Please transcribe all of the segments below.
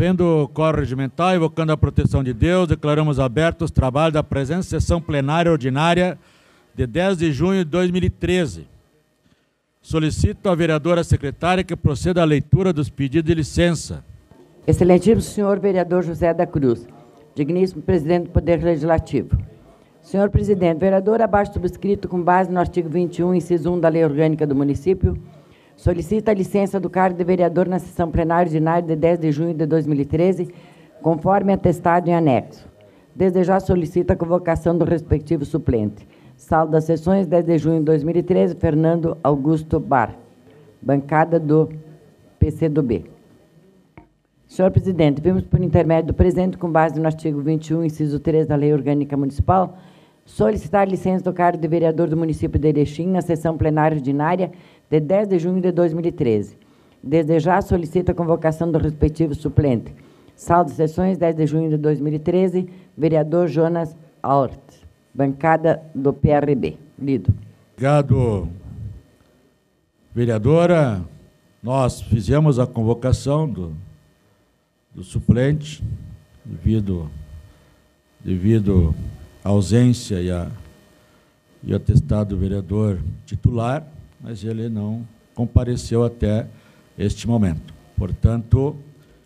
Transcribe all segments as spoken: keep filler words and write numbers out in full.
Havendo o quórum regimental, invocando a proteção de Deus, declaramos abertos os trabalhos da presente sessão plenária ordinária de dez de junho de dois mil e treze. Solicito à vereadora secretária que proceda à leitura dos pedidos de licença. Excelentíssimo senhor vereador José da Cruz, digníssimo presidente do Poder Legislativo. Senhor presidente, vereador abaixo subscrito com base no artigo vinte e um, inciso um da Lei Orgânica do Município, solicita a licença do cargo de vereador na sessão plenária ordinária de dez de junho de dois mil e treze, conforme atestado em anexo. Desde já solicita a convocação do respectivo suplente. Saldo das sessões, dez de junho de dois mil e treze, Fernando Augusto Bar, bancada do P C do B. Senhor presidente, vimos por intermédio do presente, com base no artigo vinte e um, inciso três da Lei Orgânica Municipal, solicitar a licença do cargo de vereador do município de Erechim na sessão plenária ordinária de dez de junho de dois mil e treze. Desde já solicita a convocação do respectivo suplente. Saldo de sessões, dez de junho de dois mil e treze, vereador Jonas Aort, bancada do P R B. Lido. Obrigado, vereadora. Nós fizemos a convocação do, do suplente, devido, devido à ausência e, a, e ao atestado do vereador titular, mas ele não compareceu até este momento. Portanto,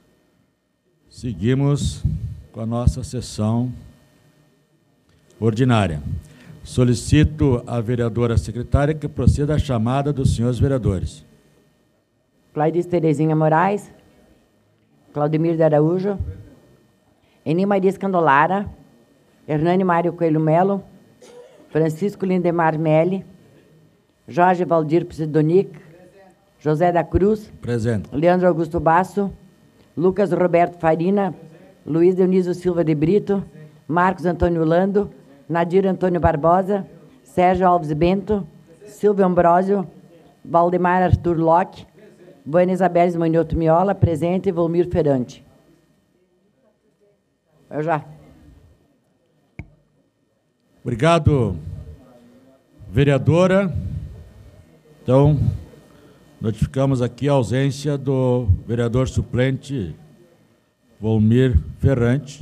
seguimos com a nossa sessão ordinária. Solicito à vereadora secretária que proceda à chamada dos senhores vereadores. Clarice Terezinha Moraes, Claudemir de Araújo, Eni Maria Escandolara, Hernani Mário Coelho Melo, Francisco Lindemar Melli, Jorge Valdir Psidonic, José da Cruz, presente. Leandro Augusto Basso, Lucas Roberto Farina, Luiz Dionísio Silva de Brito, Marcos Antônio Lando, Nadir Antônio Barbosa, Sérgio Alves Bento, Silvio Ambrósio, Valdemar Arthur Locke, Vânia Isabel Manioto Miola, presente, e Volmir Ferrante. Eu já. Obrigado, vereadora. Então, notificamos aqui a ausência do vereador suplente Volmir Ferrante.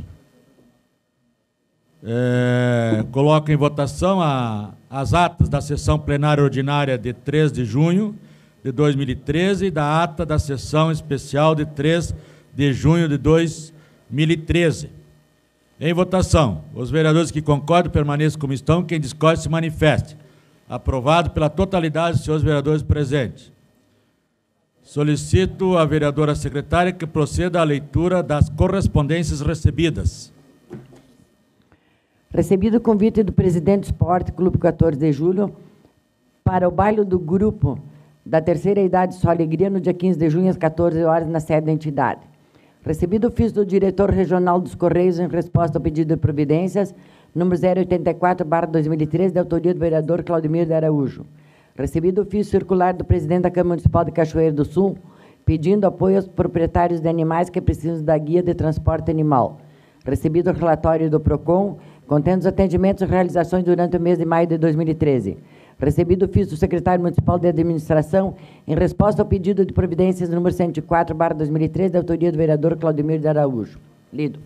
É, coloco em votação a, as atas da sessão plenária ordinária de três de junho de dois mil e treze e da ata da sessão especial de três de junho de dois mil e treze. Em votação, os vereadores que concordam permaneçam como estão, quem discorde se manifeste. Aprovado pela totalidade dos senhores vereadores presentes. Solicito à vereadora secretária que proceda à leitura das correspondências recebidas. Recebido o convite do presidente do Esporte Clube quatorze de julho para o baile do grupo da terceira idade Só Alegria no dia quinze de junho às quatorze horas na sede da entidade. Recebido o ofício do diretor regional dos Correios em resposta ao pedido de providências número zero oitenta e quatro barra dois mil e treze, de autoria do vereador Claudemir de Araújo. Recebido o ofício circular do presidente da Câmara Municipal de Cachoeiro do Sul, pedindo apoio aos proprietários de animais que precisam da guia de transporte animal. Recebido o relatório do PROCON, contendo os atendimentos e realizações durante o mês de maio de dois mil e treze. Recebido o ofício do secretário municipal de administração, em resposta ao pedido de providências número cento e quatro barra dois mil e treze, da autoria do vereador Claudemir de Araújo. Lido.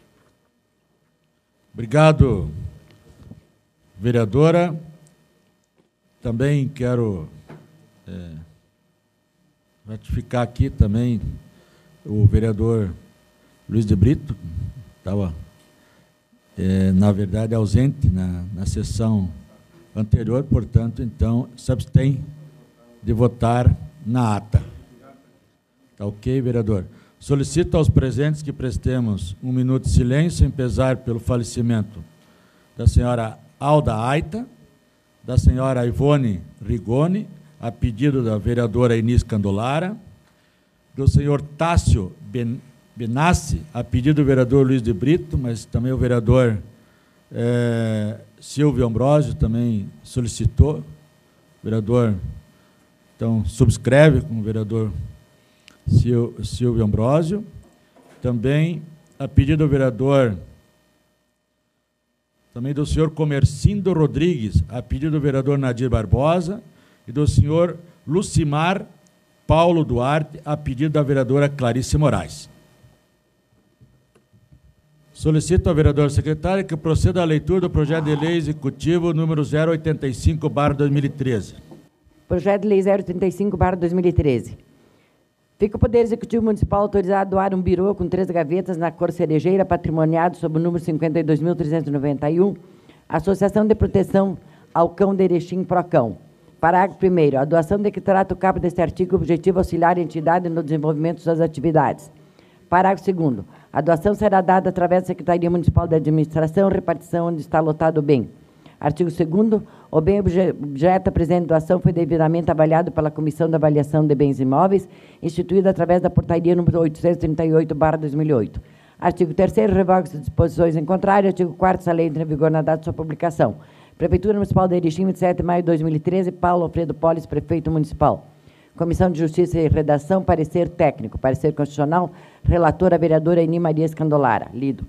Obrigado, vereadora. Também quero é, ratificar aqui também o vereador Luiz de Brito, estava, é, na verdade, ausente na, na sessão anterior, portanto, então, se abstém de votar na ata. Está ok, vereador? Solicito aos presentes que prestemos um minuto de silêncio, em pesar pelo falecimento da senhora Alda Aita, da senhora Ivone Rigoni, a pedido da vereadora Enis Candolara, do senhor Tássio Ben, Benassi, a pedido do vereador Luiz de Brito, mas também o vereador é, Silvio Ambrósio também solicitou. O vereador, então, subscreve com o vereador Sil, Silvio Ambrósio. Também, a pedido do vereador, também do senhor Comercindo Rodrigues, a pedido do vereador Nadir Barbosa, e do senhor Lucimar Paulo Duarte, a pedido da vereadora Clarice Moraes. Solicito ao vereador secretário que proceda à leitura do projeto de lei executivo número zero oitenta e cinco barra dois mil e treze. Projeto de lei zero oitenta e cinco barra dois mil e treze. Fica o Poder Executivo Municipal autorizado a doar um birô com três gavetas na cor cerejeira, patrimoniado sob o número cinquenta e dois mil trezentos e noventa e um, Associação de Proteção ao Cão de Erechim, Procão. Parágrafo primeiro. A doação de que trata o caput deste artigo objetiva auxiliar a entidade no desenvolvimento de suas atividades. Parágrafo segundo. A doação será dada através da Secretaria Municipal de Administração, repartição onde está lotado o bem. Artigo segundo. O bem objeto da presente doação foi devidamente avaliado pela Comissão de Avaliação de Bens Imóveis, instituída através da portaria número oitocentos e trinta e oito barra dois mil e oito. Artigo terceiro. Revoga-se disposições em contrário. Artigo quarto. Essa lei entra em vigor na data de sua publicação. Prefeitura Municipal de Erechim, vinte e sete de maio de dois mil e treze. Paulo Alfredo Polis, Prefeito Municipal. Comissão de Justiça e Redação, parecer técnico. Parecer constitucional, relatora a vereadora Eni Maria Escandolara. Lido.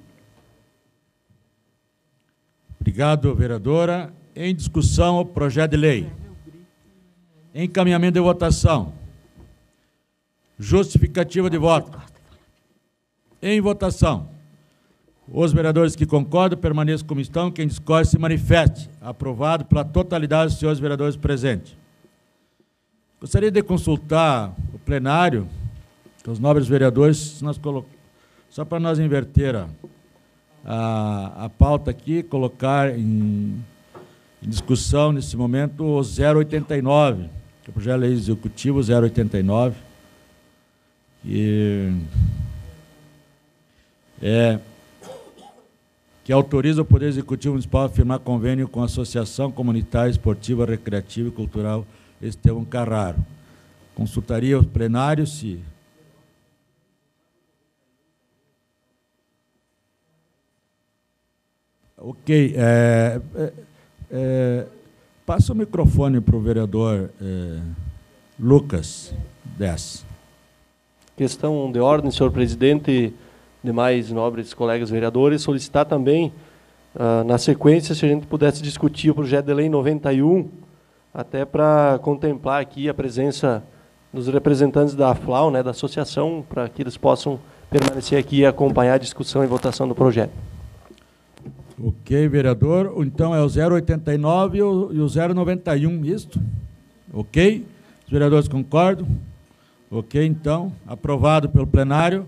Obrigado, vereadora. Em discussão, o projeto de lei. Encaminhamento de votação. Justificativa de voto. Em votação. Os vereadores que concordam permaneçam como estão. Quem discorda se manifeste. Aprovado pela totalidade dos senhores vereadores presentes. Gostaria de consultar o plenário, os nobres vereadores, nós colo... só para nós inverter a, a, a pauta aqui, colocar em, em discussão, nesse momento, o zero oitenta e nove, que é o projeto de lei executivo zero oitenta e nove, que, é, que autoriza o Poder Executivo Municipal a firmar convênio com a Associação Comunitária Esportiva, Recreativa e Cultural Estevão Carraro. Consultaria os plenários se... Ok. É, é, é, passa o microfone para o vereador é, Lucas Dess. Questão de ordem, senhor presidente e demais nobres colegas vereadores, solicitar também, uh, na sequência, se a gente pudesse discutir o projeto de lei noventa e um, até para contemplar aqui a presença dos representantes da AFLAU, né, da associação, para que eles possam permanecer aqui e acompanhar a discussão e votação do projeto. Ok, vereador. Então é o zero oitenta e nove e o, e o zero noventa e um, isto? Ok? Os vereadores concordam? Ok, então, aprovado pelo plenário.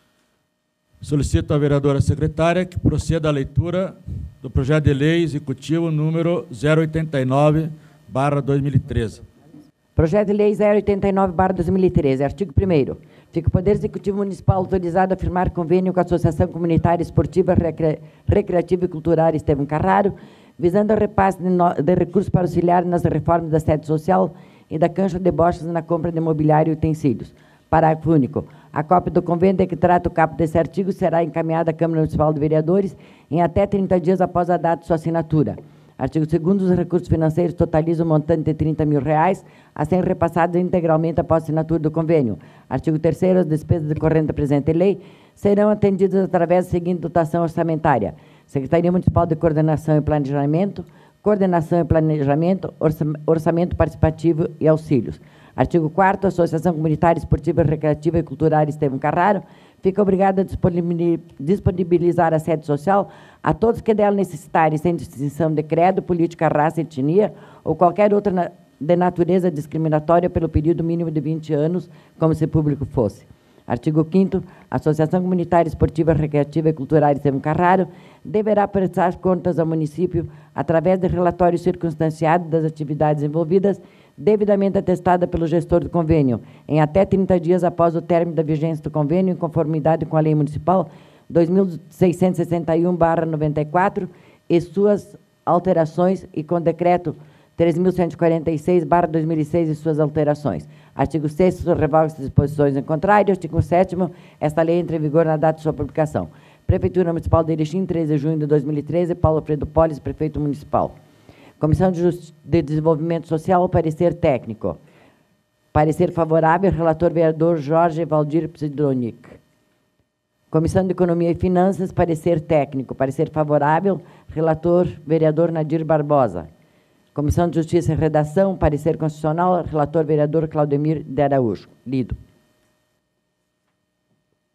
Solicito à vereadora secretária que proceda à leitura do projeto de lei executivo número zero oitenta e nove barra dois mil e treze. Projeto de lei zero oitenta e nove barra dois mil e treze, artigo primeiro. Fica o Poder Executivo Municipal autorizado a firmar convênio com a Associação Comunitária Esportiva, Recre... Recreativa e Cultural Estevão Carraro, visando o repasse de, no... de recursos para auxiliar nas reformas da sede social e da cancha de bochas na compra de mobiliário e utensílios. Parágrafo único. A cópia do convênio de que trata o caput desse artigo será encaminhada à Câmara Municipal de Vereadores em até trinta dias após a data de sua assinatura. Artigo segundo. Os recursos financeiros totalizam o montante de trinta mil reais, a serem repassados integralmente após a assinatura do convênio. Artigo terceiro. As despesas decorrentes da presente lei serão atendidas através da seguinte dotação orçamentária: Secretaria Municipal de Coordenação e Planejamento, Coordenação e Planejamento, Orçamento Participativo e Auxílios. Artigo quarto. A Associação Comunitária Esportiva, Recreativa e Cultural Estevão Carraro fica obrigada a disponibilizar a sede social a todos que dela necessitarem, sem distinção de credo, política, raça, etnia ou qualquer outra de natureza discriminatória pelo período mínimo de vinte anos, como se público fosse. Artigo quinto. A Associação Comunitária Esportiva, Recreativa e Cultural Estevão Carraro deverá prestar contas ao município através de relatório circunstanciado das atividades envolvidas, devidamente atestada pelo gestor do convênio, em até trinta dias após o término da vigência do convênio, em conformidade com a Lei Municipal dois mil seiscentos e sessenta e um barra noventa e quatro e suas alterações, e com decreto três mil cento e quarenta e seis barra dois mil e seis e suas alterações. Artigo sexto. Revoga-se disposições em contrário. Artigo sétimo. Esta lei entra em vigor na data de sua publicação. Prefeitura Municipal de Erechim, treze de junho de dois mil e treze. Paulo Alfredo Polis, Prefeito Municipal. Comissão de, Just... de Desenvolvimento Social, parecer técnico. Parecer favorável, relator vereador Jorge Valdir Psidronic. Comissão de Economia e Finanças, parecer técnico. Parecer favorável, relator vereador Nadir Barbosa. Comissão de Justiça e Redação, parecer constitucional, relator vereador Claudemir de Araújo. Lido.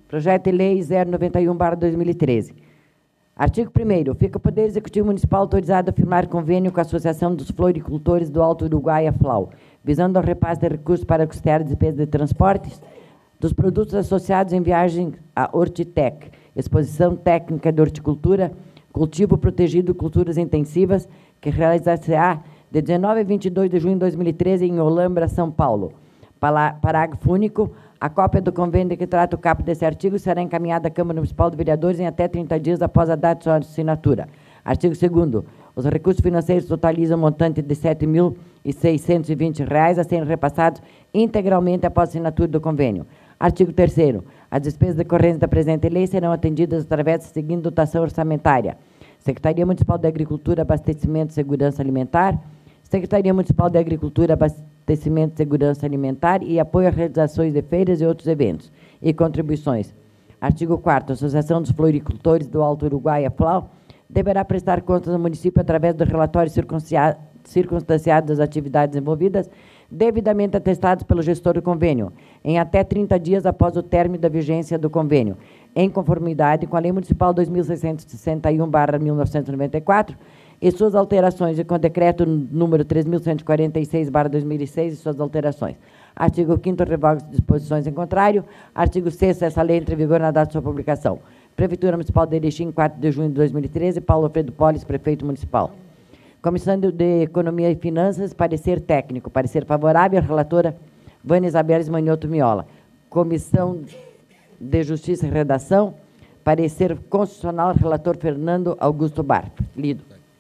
Projeto de Lei zero noventa e um barra dois mil e treze. Artigo primeiro. Fica o Poder Executivo Municipal autorizado a firmar convênio com a Associação dos Floricultores do Alto Uruguai, a FLAU, visando ao repasse de recursos para custear despesas de transportes dos produtos associados em viagem à Hortitec, exposição técnica de horticultura, cultivo protegido, culturas intensivas, que realizar-se-á de dezenove a vinte e dois de junho de dois mil e treze em Olambra, São Paulo. Parágrafo único. A cópia do convênio de que trata o caput desse artigo será encaminhada à Câmara Municipal de Vereadores em até trinta dias após a data de sua assinatura. Artigo segundo. Os recursos financeiros totalizam um montante de sete mil seiscentos e vinte reais a serem repassados integralmente após a assinatura do convênio. Artigo terceiro. As despesas decorrentes da presente lei serão atendidas através da seguinte dotação orçamentária: Secretaria Municipal de Agricultura, Abastecimento e Segurança Alimentar, Secretaria Municipal de Agricultura, Abastecimento e Segurança Alimentar e apoio a realizações de feiras e outros eventos e contribuições. Artigo quarto. A Associação dos Floricultores do Alto Uruguai, a FLAU, deverá prestar contas ao município através do relatório circunstanciado das atividades envolvidas, devidamente atestados pelo gestor do convênio, em até trinta dias após o término da vigência do convênio, em conformidade com a Lei Municipal dois mil seiscentos e sessenta e um barra mil novecentos e noventa e quatro e suas alterações, e com o decreto número três mil cento e quarenta e seis barra dois mil e seis e suas alterações. Artigo quinto. Revoga as disposições em contrário. Artigo sexto. Essa lei entra em vigor na data de sua publicação. Prefeitura Municipal de Erechim, quatro de junho de dois mil e treze. Paulo Alfredo Polis, Prefeito Municipal. Comissão de Economia e Finanças, parecer técnico. Parecer favorável. Relatora Vânia Isabel Esmanioto Miola. Comissão de Justiça e Redação, parecer constitucional. Relator Fernando Augusto Barco. Lido.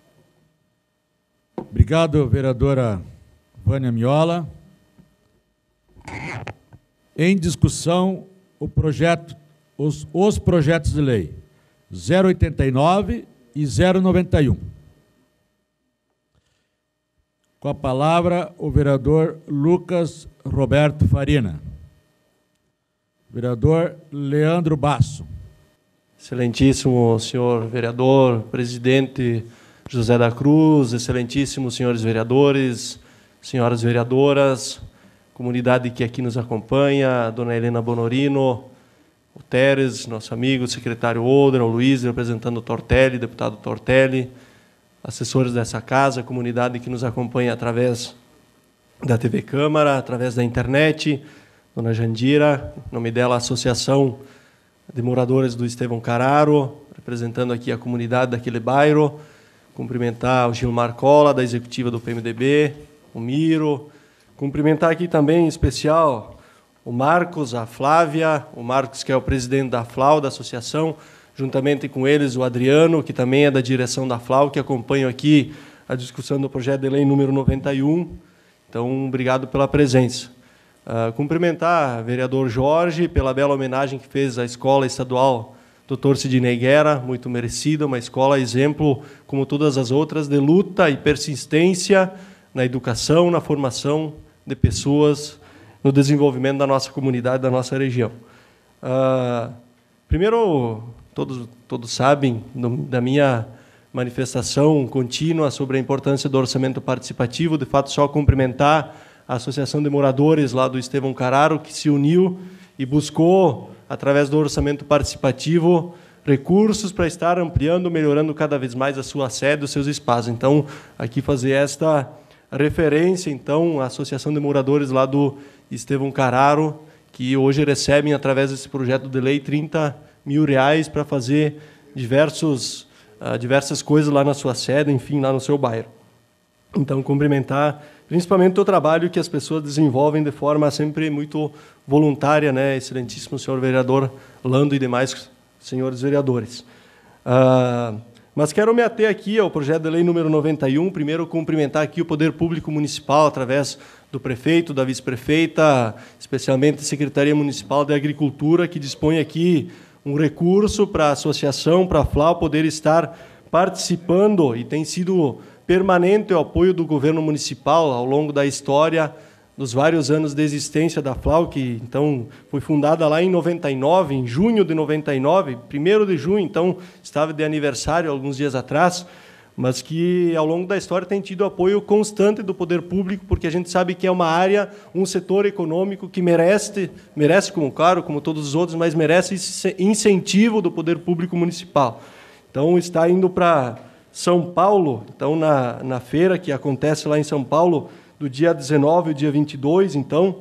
Obrigado, vereadora Vânia Miola. Em discussão, o projeto, os, os projetos de lei zero oitenta e nove e zero noventa e um. Com a palavra, o vereador Lucas Roberto Farina. Vereador Leandro Basso. Excelentíssimo senhor vereador, presidente José da Cruz, excelentíssimos senhores vereadores, senhoras vereadoras, comunidade que aqui nos acompanha, dona Helena Bonorino, o Teres, nosso amigo, o secretário Odra, o Luiz, representando o Tortelli, deputado Tortelli, assessores dessa casa, comunidade que nos acompanha através da T V Câmara, através da internet, dona Jandira, em nome dela, a Associação de Moradores do Estevão Carraro, representando aqui a comunidade daquele bairro, cumprimentar o Gilmar Cola, da executiva do P M D B, o Miro, cumprimentar aqui também, em especial, o Marcos, a Flávia, o Marcos, que é o presidente da FLAU, da associação, juntamente com eles o Adriano, que também é da direção da FLAU, que acompanha aqui a discussão do projeto de lei número noventa e um. Então, obrigado pela presença. Uh, cumprimentar o vereador Jorge pela bela homenagem que fez à Escola Estadual doutor Sidney Guerra, muito merecida, uma escola exemplo, como todas as outras, de luta e persistência na educação, na formação de pessoas, no desenvolvimento da nossa comunidade, da nossa região. Uh, primeiro, todos, todos sabem do, da minha manifestação contínua sobre a importância do orçamento participativo, de fato, só cumprimentar a Associação de Moradores lá do Estevão Carraro, que se uniu e buscou, através do orçamento participativo, recursos para estar ampliando, melhorando cada vez mais a sua sede, os seus espaços. Então, aqui fazer esta referência, então, à Associação de Moradores lá do Estevão Carraro, que hoje recebem, através desse projeto de lei, trinta mil reais para fazer diversos, uh, diversas coisas lá na sua sede, enfim, lá no seu bairro. Então, cumprimentar principalmente o trabalho que as pessoas desenvolvem de forma sempre muito voluntária, né, excelentíssimo senhor vereador Lando e demais senhores vereadores. Uh, mas quero me ater aqui ao projeto de lei número noventa e um, primeiro cumprimentar aqui o Poder Público Municipal, através do prefeito, da vice-prefeita, especialmente a Secretaria Municipal de Agricultura, que dispõe aqui um recurso para a associação, para a FLAU poder estar participando, e tem sido permanente o apoio do governo municipal ao longo da história, dos vários anos de existência da FLAU, que então foi fundada lá em noventa e nove, em junho de noventa e nove, primeiro de junho, então estava de aniversário alguns dias atrás, mas que, ao longo da história, tem tido apoio constante do poder público, porque a gente sabe que é uma área, um setor econômico que merece, merece como claro, como todos os outros, mas merece incentivo do poder público municipal. Então, está indo para São Paulo, então, na, na feira que acontece lá em São Paulo, do dia dezenove ao dia vinte e dois, então,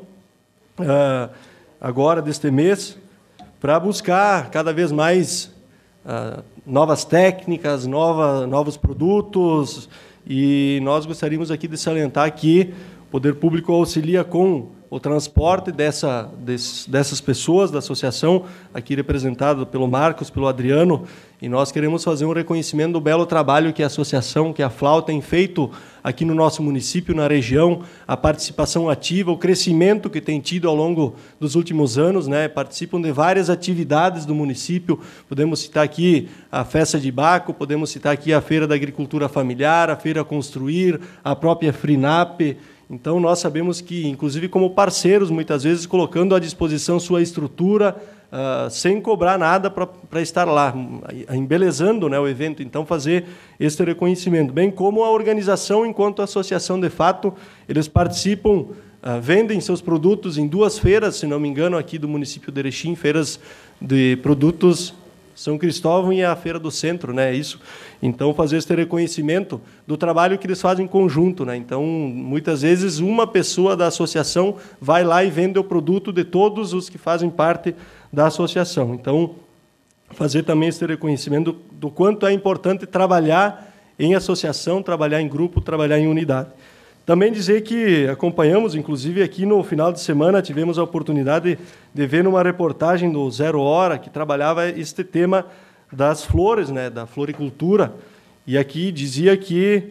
uh, agora deste mês, para buscar cada vez mais uh, novas técnicas, nova, novos produtos, e nós gostaríamos aqui de salientar que o poder público auxilia com o transporte dessa, desse, dessas pessoas da associação, aqui representado pelo Marcos, pelo Adriano, e nós queremos fazer um reconhecimento do belo trabalho que a associação, que a F L A U tem feito aqui no nosso município, na região, a participação ativa, o crescimento que tem tido ao longo dos últimos anos, né? Participam de várias atividades do município, podemos citar aqui a Festa de Baco, podemos citar aqui a Feira da Agricultura Familiar, a Feira Construir, a própria FRINAP. Então, nós sabemos que, inclusive como parceiros, muitas vezes colocando à disposição sua estrutura, uh, sem cobrar nada para estar lá, embelezando, né, o evento. Então, fazer esse reconhecimento. Bem como a organização, enquanto associação, de fato, eles participam, uh, vendem seus produtos em duas feiras, se não me engano, aqui do município de Erechim, feiras de produtos São Cristóvão e a Feira do Centro, né, isso. Então, fazer esse reconhecimento do trabalho que eles fazem em conjunto, né? Então, muitas vezes, uma pessoa da associação vai lá e vende o produto de todos os que fazem parte da associação. Então, fazer também esse reconhecimento do, do quanto é importante trabalhar em associação, trabalhar em grupo, trabalhar em unidade. Também dizer que acompanhamos, inclusive, aqui no final de semana, tivemos a oportunidade de ver numa reportagem do Zero Hora, que trabalhava este tema das flores, né, da floricultura, e aqui dizia que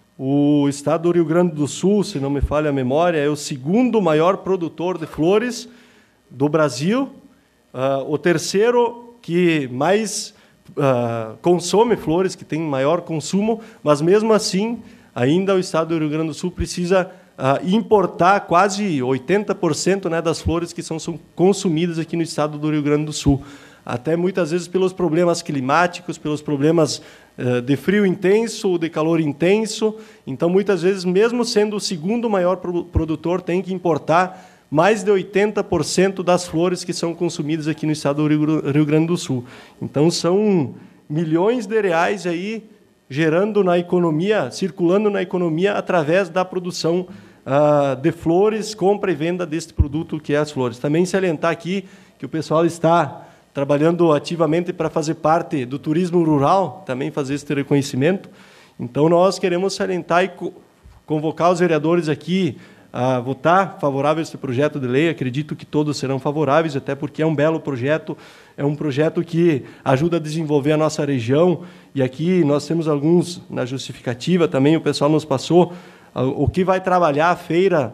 o estado do Rio Grande do Sul, se não me falha a memória, é o segundo maior produtor de flores do Brasil, uh, o terceiro que mais uh, consome flores, que tem maior consumo, mas, mesmo assim, ainda o estado do Rio Grande do Sul precisa uh, importar quase oitenta por cento, né, das flores que são, são consumidas aqui no estado do Rio Grande do Sul. Até muitas vezes pelos problemas climáticos, pelos problemas uh, de frio intenso ou de calor intenso. Então, muitas vezes, mesmo sendo o segundo maior pro produtor, tem que importar mais de oitenta por cento das flores que são consumidas aqui no estado do Rio, Rio Grande do Sul. Então, são milhões de reais aí gerando na economia, circulando na economia através da produção uh, de flores, compra e venda deste produto que é as flores. Também salientar aqui que o pessoal está trabalhando ativamente para fazer parte do turismo rural, também fazer esse reconhecimento. Então, nós queremos salientar e convocar os vereadores aqui a votar favorável a esse projeto de lei. Acredito que todos serão favoráveis, até porque é um belo projeto, é um projeto que ajuda a desenvolver a nossa região, e aqui nós temos alguns na justificativa também, o pessoal nos passou o que vai trabalhar a feira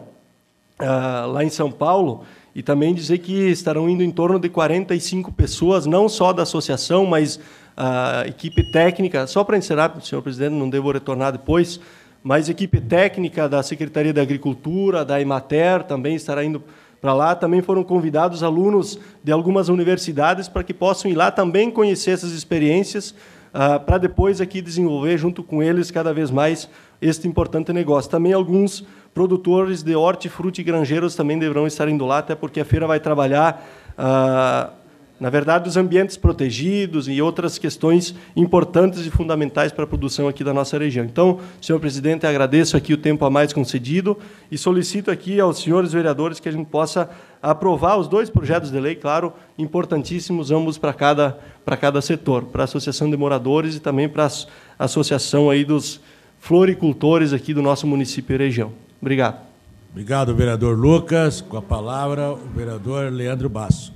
uh, lá em São Paulo, e também dizer que estarão indo em torno de quarenta e cinco pessoas, não só da associação, mas a equipe técnica, só para encerrar, senhor presidente, não devo retornar depois, mas equipe técnica da Secretaria da Agricultura, da Emater, também estará indo para lá. Também foram convidados alunos de algumas universidades para que possam ir lá também conhecer essas experiências, uh, para depois aqui desenvolver, junto com eles, cada vez mais este importante negócio. Também alguns produtores de hortifruti e granjeiros também deverão estar indo lá, até porque a feira vai trabalhar, ah, na verdade, os ambientes protegidos e outras questões importantes e fundamentais para a produção aqui da nossa região. Então, senhor presidente, agradeço aqui o tempo a mais concedido e solicito aqui aos senhores vereadores que a gente possa aprovar os dois projetos de lei, claro, importantíssimos, ambos para cada, para cada setor, para a Associação de Moradores e também para a Associação aí dos floricultores aqui do nosso município e região. Obrigado. Obrigado, vereador Lucas. Com a palavra, o vereador Leandro Basso.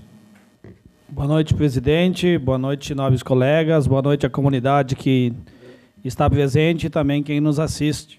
Boa noite, presidente. Boa noite, nobres colegas. Boa noite à comunidade que está presente e também quem nos assiste.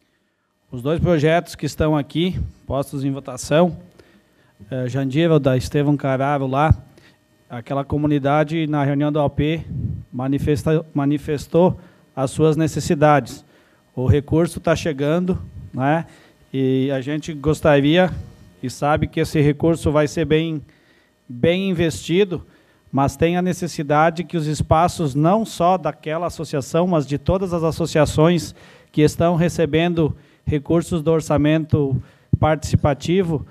Os dois projetos que estão aqui, postos em votação, é, Jandira, da Estevão Cararo lá, aquela comunidade na reunião da O P manifesta, manifestou as suas necessidades. O recurso está chegando, né? E a gente gostaria e sabe que esse recurso vai ser bem, bem investido mas tem a necessidade que os espaços, não só daquela associação, mas de todas as associações que estão recebendo recursos do orçamento participativo,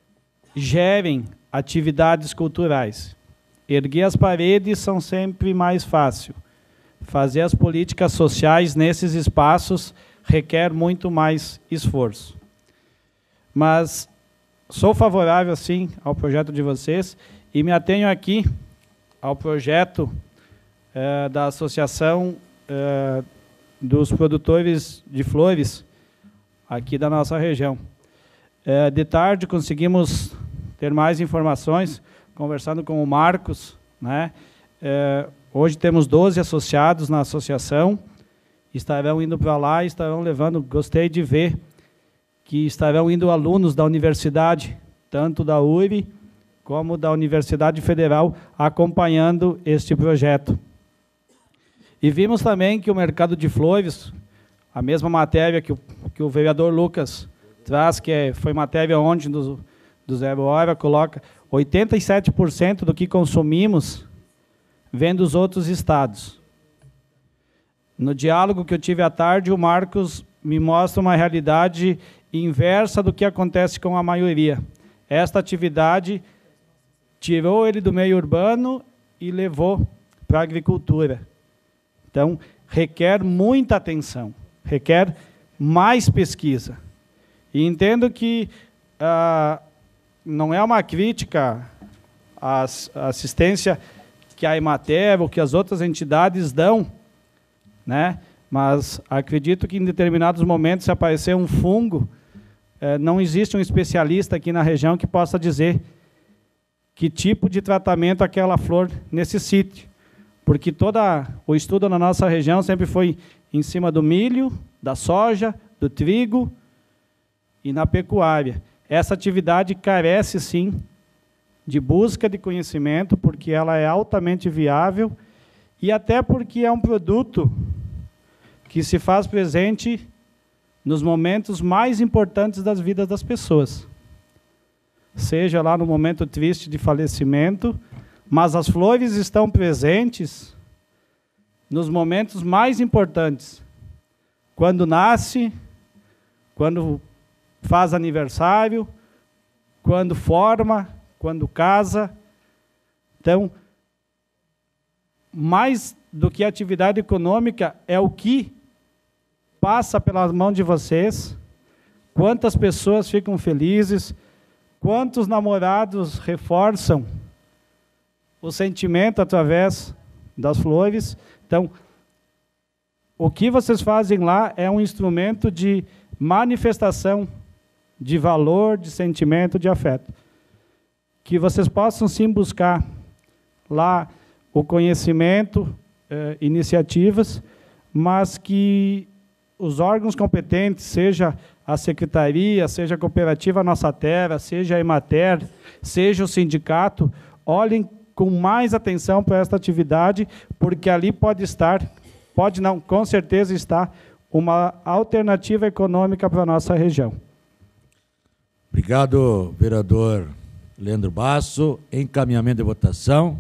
gerem atividades culturais. Erguer as paredes são sempre mais fácil. Fazer as políticas sociais nesses espaços requer muito mais esforço. Mas sou favorável, sim, ao projeto de vocês e me atenho aqui ao projeto eh, da Associação eh, dos Produtores de Flores aqui da nossa região. Eh, de tarde conseguimos ter mais informações, conversando com o Marcos, né? Eh, hoje temos doze associados na associação, estarão indo para lá, estarão levando, gostei de ver, que estarão indo alunos da universidade, tanto da U R I como da Universidade Federal, acompanhando este projeto. E vimos também que o mercado de flores, a mesma matéria que o, que o vereador Lucas traz, que é, foi matéria ontem do, do Zero Hora, coloca oitenta e sete por cento do que consumimos vem dos outros estados. No diálogo que eu tive à tarde, o Marcos me mostra uma realidade inversa do que acontece com a maioria. Esta atividade tirou ele do meio urbano e levou para a agricultura. Então, requer muita atenção, requer mais pesquisa. E entendo que ah, não é uma crítica à assistência que a Emater ou que as outras entidades dão, né? Mas acredito que em determinados momentos, se aparecer um fungo, eh, não existe um especialista aqui na região que possa dizer que tipo de tratamento aquela flor necessite. Porque todo o estudo na nossa região sempre foi em cima do milho, da soja, do trigo e na pecuária. Essa atividade carece, sim, de busca de conhecimento, porque ela é altamente viável e até porque é um produto que se faz presente nos momentos mais importantes das vidas das pessoas. Seja lá no momento triste de falecimento, mas as flores estão presentes nos momentos mais importantes. Quando nasce, quando faz aniversário, quando forma, quando casa. Então, mais do que atividade econômica, é o que passa pelas mãos de vocês, quantas pessoas ficam felizes, quantos namorados reforçam o sentimento através das flores. Então, o que vocês fazem lá é um instrumento de manifestação de valor, de sentimento, de afeto. Que vocês possam, sim, buscar lá o conhecimento, eh, iniciativas, mas que os órgãos competentes, seja a Secretaria, seja a Cooperativa Nossa Terra, seja a Emater, seja o sindicato, olhem com mais atenção para esta atividade, porque ali pode estar, pode não, com certeza está, uma alternativa econômica para a nossa região. Obrigado, vereador Leandro Basso. Encaminhamento de votação.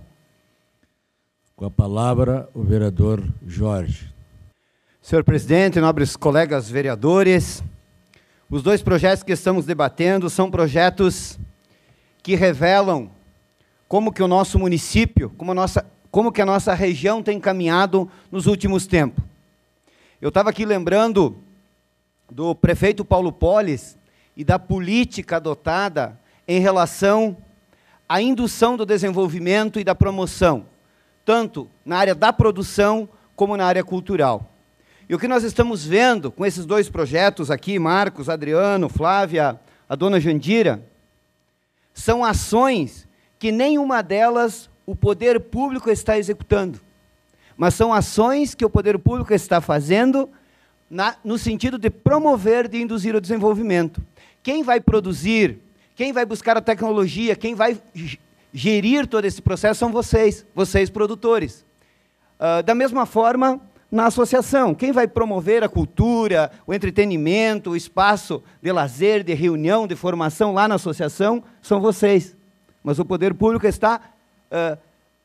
Com a palavra, o vereador Jorge. Senhor presidente, nobres colegas vereadores, os dois projetos que estamos debatendo são projetos que revelam como que o nosso município, como, a nossa, como que a nossa região tem caminhado nos últimos tempos. Eu estava aqui lembrando do prefeito Paulo Polis e da política adotada em relação à indução do desenvolvimento e da promoção, tanto na área da produção como na área cultural. E o que nós estamos vendo com esses dois projetos aqui, Marcos, Adriano, Flávia, a dona Jandira, são ações que nenhuma delas o poder público está executando, mas são ações que o poder público está fazendo na, no sentido de promover, de induzir o desenvolvimento. Quem vai produzir, quem vai buscar a tecnologia, quem vai gerir todo esse processo são vocês, vocês produtores. Uh, da mesma forma, na associação, quem vai promover a cultura, o entretenimento, o espaço de lazer, de reunião, de formação lá na associação, são vocês. Mas o poder público está uh,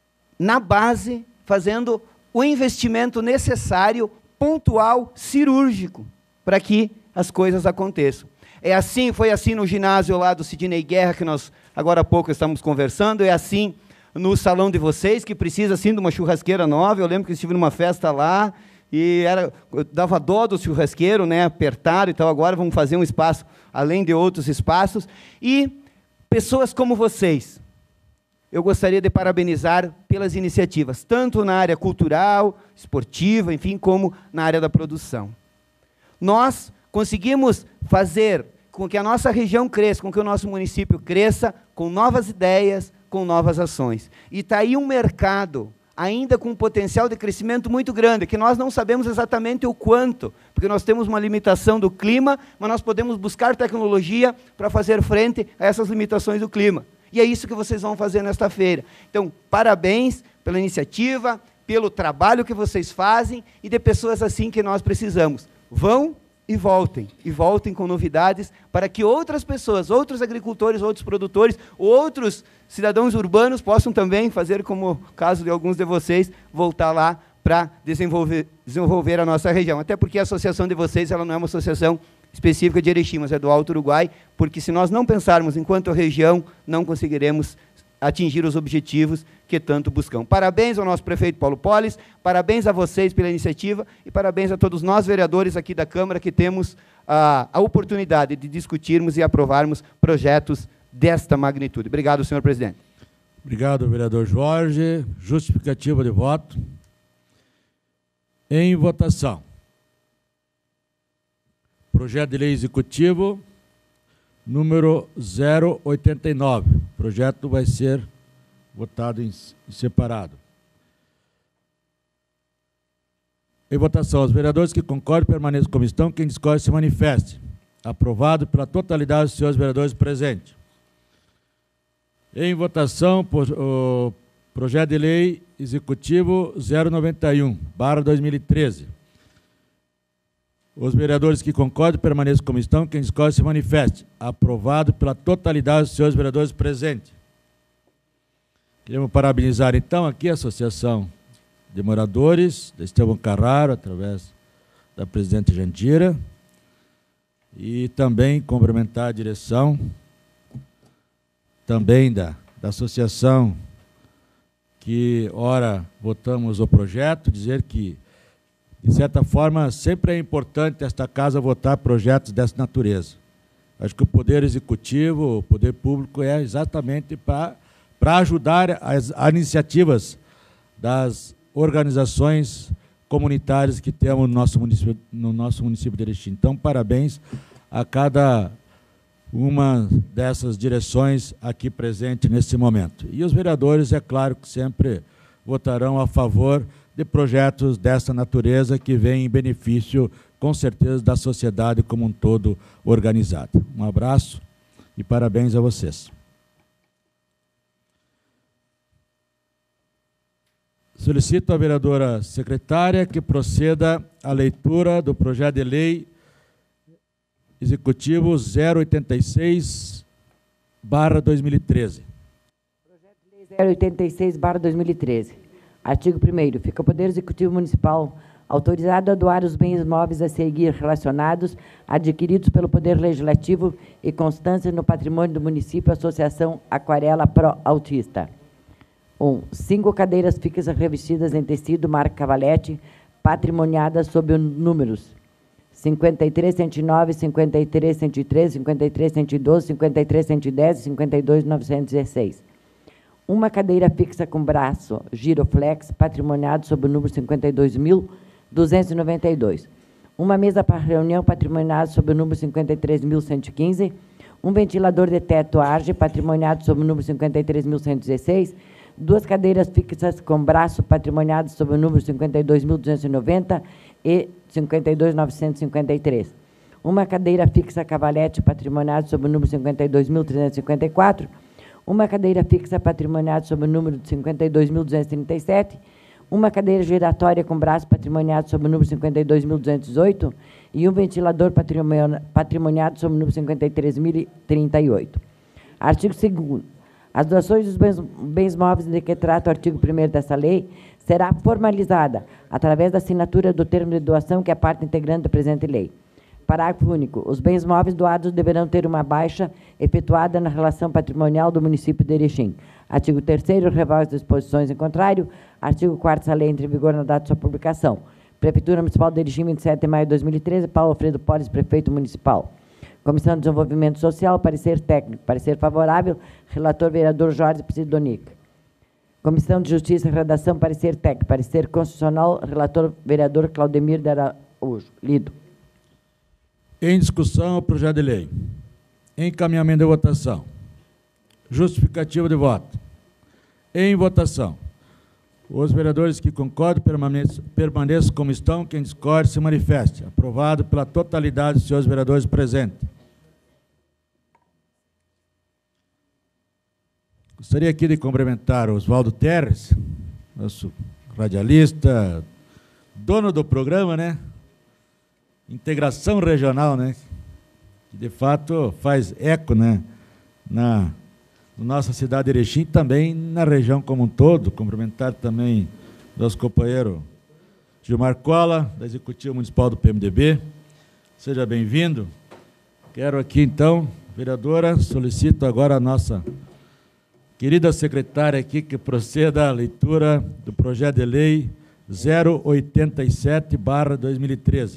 na base, fazendo o investimento necessário, pontual, cirúrgico, para que as coisas aconteçam. É assim, foi assim no ginásio lá do Sidney Guerra, que nós agora há pouco estamos conversando, é assim no salão de vocês, que precisa assim de uma churrasqueira nova. Eu lembro que estive numa festa lá, e era, eu dava dó do churrasqueiro, né, apertado e tal. Agora vamos fazer um espaço, além de outros espaços. E pessoas como vocês, eu gostaria de parabenizar pelas iniciativas, tanto na área cultural, esportiva, enfim, como na área da produção. Nós conseguimos fazer com que a nossa região cresça, com que o nosso município cresça, com novas ideias, com novas ações. E está aí um mercado, ainda com um potencial de crescimento muito grande, que nós não sabemos exatamente o quanto, porque nós temos uma limitação do clima, mas nós podemos buscar tecnologia para fazer frente a essas limitações do clima. E é isso que vocês vão fazer nesta feira. Então, parabéns pela iniciativa, pelo trabalho que vocês fazem, e de pessoas assim que nós precisamos. Vão e voltem, e voltem com novidades, para que outras pessoas, outros agricultores, outros produtores, outros cidadãos urbanos possam também fazer, como o caso de alguns de vocês, voltar lá para desenvolver, desenvolver a nossa região. Até porque a associação de vocês, ela não é uma associação específica de Erechim, mas é do Alto Uruguai, porque se nós não pensarmos enquanto região, não conseguiremos atingir os objetivos que tanto buscam. Parabéns ao nosso prefeito Paulo Polis, parabéns a vocês pela iniciativa e parabéns a todos nós, vereadores aqui da Câmara, que temos a, a oportunidade de discutirmos e aprovarmos projetos desta magnitude. Obrigado, senhor presidente. Obrigado, vereador Jorge. Justificativa de voto. Em votação. Projeto de lei executivo número zero oitenta e nove. O projeto vai ser votado em, em separado. Em votação, os vereadores que concordam permaneçam como estão, quem discorde se manifeste. Aprovado pela totalidade dos senhores vereadores presentes. Em votação, por, o projeto de lei executivo zero noventa e um, barra dois mil e treze. Os vereadores que concordam permaneçam como estão, quem discorde se manifeste. Aprovado pela totalidade dos senhores vereadores presentes. Queremos parabenizar, então, aqui a Associação de Moradores, da Estevão Carraro, através da presidente Jandira, e também cumprimentar a direção, também da, da associação, que, ora, votamos o projeto, dizer que, de certa forma, sempre é importante esta casa votar projetos dessa natureza. Acho que o Poder Executivo, o Poder Público, é exatamente para para ajudar as, as iniciativas das organizações comunitárias que temos no nosso município, no nosso município de Erechim. Então, parabéns a cada uma dessas direções aqui presente nesse momento. E os vereadores, é claro, que sempre votarão a favor de projetos dessa natureza que vêm em benefício, com certeza, da sociedade como um todo organizada. Um abraço e parabéns a vocês. Solicito à vereadora secretária que proceda à leitura do projeto de lei executivo zero oitenta e seis, barra dois mil e treze. Projeto de lei zero oitenta e seis, barra dois mil e treze. Artigo primeiro. Fica o Poder Executivo Municipal autorizado a doar os bens móveis a seguir relacionados, adquiridos pelo Poder Legislativo e constância no patrimônio do município, Associação Aquarela Pro Autista. um. Cinco cadeiras fixas revestidas em tecido marca Cavalete, patrimoniadas sob os números cinquenta e três, cento e nove, cinquenta e três, cento e treze, cinquenta e três, cento e doze, cinquenta e três, cento e dez e cinquenta e dois, novecentos e dezesseis. Uma cadeira fixa com braço giroflex, patrimoniado sob o número cinquenta e dois mil, duzentos e noventa e dois. Uma mesa para reunião, patrimoniada sob o número cinquenta e três mil, cento e quinze. Um ventilador de teto Arge, patrimoniado sob o número cinquenta e três mil, cento e dezesseis. Duas cadeiras fixas com braço, patrimoniadas sob o número cinquenta e dois mil, duzentos e noventa e cinquenta e dois mil, novecentos e cinquenta e três. Uma cadeira fixa Cavalete, patrimoniada sob o número cinquenta e dois mil, trezentos e cinquenta e quatro. Uma cadeira fixa patrimoniada sob o número de cinquenta e dois mil, duzentos e trinta e sete. Uma cadeira giratória com braço patrimoniado sob o número cinquenta e dois mil, duzentos e dezoito. E um ventilador patrimoniado sob o número cinquenta e três mil e trinta e oito. Artigo segundo. As doações dos bens, bens móveis de que trata o artigo primeiro dessa lei será formalizada através da assinatura do termo de doação, que é parte integrante da presente lei. Parágrafo único. Os bens móveis doados deverão ter uma baixa efetuada na relação patrimonial do município de Erechim. Artigo terceiro, revoga as disposições em contrário. Artigo quarto, essa lei entra em vigor na data de sua publicação. Prefeitura Municipal de Erechim, vinte e sete de maio de dois mil e treze. Paulo Alfredo Polis, prefeito municipal. Comissão de Desenvolvimento Social, parecer técnico. Parecer favorável, relator vereador Jorge Psidonic. Comissão de Justiça e Redação, parecer técnico. Parecer constitucional, relator vereador Claudemir de Araújo. Lido. Em discussão, o projeto de lei. Encaminhamento de votação. Justificativa de voto. Em votação. Os vereadores que concordam permaneçam, permaneçam como estão. Quem discorde se manifeste. Aprovado pela totalidade dos senhores vereadores presentes. Gostaria aqui de cumprimentar o Oswaldo Terres, nosso radialista, dono do programa, né? Integração regional, né? Que de fato faz eco, né? Na, na nossa cidade de Erechim, também na região como um todo. Cumprimentar também nosso companheiro Gilmar Cola, da Executiva Municipal do P M D B. Seja bem-vindo. Quero aqui, então, vereadora, solicito agora a nossa querida secretária aqui que proceda à leitura do projeto de lei zero oitenta e sete barra dois mil e treze.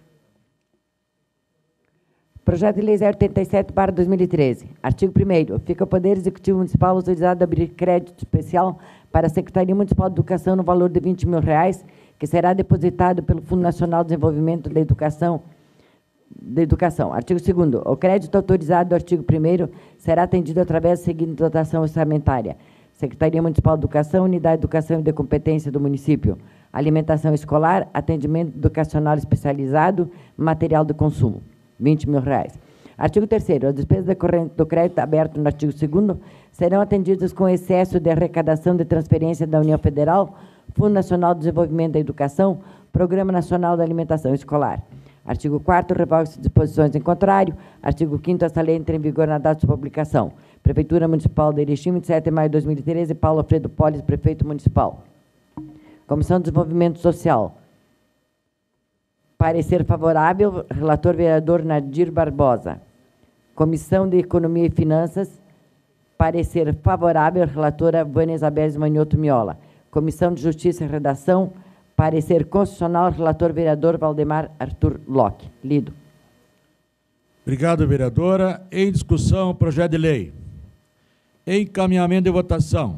Projeto de lei zero oitenta e sete barra dois mil e treze. Artigo primeiro. Fica o Poder Executivo Municipal autorizado a abrir crédito especial para a Secretaria Municipal de Educação no valor de vinte mil reais, que será depositado pelo Fundo Nacional de Desenvolvimento da Educação. Da Educação. Artigo segundo. O crédito autorizado do artigo primeiro será atendido através da seguinte dotação orçamentária: Secretaria Municipal de Educação, Unidade de Educação e de Competência do município, alimentação escolar, atendimento educacional especializado, material de consumo, vinte mil reais. Artigo terceiro. As despesas decorrentes do crédito aberto no artigo segundo serão atendidas com excesso de arrecadação de transferência da União Federal, Fundo Nacional de Desenvolvimento da Educação, Programa Nacional da Alimentação Escolar. Artigo quarto, revoga-se disposições em contrário. Artigo quinto, esta lei entra em vigor na data de sua publicação. Prefeitura Municipal de Erechim, vinte e sete de maio de dois mil e treze. Paulo Alfredo Polis, prefeito municipal. Comissão de Desenvolvimento Social. Parecer favorável, relator vereador Nadir Barbosa. Comissão de Economia e Finanças. Parecer favorável, relatora Vânia Isabel Manioto Miola. Comissão de Justiça e Redação. Parecer constitucional, relator vereador Valdemar Arthur Locke. Lido. Obrigado, vereadora. Em discussão, o projeto de lei. Encaminhamento de votação.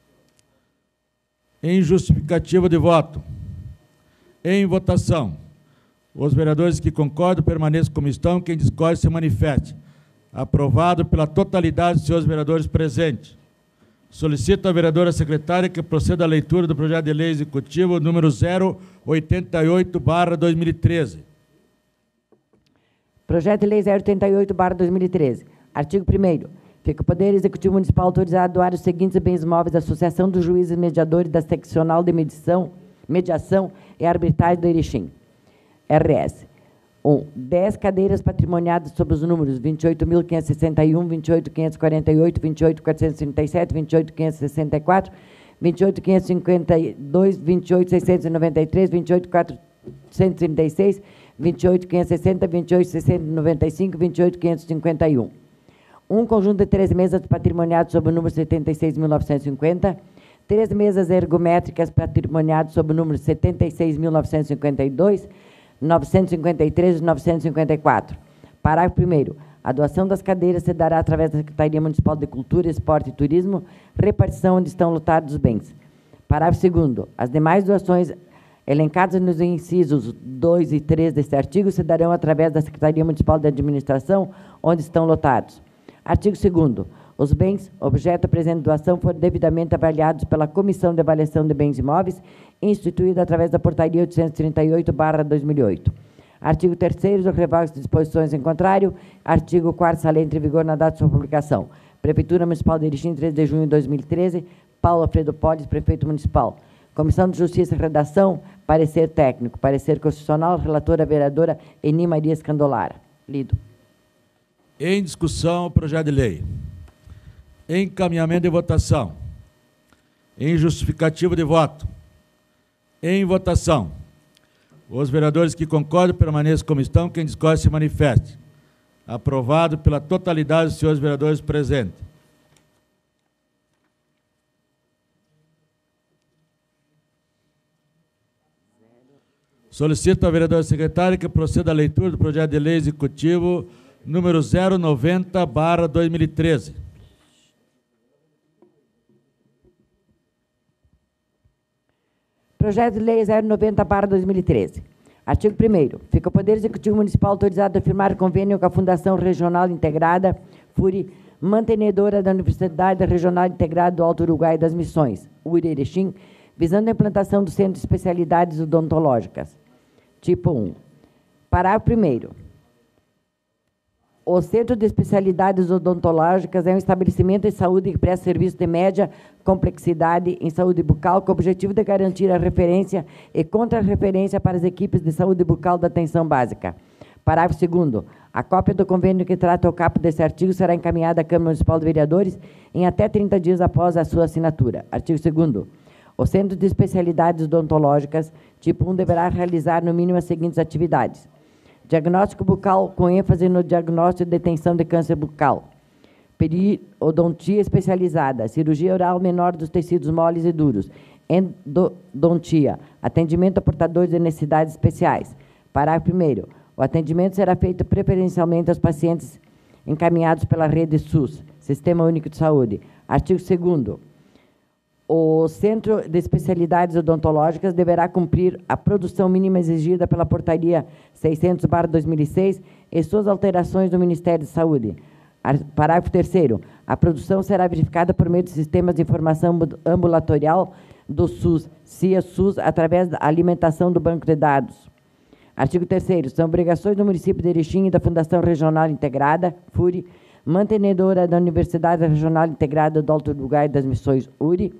Em justificativa de voto. Em votação. Os vereadores que concordam permaneçam como estão. Quem discorde se manifeste. Aprovado pela totalidade dos senhores vereadores presentes. Solicito à vereadora secretária que proceda à leitura do projeto de lei executivo número zero oitenta e oito barra dois mil e treze. Projeto de lei zero oitenta e oito barra dois mil e treze. Artigo primeiro. Fica o Poder Executivo Municipal autorizado a doar os seguintes bens móveis da Associação dos Juízes Mediadores da Seccional de Medição, Mediação e Arbitragem do Erechim. R S. um. dez cadeiras patrimoniadas sob os números vinte e oito mil quinhentos e sessenta e um, vinte e oito mil quinhentos e quarenta e oito, vinte e oito mil quatrocentos e trinta e sete, vinte e oito mil quinhentos e sessenta e quatro, vinte e oito mil quinhentos e cinquenta e dois, vinte e oito mil seiscentos e noventa e três, vinte e oito mil quatrocentos e trinta e seis, vinte e oito mil quinhentos e sessenta, vinte e oito mil seiscentos e noventa e cinco, vinte e oito mil quinhentos e cinquenta e um. Um conjunto de três mesas patrimoniadas sob o número setenta e seis mil novecentos e cinquenta, três mesas ergométricas patrimoniadas sob o número setenta e seis mil novecentos e cinquenta e dois, novecentos e cinquenta e três e novecentos e cinquenta e quatro. Parágrafo primeiro. A doação das cadeiras se dará através da Secretaria Municipal de Cultura, Esporte e Turismo, repartição onde estão lotados os bens. Parágrafo segundo. As demais doações elencadas nos incisos dois e três deste artigo se darão através da Secretaria Municipal de Administração, onde estão lotados. Artigo segundo. Os bens, objeto da presente doação, foram devidamente avaliados pela Comissão de Avaliação de Bens Imóveis, instituída através da Portaria oitocentos e trinta e oito barra dois mil e oito. Artigo terceiro. Revoga-se disposições em contrário. Artigo quarto. Essa lei entra em vigor na data de sua publicação. Prefeitura Municipal de Erechim, treze de junho de dois mil e treze. Paulo Alfredo Polis, prefeito municipal. Comissão de Justiça e Redação. Parecer técnico. Parecer constitucional. Relatora vereadora Eni Maria Escandolara. Lido. Em discussão, o projeto de lei. Encaminhamento de votação. Em justificativo de voto. Em votação. Os vereadores que concordam permaneçam como estão, quem discorda se manifeste. Aprovado pela totalidade dos senhores vereadores presentes. Solicito à vereadora secretária que proceda à leitura do projeto de lei executivo número zero noventa barra dois mil e treze. Projeto de Lei zero noventa barra dois mil e treze. Artigo primeiro. Fica o Poder Executivo Municipal autorizado a firmar convênio com a Fundação Regional Integrada, FURI, mantenedora da Universidade Regional Integrada do Alto Uruguai das Missões, U R I Erechim, visando a implantação do Centro de Especialidades Odontológicas. Tipo um. Parágrafo primeiro. O Centro de Especialidades Odontológicas é um estabelecimento de saúde que presta serviço de média complexidade em saúde bucal, com o objetivo de garantir a referência e contra-referência para as equipes de saúde bucal da atenção básica. Parágrafo segundo. A cópia do convênio que trata o caput desse artigo será encaminhada à Câmara Municipal de Vereadores em até trinta dias após a sua assinatura. Artigo segundo. O Centro de Especialidades Odontológicas, tipo um, deverá realizar no mínimo as seguintes atividades: diagnóstico bucal com ênfase no diagnóstico e detenção de câncer bucal. Periodontia especializada, cirurgia oral menor dos tecidos moles e duros. Endodontia, atendimento a portadores de necessidades especiais. Parágrafo primeiro. O atendimento será feito preferencialmente aos pacientes encaminhados pela rede SUS, Sistema Único de Saúde. Artigo segundo. O Centro de Especialidades Odontológicas deverá cumprir a produção mínima exigida pela Portaria seiscentos barra dois mil e seis e suas alterações do Ministério de Saúde. Parágrafo terceiro. A produção será verificada por meio de sistemas de informação ambulatorial do SUS, CIA-SUS, através da alimentação do banco de dados. Artigo terceiro. São obrigações do município de Erechim e da Fundação Regional Integrada, FURI, mantenedora da Universidade Regional Integrada do Alto Uruguai das Missões, U R I,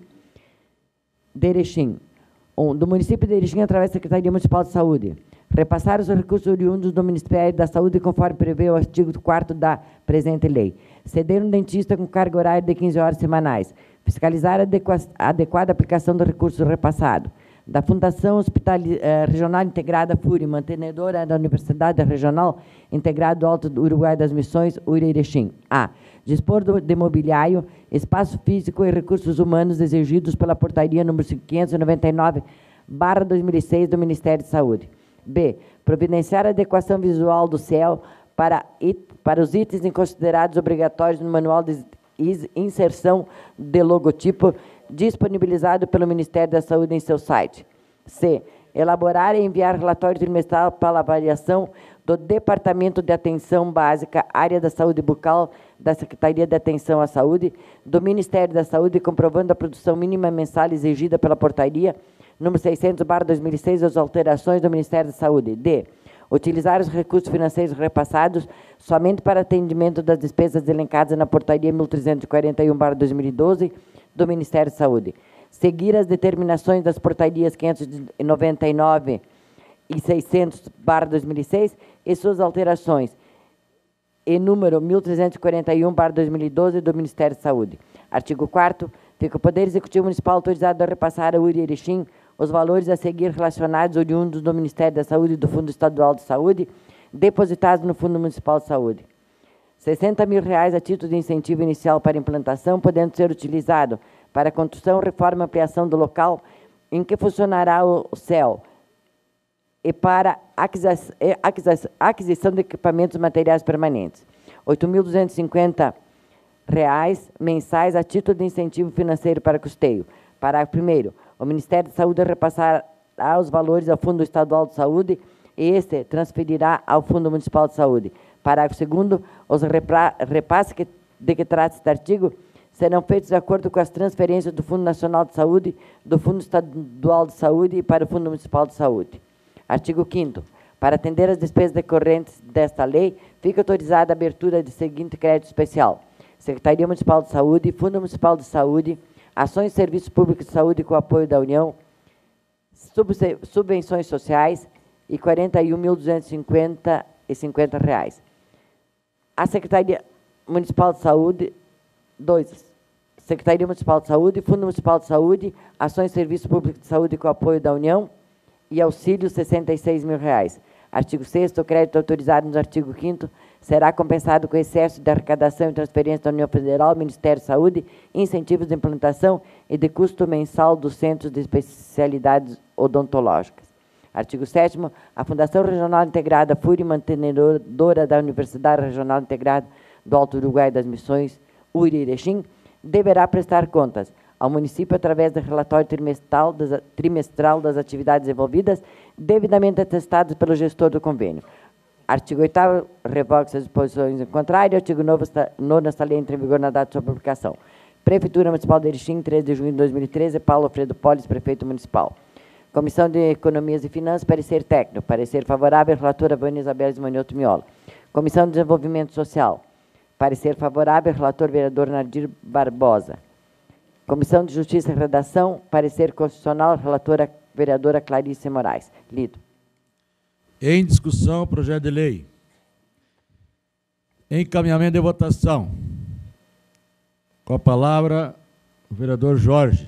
de Erechim, um, do município de Erechim, através da Secretaria Municipal de Saúde. Repassar os recursos oriundos do Ministério da Saúde, conforme prevê o artigo quarto da presente lei. Ceder um dentista com carga horária de quinze horas semanais. Fiscalizar a adequada aplicação do recurso repassado. Da Fundação Hospital eh, Regional Integrada, FURI, mantenedora da Universidade Regional Integrada do Alto Uruguai das Missões, U R I Erechim. A. Dispor do, de mobiliário, espaço físico e recursos humanos exigidos pela Portaria número quinhentos e noventa e nove barra dois mil e seis do Ministério de Saúde. B. Providenciar a adequação visual do C E L para, it, para os itens considerados obrigatórios no manual de inserção de logotipo disponibilizado pelo Ministério da Saúde em seu site. C. Elaborar e enviar relatório trimestral para a avaliação do Departamento de Atenção Básica, Área da Saúde Bucal, da Secretaria de Atenção à Saúde, do Ministério da Saúde, comprovando a produção mínima mensal exigida pela Portaria número seiscentos barra dois mil e seis, as alterações do Ministério da Saúde. D. Utilizar os recursos financeiros repassados somente para atendimento das despesas elencadas na Portaria mil trezentos e quarenta e um barra dois mil e doze do Ministério da Saúde. Seguir as determinações das Portarias quinhentos e noventa e nove e seiscentos barra dois mil e seis e suas alterações. E número mil trezentos e quarenta e um barra dois mil e doze do Ministério da Saúde. Artigo quarto. Fica o Poder Executivo Municipal autorizado a repassar a U R I Erechim os valores a seguir relacionados oriundos do Ministério da Saúde e do Fundo Estadual de Saúde, depositados no Fundo Municipal de Saúde. sessenta mil reais a título de incentivo inicial para implantação, podendo ser utilizado para a construção, reforma e ampliação do local em que funcionará o C E L e para aquisição de equipamentos e materiais permanentes. oito mil duzentos e cinquenta reais mensais a título de incentivo financeiro para custeio. Parágrafo primeiro. O Ministério da Saúde repassará os valores ao Fundo Estadual de Saúde e este transferirá ao Fundo Municipal de Saúde. Parágrafo segundo. Os repasses que, de que trata este artigo serão feitos de acordo com as transferências do Fundo Nacional de Saúde, do Fundo Estadual de Saúde e para o Fundo Municipal de Saúde. Artigo quinto. Para atender as despesas decorrentes desta lei, fica autorizada a abertura de seguinte crédito especial: Secretaria Municipal de Saúde, Fundo Municipal de Saúde, Ações e Serviços Públicos de Saúde com apoio da União, subvenções sociais e quarenta e um mil duzentos e cinquenta e cinquenta reais. A Secretaria Municipal de Saúde, dois, Secretaria Municipal de Saúde, Fundo Municipal de Saúde, Ações e Serviços Públicos de Saúde com apoio da União e auxílio sessenta e seis mil reais. Artigo sexto, o crédito autorizado no artigo quinto será compensado com excesso de arrecadação e transferência da União Federal, Ministério da Saúde, incentivos de implantação e de custo mensal dos centros de especialidades odontológicas. Artigo sétimo, a Fundação Regional Integrada FURI, mantenedora da Universidade Regional Integrada do Alto Uruguai das Missões, U R I Erechim, deverá prestar contas ao município através do relatório trimestral das, trimestral das atividades envolvidas, devidamente atestadas pelo gestor do convênio. Artigo oitavo, revoga-se as disposições em contrário. Artigo nono, esta lei entra em vigor na data de sua publicação. Prefeitura Municipal de Erechim, treze de junho de dois mil e treze, Paulo Alfredo Polis, prefeito municipal. Comissão de Economias e Finanças, parecer técnico. Parecer favorável, relatora Vânia Isabel Esmanioto Miola. Comissão de Desenvolvimento Social. Parecer favorável, relator vereador Nardir Barbosa. Comissão de Justiça e Redação, parecer constitucional, relatora vereadora Clarice Moraes. Lido. Em discussão, projeto de lei. Encaminhamento de votação. Com a palavra, o vereador Jorge.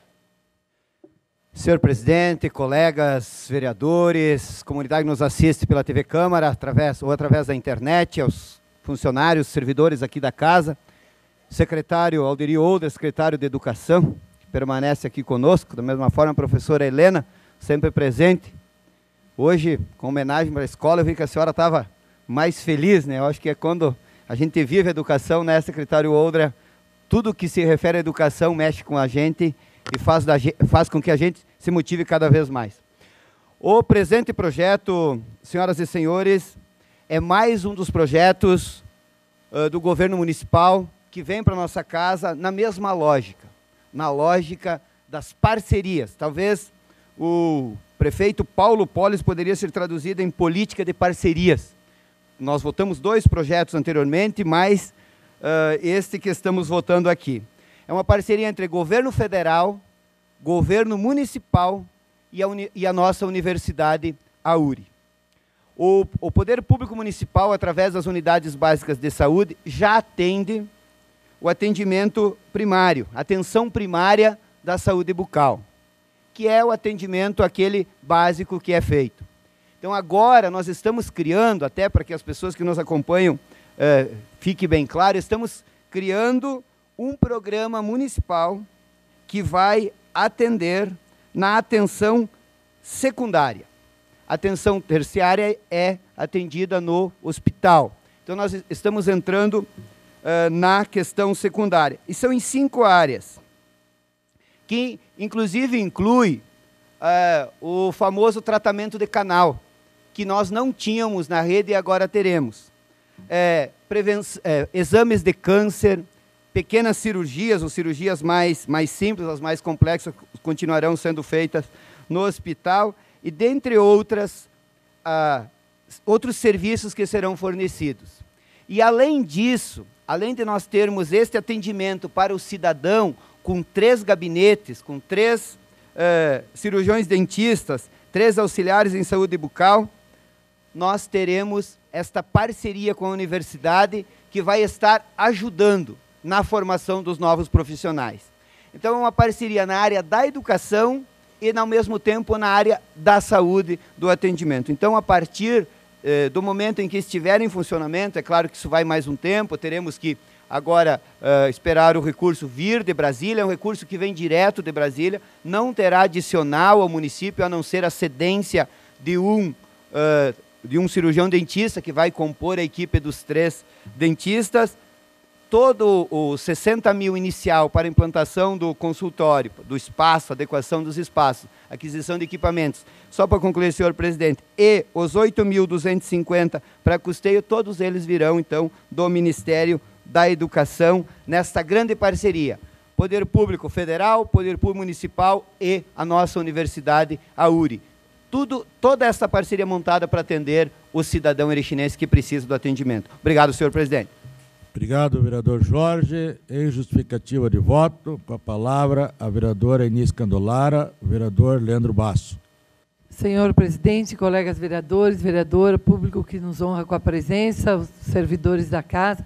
Senhor presidente, colegas vereadores, comunidade que nos assiste pela T V Câmara, através, ou através da internet, aos funcionários, servidores aqui da casa, secretário Alderi Older, secretário de Educação, que permanece aqui conosco, da mesma forma a professora Helena, sempre presente. Hoje, com homenagem para a escola, eu vi que a senhora estava mais feliz, né? Eu acho que é quando a gente vive a educação, né, secretário Older? Tudo que se refere à educação mexe com a gente e faz, da, faz com que a gente se motive cada vez mais. O presente projeto, senhoras e senhores, é mais um dos projetos uh, do governo municipal que vem para a nossa casa na mesma lógica, na lógica das parcerias. Talvez o prefeito Paulo Polis poderia ser traduzido em política de parcerias. Nós votamos dois projetos anteriormente, mas uh, este que estamos votando aqui. É uma parceria entre governo federal, governo municipal e a, uni, e a nossa universidade, a U R I. O, o Poder Público Municipal, através das unidades básicas de saúde, já atende o atendimento primário, a atenção primária da saúde bucal, que é o atendimento aquele básico que é feito. Então agora nós estamos criando, até para que as pessoas que nos acompanham eh, fique bem claro, estamos criando um programa municipal que vai atender na atenção secundária. A atenção terciária é atendida no hospital. Então nós estamos entrando uh, na questão secundária. E são em cinco áreas, que inclusive inclui uh, o famoso tratamento de canal, que nós não tínhamos na rede e agora teremos. É, é, exames de câncer, pequenas cirurgias, ou cirurgias mais, mais simples, as mais complexas, continuarão sendo feitas no hospital, e dentre outras, ah, outros serviços que serão fornecidos. E além disso, além de nós termos este atendimento para o cidadão, com três gabinetes, com três eh, cirurgiões dentistas, três auxiliares em saúde bucal, nós teremos esta parceria com a universidade que vai estar ajudando na formação dos novos profissionais. Então é uma parceria na área da educação e, ao mesmo tempo, na área da saúde, do atendimento. Então, a partir eh, do momento em que estiver em funcionamento, é claro que isso vai mais um tempo, teremos que agora uh, esperar o recurso vir de Brasília, é um recurso que vem direto de Brasília, não terá adicional ao município, a não ser a cedência de um, uh, de um cirurgião dentista, que vai compor a equipe dos três dentistas. Todo o sessenta mil inicial para a implantação do consultório, do espaço, adequação dos espaços, aquisição de equipamentos, só para concluir, senhor presidente, e os oito mil duzentos e cinquenta para custeio, todos eles virão, então, do Ministério da Educação, nesta grande parceria. Poder Público Federal, Poder Público Municipal e a nossa universidade, a U R I. Tudo, toda essa parceria montada para atender o cidadão erechinense que precisa do atendimento. Obrigado, senhor presidente. Obrigado, vereador Jorge. Em justificativa de voto, com a palavra a vereadora Enis Candolara, o vereador Leandro Basso. Senhor presidente, colegas vereadores, vereadora, público que nos honra com a presença, os servidores da casa,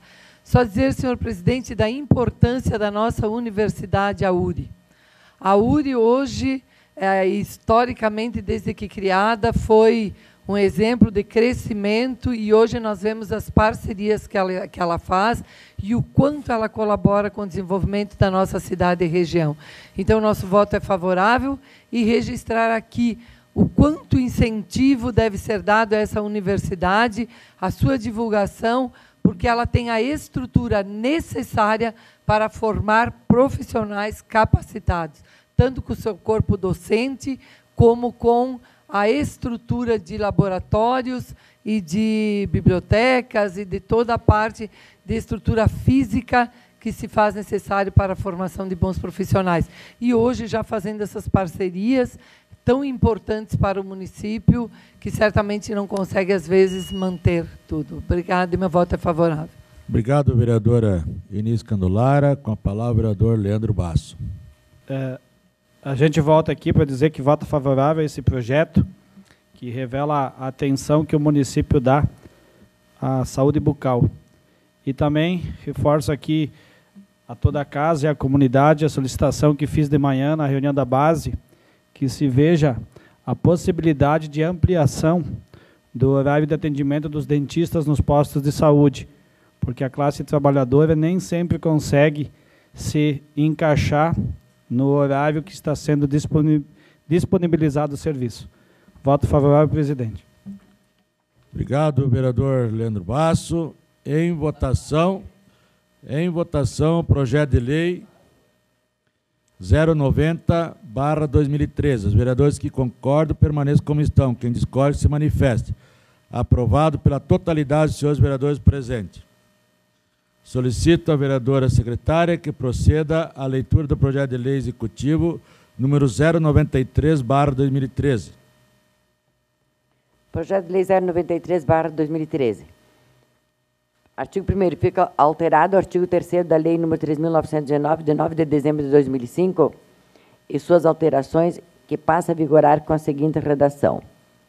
Só dizer, senhor presidente, da importância da nossa universidade, a U R I. A U R I hoje, é, historicamente, desde que criada, foi um exemplo de crescimento e hoje nós vemos as parcerias que ela, que ela faz e o quanto ela colabora com o desenvolvimento da nossa cidade e região. Então, nosso voto é favorável e registrar aqui o quanto incentivo deve ser dado a essa universidade, a sua divulgação, porque ela tem a estrutura necessária para formar profissionais capacitados, tanto com o seu corpo docente, como com a estrutura de laboratórios e de bibliotecas e de toda a parte de estrutura física que se faz necessário para a formação de bons profissionais. E hoje, já fazendo essas parcerias tão importantes para o município, que certamente não consegue, às vezes, manter tudo. Obrigada, e meu voto é favorável. Obrigado, vereadora Enis Candolara. Com a palavra, o vereador Leandro Basso. É, a gente volta aqui para dizer que vota favorável a esse projeto, que revela a atenção que o município dá à saúde bucal. E também reforço aqui a toda a casa e a comunidade a solicitação que fiz de manhã na reunião da base, que se veja a possibilidade de ampliação do horário de atendimento dos dentistas nos postos de saúde, porque a classe trabalhadora nem sempre consegue se encaixar no horário que está sendo disponibilizado o serviço. Voto favorável, presidente. Obrigado, vereador Leandro Basso. Em votação, em votação, o projeto de lei zero noventa barra dois mil e treze. Os vereadores que concordam permaneçam como estão. Quem discorde se manifeste. Aprovado pela totalidade dos senhores vereadores presentes. Solicito à vereadora secretária que proceda à leitura do projeto de lei executivo número zero noventa e três barra dois mil e treze. Projeto de lei zero noventa e três barra dois mil e treze. Artigo primeiro. Fica alterado o artigo terceiro da Lei número três mil novecentos e dezenove, de nove de dezembro de dois mil e cinco, e suas alterações, que passa a vigorar com a seguinte redação.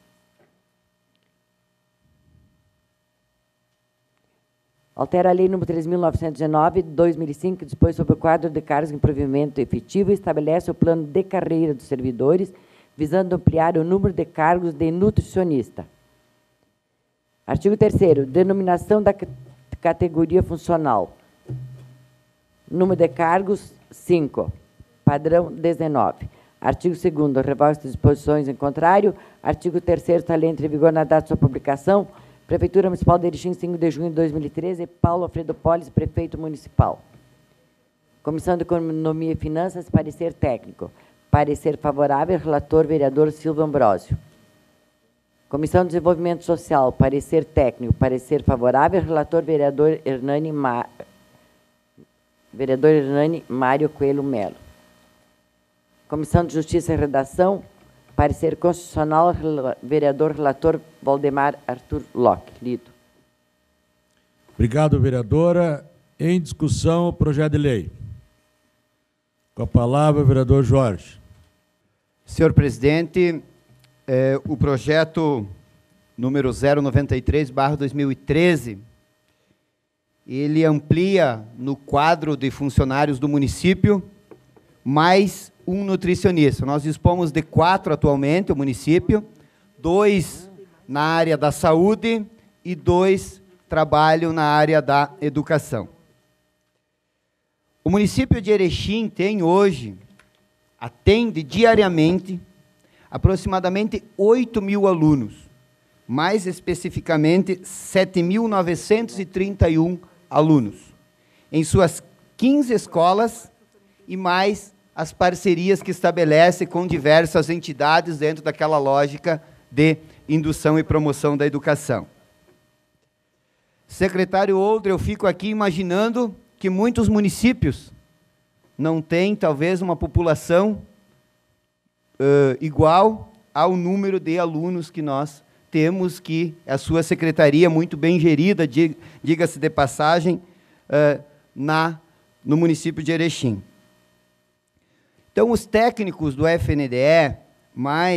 Altera a Lei número três mil novecentos e dezenove, de dois mil e cinco, que dispõe sobre o quadro de cargos em provimento efetivo e estabelece o plano de carreira dos servidores, visando ampliar o número de cargos de nutricionista. Artigo terceiro. Denominação da categoria funcional. Número de cargos, cinco. Padrão, dezenove. Artigo segundo. Revoga as disposições em contrário. Artigo terceiro. Está lei entre em vigor na data de sua publicação. Prefeitura Municipal de Erechim, cinco de junho de dois mil e treze. Paulo Alfredo Polis, prefeito municipal. Comissão de Economia e Finanças, parecer técnico. Parecer favorável, relator vereador Silvio Ambrósio. Comissão de Desenvolvimento Social, parecer técnico, parecer favorável, relator vereador Hernani, Ma... vereador Hernani Mário Coelho Melo. Comissão de Justiça e Redação, parecer constitucional, vereador relator Valdemar Arthur Locke. Lido. Obrigado, vereadora. Em discussão, o projeto de lei. Com a palavra, o vereador Jorge. Senhor presidente, É, o projeto número zero noventa e três barra dois mil e treze, ele amplia no quadro de funcionários do município mais um nutricionista. Nós dispomos de quatro atualmente, o município, dois na área da saúde e dois trabalham na área da educação. O município de Erechim tem hoje, atende diariamente, aproximadamente oito mil alunos, mais especificamente sete mil novecentos e trinta e um alunos, em suas quinze escolas e mais as parcerias que estabelece com diversas entidades dentro daquela lógica de indução e promoção da educação. Secretário Oldre, eu fico aqui imaginando que muitos municípios não têm, talvez, uma população Uh, igual ao número de alunos que nós temos, que a sua secretaria, muito bem gerida, diga-se de passagem, uh, na, no município de Erechim. Então, os técnicos do F N D E, mais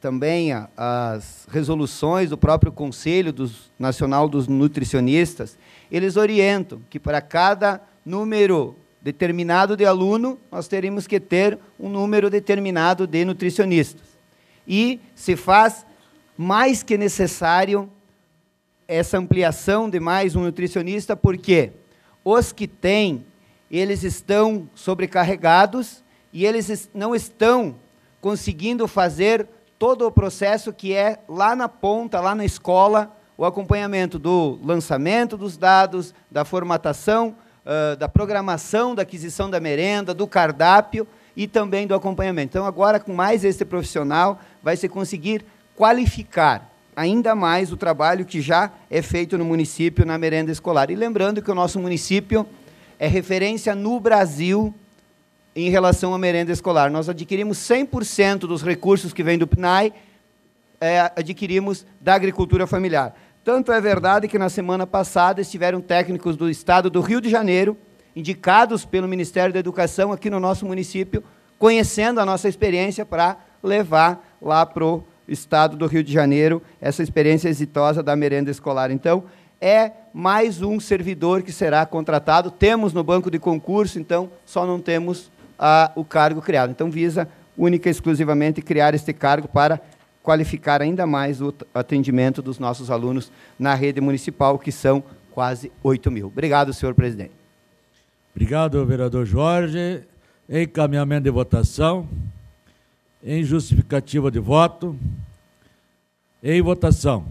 também a, as resoluções do próprio Conselho dos, Nacional dos Nutricionistas, eles orientam que para cada número determinado de aluno, nós teríamos que ter um número determinado de nutricionistas. E se faz mais que necessário essa ampliação de mais um nutricionista, porque os que têm, eles estão sobrecarregados e eles não estão conseguindo fazer todo o processo que é lá na ponta, lá na escola, o acompanhamento do lançamento dos dados, da formatação, uh, da programação, da aquisição da merenda, do cardápio e também do acompanhamento. Então, agora, com mais esse profissional, vai se conseguir qualificar ainda mais o trabalho que já é feito no município na merenda escolar. E lembrando que o nosso município é referência no Brasil em relação à merenda escolar. Nós adquirimos cem por cento dos recursos que vêm do P N A E, é, adquirimos da agricultura familiar. Tanto é verdade que na semana passada estiveram técnicos do estado do Rio de Janeiro, indicados pelo Ministério da Educação aqui no nosso município, conhecendo a nossa experiência para levar lá para o estado do Rio de Janeiro essa experiência exitosa da merenda escolar. Então, é mais um servidor que será contratado. Temos no banco de concurso, então, só não temos ah, o cargo criado. Então, visa única e exclusivamente criar este cargo para qualificar ainda mais o atendimento dos nossos alunos na rede municipal, que são quase oito mil. Obrigado, senhor presidente. Obrigado, vereador Jorge. Encaminhamento de votação. Em justificativa de voto. Em votação.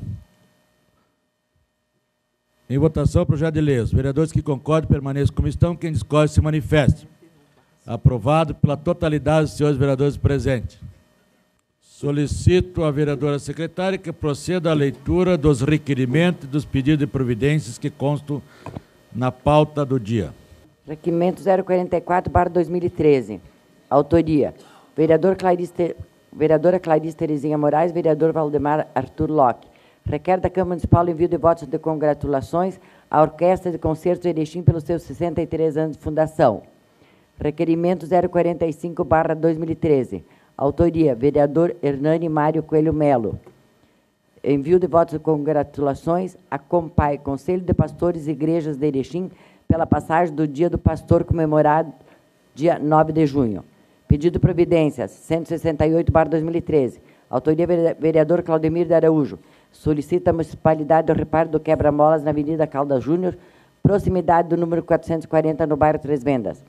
Em votação, projeto de lei. Os vereadores que concordam permaneçam como estão. Quem discorde se manifeste. Aprovado pela totalidade dos senhores vereadores presentes. Solicito à vereadora secretária que proceda à leitura dos requerimentos e dos pedidos de providências que constam na pauta do dia. Requerimento zero quarenta e quatro barra dois mil e treze. Autoria: Vereador Clarice, vereadora Clarice Terezinha Moraes, vereador Valdemar Arthur Locke. Requer da Câmara Municipal o envio de votos de congratulações à Orquestra de Concertos Erechim pelos seus sessenta e três anos de fundação. Requerimento zero quarenta e cinco barra dois mil e treze. Autoria: vereador Hernani Mário Coelho Melo. Envio de votos de congratulações à COMPAI, Conselho de Pastores e Igrejas de Erechim, pela passagem do Dia do Pastor comemorado dia nove de junho. Pedido de providências, cento e sessenta e oito barra dois mil e treze. Autoria: vereador Claudemir de Araújo. Solicita a municipalidade o reparo do quebra-molas na Avenida Caldas Júnior, proximidade do número quatrocentos e quarenta, no bairro Três Vendas.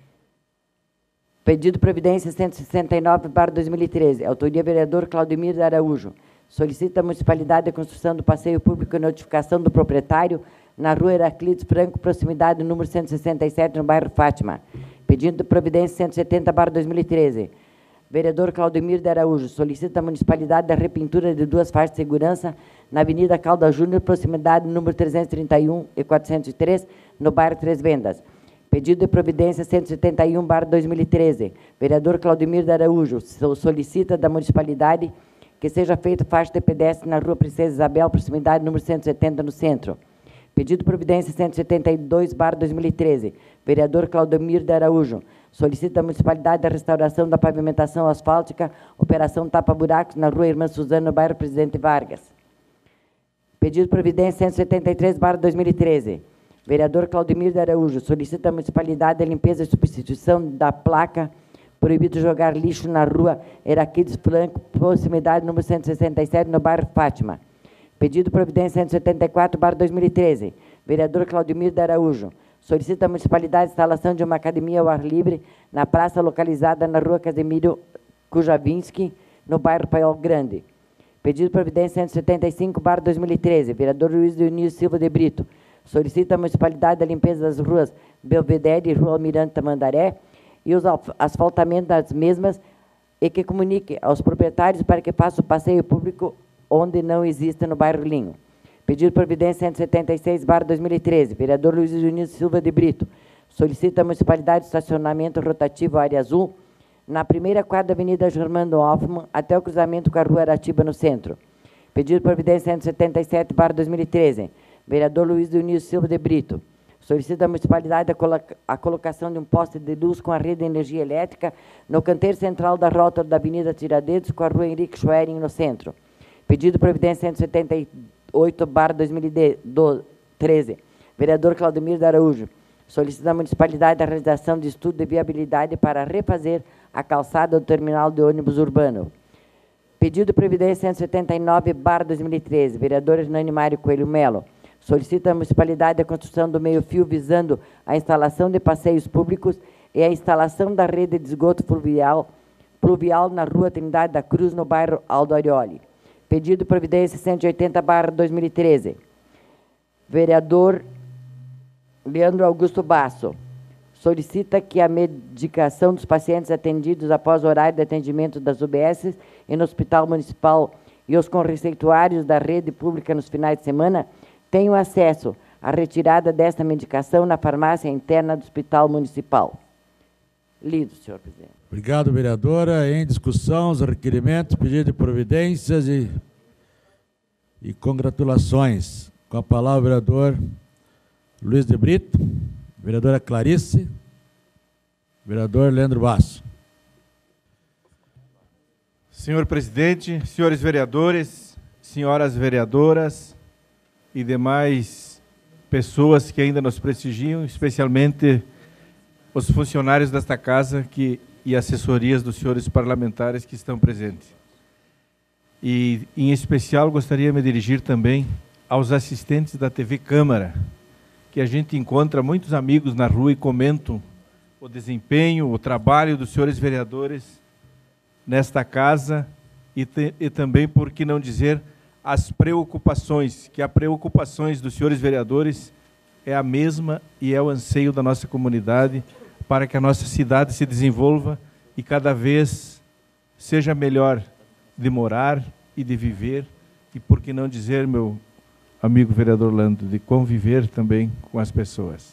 Pedido de providência cento e sessenta e nove barra dois mil e treze. Autoria: vereador Claudemir de Araújo. Solicita a municipalidade a construção do passeio público e notificação do proprietário na rua Heraclides Franco, proximidade do número cento e sessenta e sete, no bairro Fátima. Pedido de providência cento e setenta barra dois mil e treze. Vereador Claudemir de Araújo solicita a municipalidade a repintura de duas faixas de segurança na Avenida Caldas Júnior, proximidade do número trezentos e trinta e um e quatrocentos e três, no bairro Três Vendas. Pedido de providência cento e setenta e um barra dois mil e treze. Vereador Claudemir de Araújo solicita da municipalidade que seja feita faixa de pedestre na rua Princesa Isabel, proximidade número cento e setenta, no centro. Pedido de providência cento e setenta e dois barra dois mil e treze. Vereador Claudemir de Araújo solicita da municipalidade a restauração da pavimentação asfáltica, operação tapa-buracos na rua Irmã Suzana, no bairro Presidente Vargas. Pedido de providência cento e setenta e três barra dois mil e treze. Vereador Claudemir de Araújo solicita à municipalidade a limpeza e substituição da placa proibido jogar lixo na rua Heraclides Franco, proximidade número cento e sessenta e sete, no bairro Fátima. Pedido de providência cento e setenta e quatro barra dois mil e treze. Vereador Claudemir de Araújo solicita à municipalidade a instalação de uma academia ao ar livre na praça localizada na rua Casimiro Kujavinski, no bairro Paiol Grande. Pedido de providência cento e setenta e cinco barra dois mil e treze. Vereador Luiz Dionísio Silva de Brito solicita à municipalidade a limpeza das ruas Belvedere e Rua Almirante Tamandaré e os asfaltamentos das mesmas e que comunique aos proprietários para que faça o passeio público onde não existe no bairro Linho. Pedido de providência cento e setenta e seis barra dois mil e treze. Vereador Luiz Dionísio Silva de Brito solicita à municipalidade estacionamento rotativo área azul na primeira quadra da Avenida Germando Hoffmann até o cruzamento com a Rua Aratiba, no centro. Pedido de providência cento e setenta e sete barra dois mil e treze. Vereador Luiz Dionísio Silva de Brito Solicita a municipalidade a, coloca a colocação de um poste de luz com a rede de energia elétrica no canteiro central da rota da Avenida Tiradentes com a rua Henrique Schwering, no centro. Pedido providência cento e setenta e oito barra dois mil e treze. Vereador Claudemir de Araújo. Solicita a municipalidade a realização de estudo de viabilidade para refazer a calçada do terminal de ônibus urbano. Pedido de providência cento e setenta e nove barra dois mil e treze. Vereador Hernani Mário Coelho Melo. Solicita a municipalidade a construção do meio-fio visando a instalação de passeios públicos e a instalação da rede de esgoto fluvial, pluvial na rua Trindade da Cruz, no bairro Aldo Arioli. Pedido de providência cento e oitenta barra dois mil e treze. Vereador Leandro Augusto Basso. Solicita que a medicação dos pacientes atendidos após o horário de atendimento das U B S e no Hospital Municipal e os conreceituários da rede pública nos finais de semana tenham acesso à retirada desta medicação na farmácia interna do Hospital Municipal. Lido, senhor presidente. Obrigado, vereadora. Em discussão, os requerimentos, pedido de providências e, e congratulações. Com a palavra, o vereador Luiz de Brito, vereadora Clarice, vereador Leandro Basso. Senhor presidente, senhores vereadores, senhoras vereadoras e demais pessoas que ainda nos prestigiam, especialmente os funcionários desta casa que, e assessorias dos senhores parlamentares que estão presentes. E, em especial, gostaria de me dirigir também aos assistentes da T V Câmara, que a gente encontra muitos amigos na rua e comentam o desempenho, o trabalho dos senhores vereadores nesta casa e, te, e também, por que não dizer, as preocupações, que as preocupações dos senhores vereadores é a mesma e é o anseio da nossa comunidade para que a nossa cidade se desenvolva e cada vez seja melhor de morar e de viver e, por que não dizer, meu amigo vereador Lando, de conviver também com as pessoas.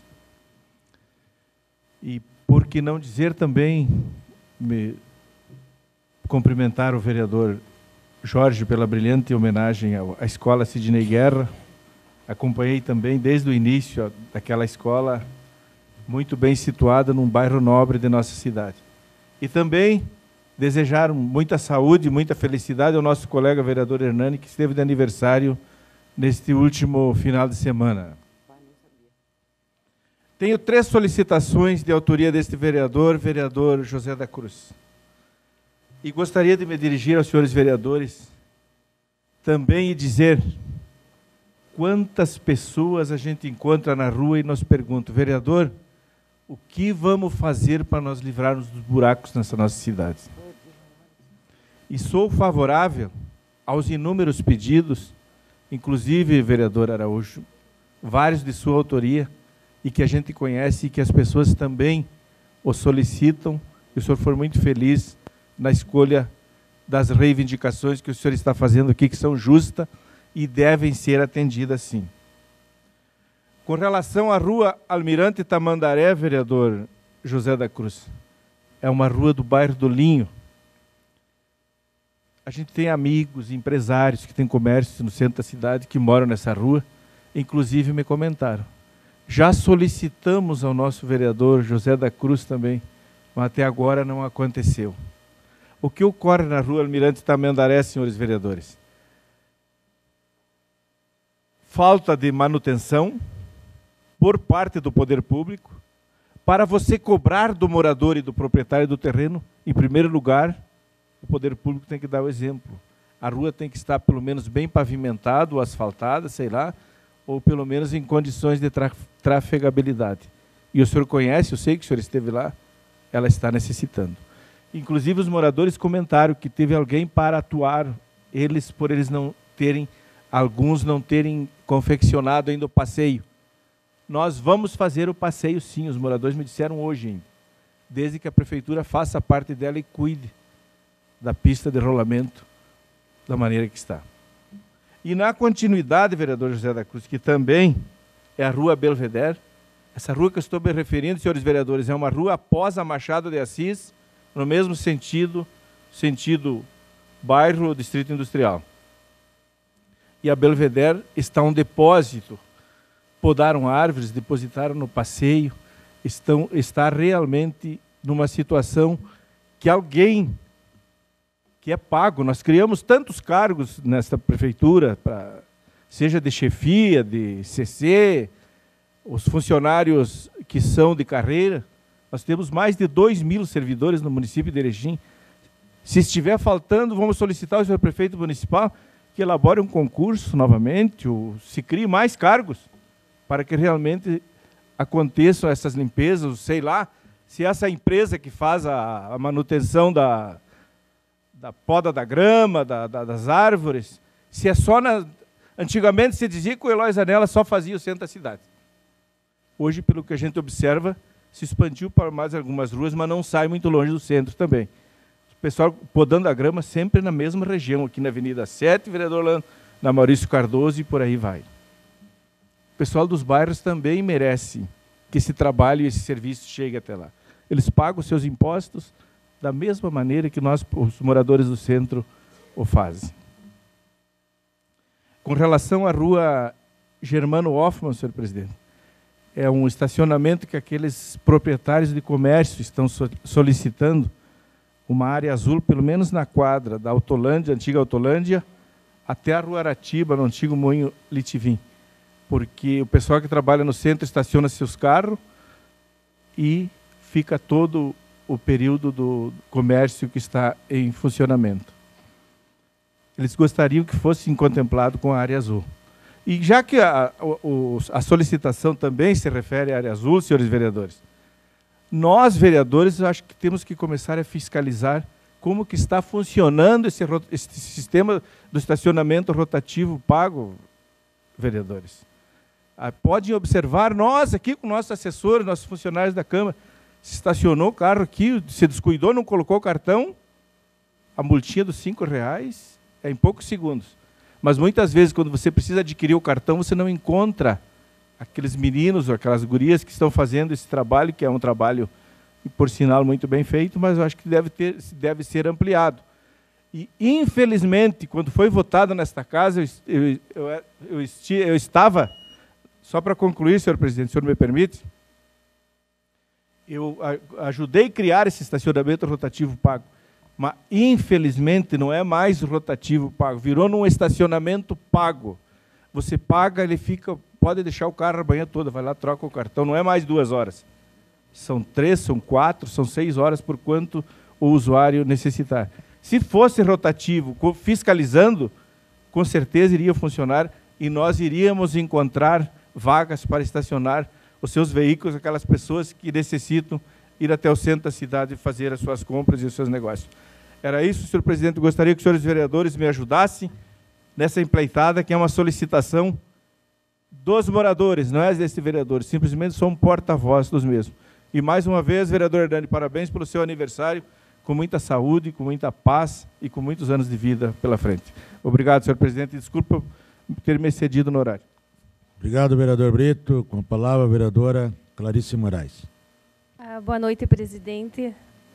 E, por que não dizer também, me cumprimentar o vereador Jorge pela brilhante homenagem à Escola Sidney Guerra. Acompanhei também desde o início daquela escola, muito bem situada num bairro nobre de nossa cidade. E também desejar muita saúde, muita felicidade ao nosso colega vereador Hernani, que esteve de aniversário neste último final de semana. Tenho três solicitações de autoria deste vereador, vereador José da Cruz. E gostaria de me dirigir aos senhores vereadores também e dizer quantas pessoas a gente encontra na rua e nos pergunta, vereador, o que vamos fazer para nós livrarmos dos buracos nessa nossa cidade? E sou favorável aos inúmeros pedidos, inclusive, vereador Araújo, vários de sua autoria, e que a gente conhece e que as pessoas também o solicitam, e o senhor foi muito feliz na escolha das reivindicações que o senhor está fazendo aqui, que são justas e devem ser atendidas sim. Com relação à rua Almirante Tamandaré, vereador José da Cruz, é uma rua do bairro do Linho. A gente tem amigos, empresários que têm comércio no centro da cidade que moram nessa rua, inclusive me comentaram. Já solicitamos ao nosso vereador José da Cruz também, mas até agora não aconteceu. O que ocorre na rua Almirante Tamandaré, senhores vereadores? Falta de manutenção por parte do poder público. Para você cobrar do morador e do proprietário do terreno, em primeiro lugar, o poder público tem que dar o exemplo. A rua tem que estar pelo menos bem pavimentada ou asfaltada, sei lá, ou pelo menos em condições de tra trafegabilidade. E o senhor conhece, eu sei que o senhor esteve lá, ela está necessitando. Inclusive os moradores comentaram que teve alguém para atuar, eles por eles não terem, alguns não terem confeccionado ainda o passeio. Nós vamos fazer o passeio sim, os moradores me disseram hoje ainda, desde que a prefeitura faça parte dela e cuide da pista de rolamento da maneira que está. E na continuidade, vereador José da Cruz, que também é a rua Belvedere, essa rua que eu estou me referindo, senhores vereadores, é uma rua após a Machado de Assis, no mesmo sentido, sentido bairro, distrito industrial. E a Belvedere está um depósito podaram árvores, depositaram no passeio, estão, está realmente numa situação que alguém que é pago, nós criamos tantos cargos nesta prefeitura, pra, seja de chefia, de C C, os funcionários que são de carreira, nós temos mais de dois mil servidores no município de Erechim. Se estiver faltando, vamos solicitar ao senhor prefeito municipal que elabore um concurso novamente, ou se crie mais cargos, para que realmente aconteçam essas limpezas, sei lá, se essa empresa que faz a, a manutenção da, da poda da grama, da, da, das árvores, se é só na... Antigamente se dizia que o Eloy Zanella só fazia o centro da cidade. Hoje, pelo que a gente observa, se expandiu para mais algumas ruas, mas não sai muito longe do centro também. O pessoal podando a grama sempre na mesma região, aqui na Avenida sete, vereador Orlando, na Maurício Cardoso e por aí vai. O pessoal dos bairros também merece que esse trabalho e esse serviço chegue até lá. Eles pagam os seus impostos da mesma maneira que nós, os moradores do centro, o fazem. Com relação à rua Germano Hoffmann, senhor presidente, é um estacionamento que aqueles proprietários de comércio estão solicitando uma área azul, pelo menos na quadra da Autolândia, antiga Autolândia, até a Rua Aratiba, no antigo Moinho Litivim. Porque o pessoal que trabalha no centro estaciona seus carros e fica todo o período do comércio que está em funcionamento. Eles gostariam que fosse contemplado com a área azul. E já que a, a, a solicitação também se refere à área azul, senhores vereadores, nós, vereadores, acho que temos que começar a fiscalizar como que está funcionando esse, esse sistema do estacionamento rotativo pago, vereadores. Ah, podem observar, nós aqui com nossos assessores, nossos funcionários da Câmara, se estacionou o carro aqui, se descuidou, não colocou o cartão, a multinha dos cinco reais é em poucos segundos. Mas muitas vezes, quando você precisa adquirir o cartão, você não encontra aqueles meninos ou aquelas gurias que estão fazendo esse trabalho, que é um trabalho, por sinal, muito bem feito, mas eu acho que deve, ter, deve ser ampliado. E, infelizmente, quando foi votado nesta casa, eu, eu, eu, eu, esti, eu estava, só para concluir, senhor presidente, se o senhor me permite, eu a, ajudei a criar esse estacionamento rotativo pago, mas, infelizmente, não é mais rotativo pago, virou num estacionamento pago. Você paga, ele fica, pode deixar o carro a manhã toda, vai lá, troca o cartão, não é mais duas horas. São três, são quatro, são seis horas por quanto o usuário necessitar. Se fosse rotativo, fiscalizando, com certeza iria funcionar e nós iríamos encontrar vagas para estacionar os seus veículos, aquelas pessoas que necessitam ir até o centro da cidade e fazer as suas compras e os seus negócios. Era isso, senhor presidente. Eu gostaria que os senhores vereadores me ajudassem nessa empreitada, que é uma solicitação dos moradores, não é desse vereador, simplesmente sou um porta-voz dos mesmos. E mais uma vez, vereador Hernani, parabéns pelo seu aniversário, com muita saúde, com muita paz e com muitos anos de vida pela frente. Obrigado, senhor presidente, desculpa ter me excedido no horário. Obrigado, vereador Brito. Com a palavra, a vereadora Clarice Moraes. Uh, boa noite, presidente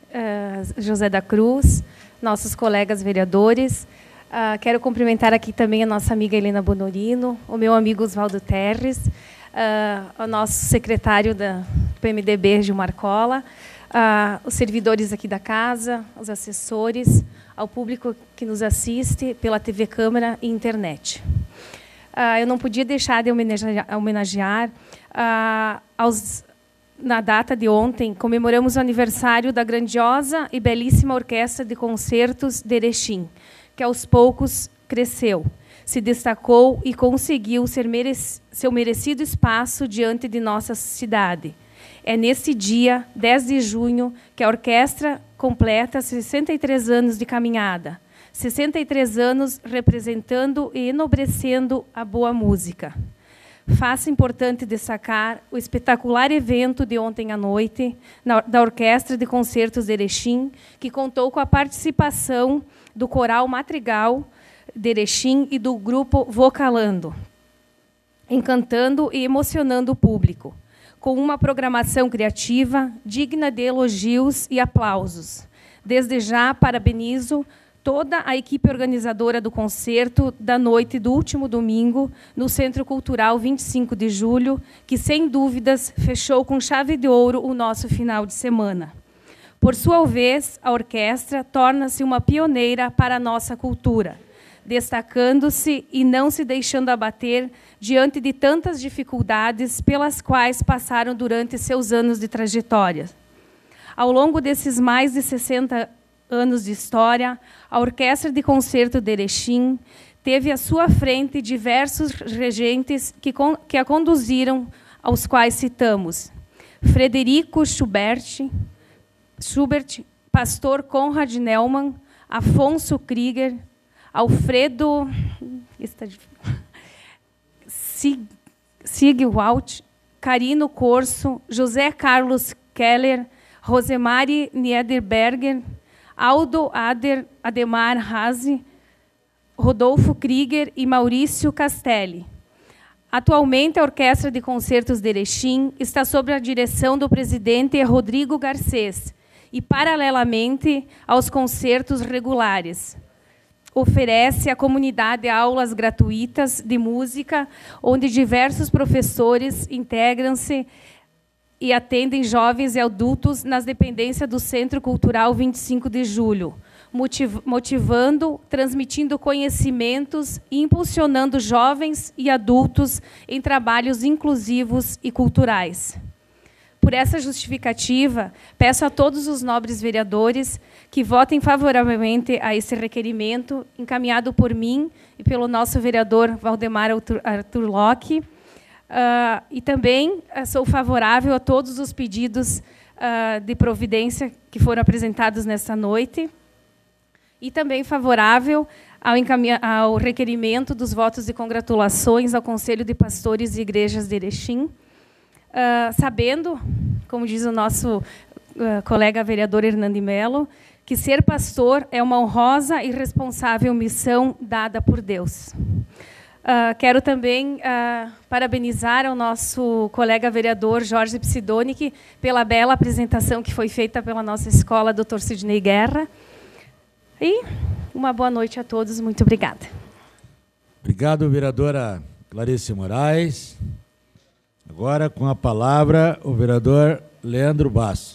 uh, José da Cruz, nossos colegas vereadores. Uh, quero cumprimentar aqui também a nossa amiga Helena Bonorino, o meu amigo Oswaldo Terres, uh, o nosso secretário da, do P M D B, Gil Marcola, uh, os servidores aqui da casa, os assessores, ao público que nos assiste pela T V Câmara e internet. Uh, eu não podia deixar de homenagear, homenagear uh, aos... Na data de ontem, comemoramos o aniversário da grandiosa e belíssima Orquestra de Concertos de Erechim, que aos poucos cresceu, se destacou e conseguiu ser merec- seu merecido espaço diante de nossa cidade. É nesse dia, dez de junho, que a orquestra completa sessenta e três anos de caminhada, sessenta e três anos representando e enobrecendo a boa música. Faço importante destacar o espetacular evento de ontem à noite na, da Orquestra de Concertos de Erechim, que contou com a participação do Coral Madrigal de Erechim e do grupo Vocalando, encantando e emocionando o público, com uma programação criativa digna de elogios e aplausos. Desde já, parabenizo toda a equipe organizadora do concerto da noite do último domingo, no Centro Cultural vinte e cinco de julho, que, sem dúvidas, fechou com chave de ouro o nosso final de semana. Por sua vez, a orquestra torna-se uma pioneira para a nossa cultura, destacando-se e não se deixando abater diante de tantas dificuldades pelas quais passaram durante seus anos de trajetória. Ao longo desses mais de sessenta anos de história, a Orquestra de Concerto de Erechim teve à sua frente diversos regentes que, que a conduziram, aos quais citamos Frederico Schubert, Schubert, Pastor Konrad Neumann, Afonso Krieger, Alfredo Sig, Sigwalt, Carino Corso, José Carlos Keller, Rosemary Niederberger, Aldo Ader, Ademar Hazi, Rodolfo Krieger e Maurício Castelli. Atualmente, a Orquestra de Concertos de Erechim está sob a direção do presidente Rodrigo Garcês e, paralelamente aos concertos regulares, oferece à comunidade aulas gratuitas de música, onde diversos professores integram-se e atendem jovens e adultos nas dependências do Centro Cultural vinte e cinco de julho, motivando, transmitindo conhecimentos e impulsionando jovens e adultos em trabalhos inclusivos e culturais. Por essa justificativa, peço a todos os nobres vereadores que votem favoravelmente a esse requerimento encaminhado por mim e pelo nosso vereador Valdemar Arthur, Arthur Locke. Uh, e também uh, sou favorável a todos os pedidos uh, de providência que foram apresentados nesta noite. E também favorável ao, ao requerimento dos votos de congratulações ao Conselho de Pastores e Igrejas de Erechim, uh, sabendo, como diz o nosso uh, colega vereador Hernani Melo, que ser pastor é uma honrosa e responsável missão dada por Deus. Uh, quero também uh, parabenizar ao nosso colega vereador Jorge Psidonic pela bela apresentação que foi feita pela nossa escola, doutor Sidney Guerra. E uma boa noite a todos. Muito obrigada. Obrigado, vereadora Clarice Moraes. Agora, com a palavra, o vereador Leandro Basso.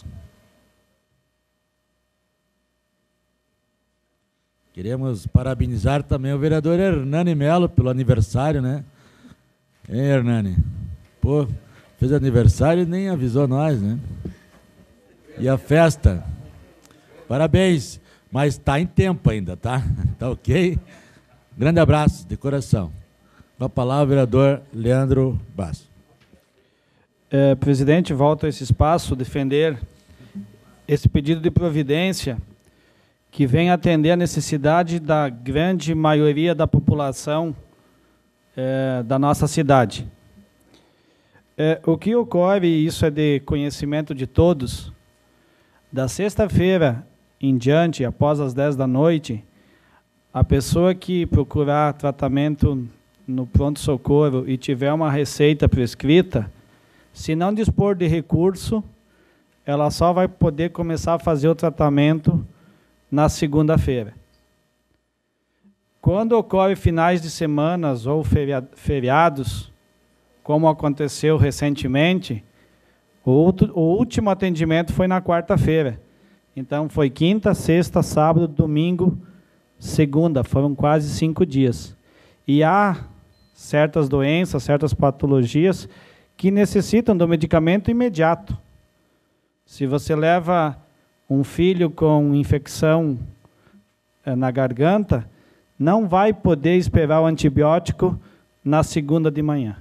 Queremos parabenizar também o vereador Hernani Melo pelo aniversário, né? Hein, Hernani? Pô, fez aniversário e nem avisou nós, né? E a festa? Parabéns, mas está em tempo ainda, tá? Tá ok? Grande abraço de coração. Com a palavra, o vereador Leandro Basso. É, presidente, volto a esse espaço defender esse pedido de providência que vem atender a necessidade da grande maioria da população é, da nossa cidade. É, o que ocorre, e isso é de conhecimento de todos, da sexta-feira em diante, após as dez da noite, a pessoa que procurar tratamento no pronto-socorro e tiver uma receita prescrita, se não dispor de recurso, ela só vai poder começar a fazer o tratamento na segunda-feira. Quando ocorre finais de semanas ou feriados, como aconteceu recentemente, o, outro, o último atendimento foi na quarta-feira. Então, foi quinta, sexta, sábado, domingo, segunda. Foram quase cinco dias. E há certas doenças, certas patologias que necessitam do medicamento imediato. Se você leva um filho com infecção eh, na garganta, não vai poder esperar o antibiótico na segunda de manhã.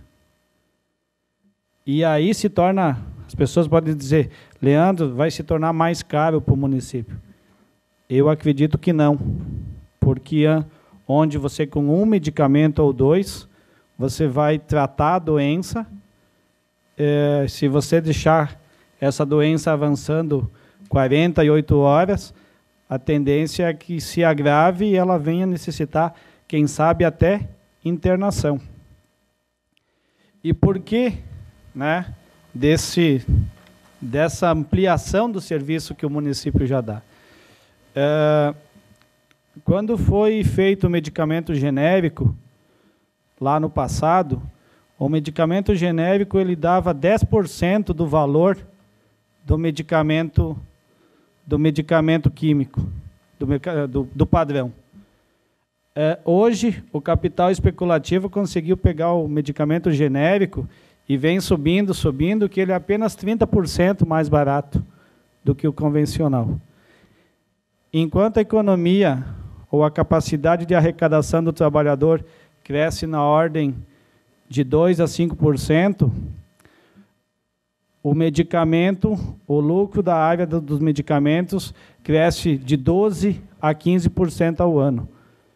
E aí se torna, as pessoas podem dizer, Leandro, vai se tornar mais caro para o município. Eu acredito que não, porque onde você com um medicamento ou dois, você vai tratar a doença, eh, se você deixar essa doença avançando quarenta e oito horas, a tendência é que se agrave e ela venha necessitar, quem sabe, até internação. E por que, né, desse, dessa ampliação do serviço que o município já dá? É, Quando foi feito o medicamento genérico, lá no passado, o medicamento genérico ele dava dez por cento do valor do medicamento, do medicamento químico, do, do, do padrão. É, hoje, o capital especulativo conseguiu pegar o medicamento genérico e vem subindo, subindo, que ele é apenas trinta por cento mais barato do que o convencional. Enquanto a economia ou a capacidade de arrecadação do trabalhador cresce na ordem de dois a cinco por cento, o medicamento, o lucro da área do, dos medicamentos cresce de doze a quinze por cento ao ano.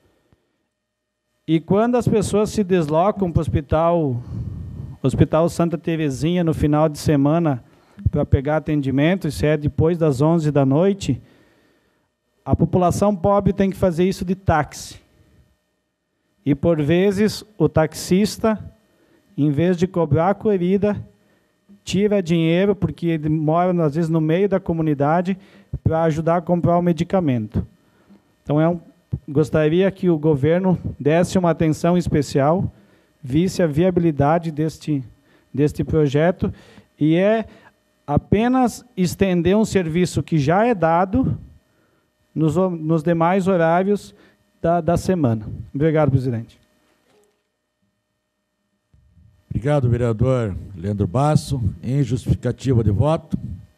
E quando as pessoas se deslocam para o hospital, Hospital Santa Terezinha no final de semana para pegar atendimento, isso é depois das onze da noite, a população pobre tem que fazer isso de táxi. E, por vezes, o taxista, em vez de cobrar a corrida, tira dinheiro, porque ele mora, às vezes, no meio da comunidade, para ajudar a comprar o medicamento. Então, é um, gostaria que o governo desse uma atenção especial, visse a viabilidade deste, deste projeto, e é apenas estender um serviço que já é dado nos, nos demais horários da, da semana. Obrigado, presidente. Obrigado, vereador Leandro Basso. Em justificativa de voto,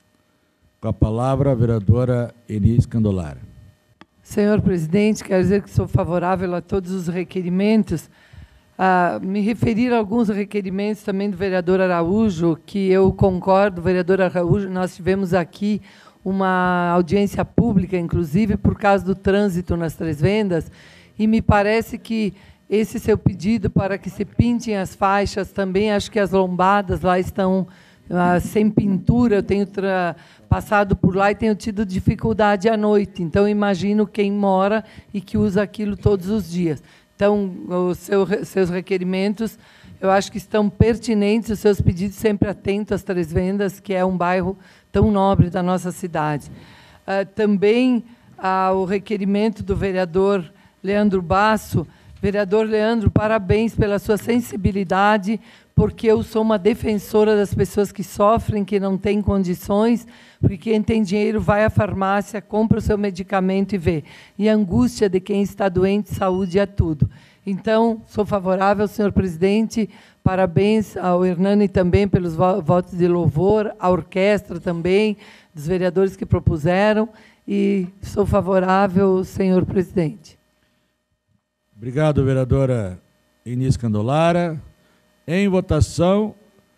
com a palavra a vereadora Enis Candolara. Senhor presidente, quero dizer que sou favorável a todos os requerimentos. Ah, me referir a alguns requerimentos também do vereador Araújo, que eu concordo, vereador Araújo, nós tivemos aqui uma audiência pública, inclusive, por causa do trânsito nas Três Vendas, e me parece que esse seu pedido para que se pintem as faixas, também acho que as lombadas lá estão ah, sem pintura, eu tenho passado por lá e tenho tido dificuldade à noite, então imagino quem mora e que usa aquilo todos os dias. Então, os seu, seus requerimentos, eu acho que estão pertinentes, os seus pedidos sempre atentos às Três Vendas, que é um bairro tão nobre da nossa cidade. Uh, também uh, o requerimento do vereador Leandro Basso. Vereador Leandro, parabéns pela sua sensibilidade, porque eu sou uma defensora das pessoas que sofrem, que não têm condições, porque quem tem dinheiro vai à farmácia, compra o seu medicamento e vê. E a angústia de quem está doente, saúde é tudo. Então, sou favorável, senhor presidente, parabéns ao Hernani também pelos votos de louvor, à orquestra também, dos vereadores que propuseram, e sou favorável, senhor presidente. Obrigado, vereadora Enis Candolara. Em votação,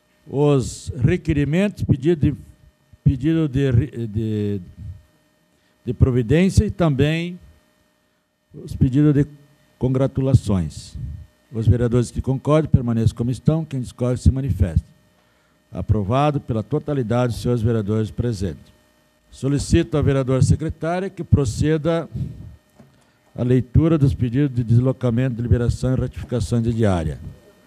os requerimentos, pedido de, pedido de, de, de providência e também os pedidos de congratulações. Os vereadores que concordam permaneçam como estão, quem discorda se manifesta. Aprovado pela totalidade dos senhores vereadores presentes. Solicito à vereadora secretária que proceda a leitura dos pedidos de deslocamento, deliberação e ratificação de diária.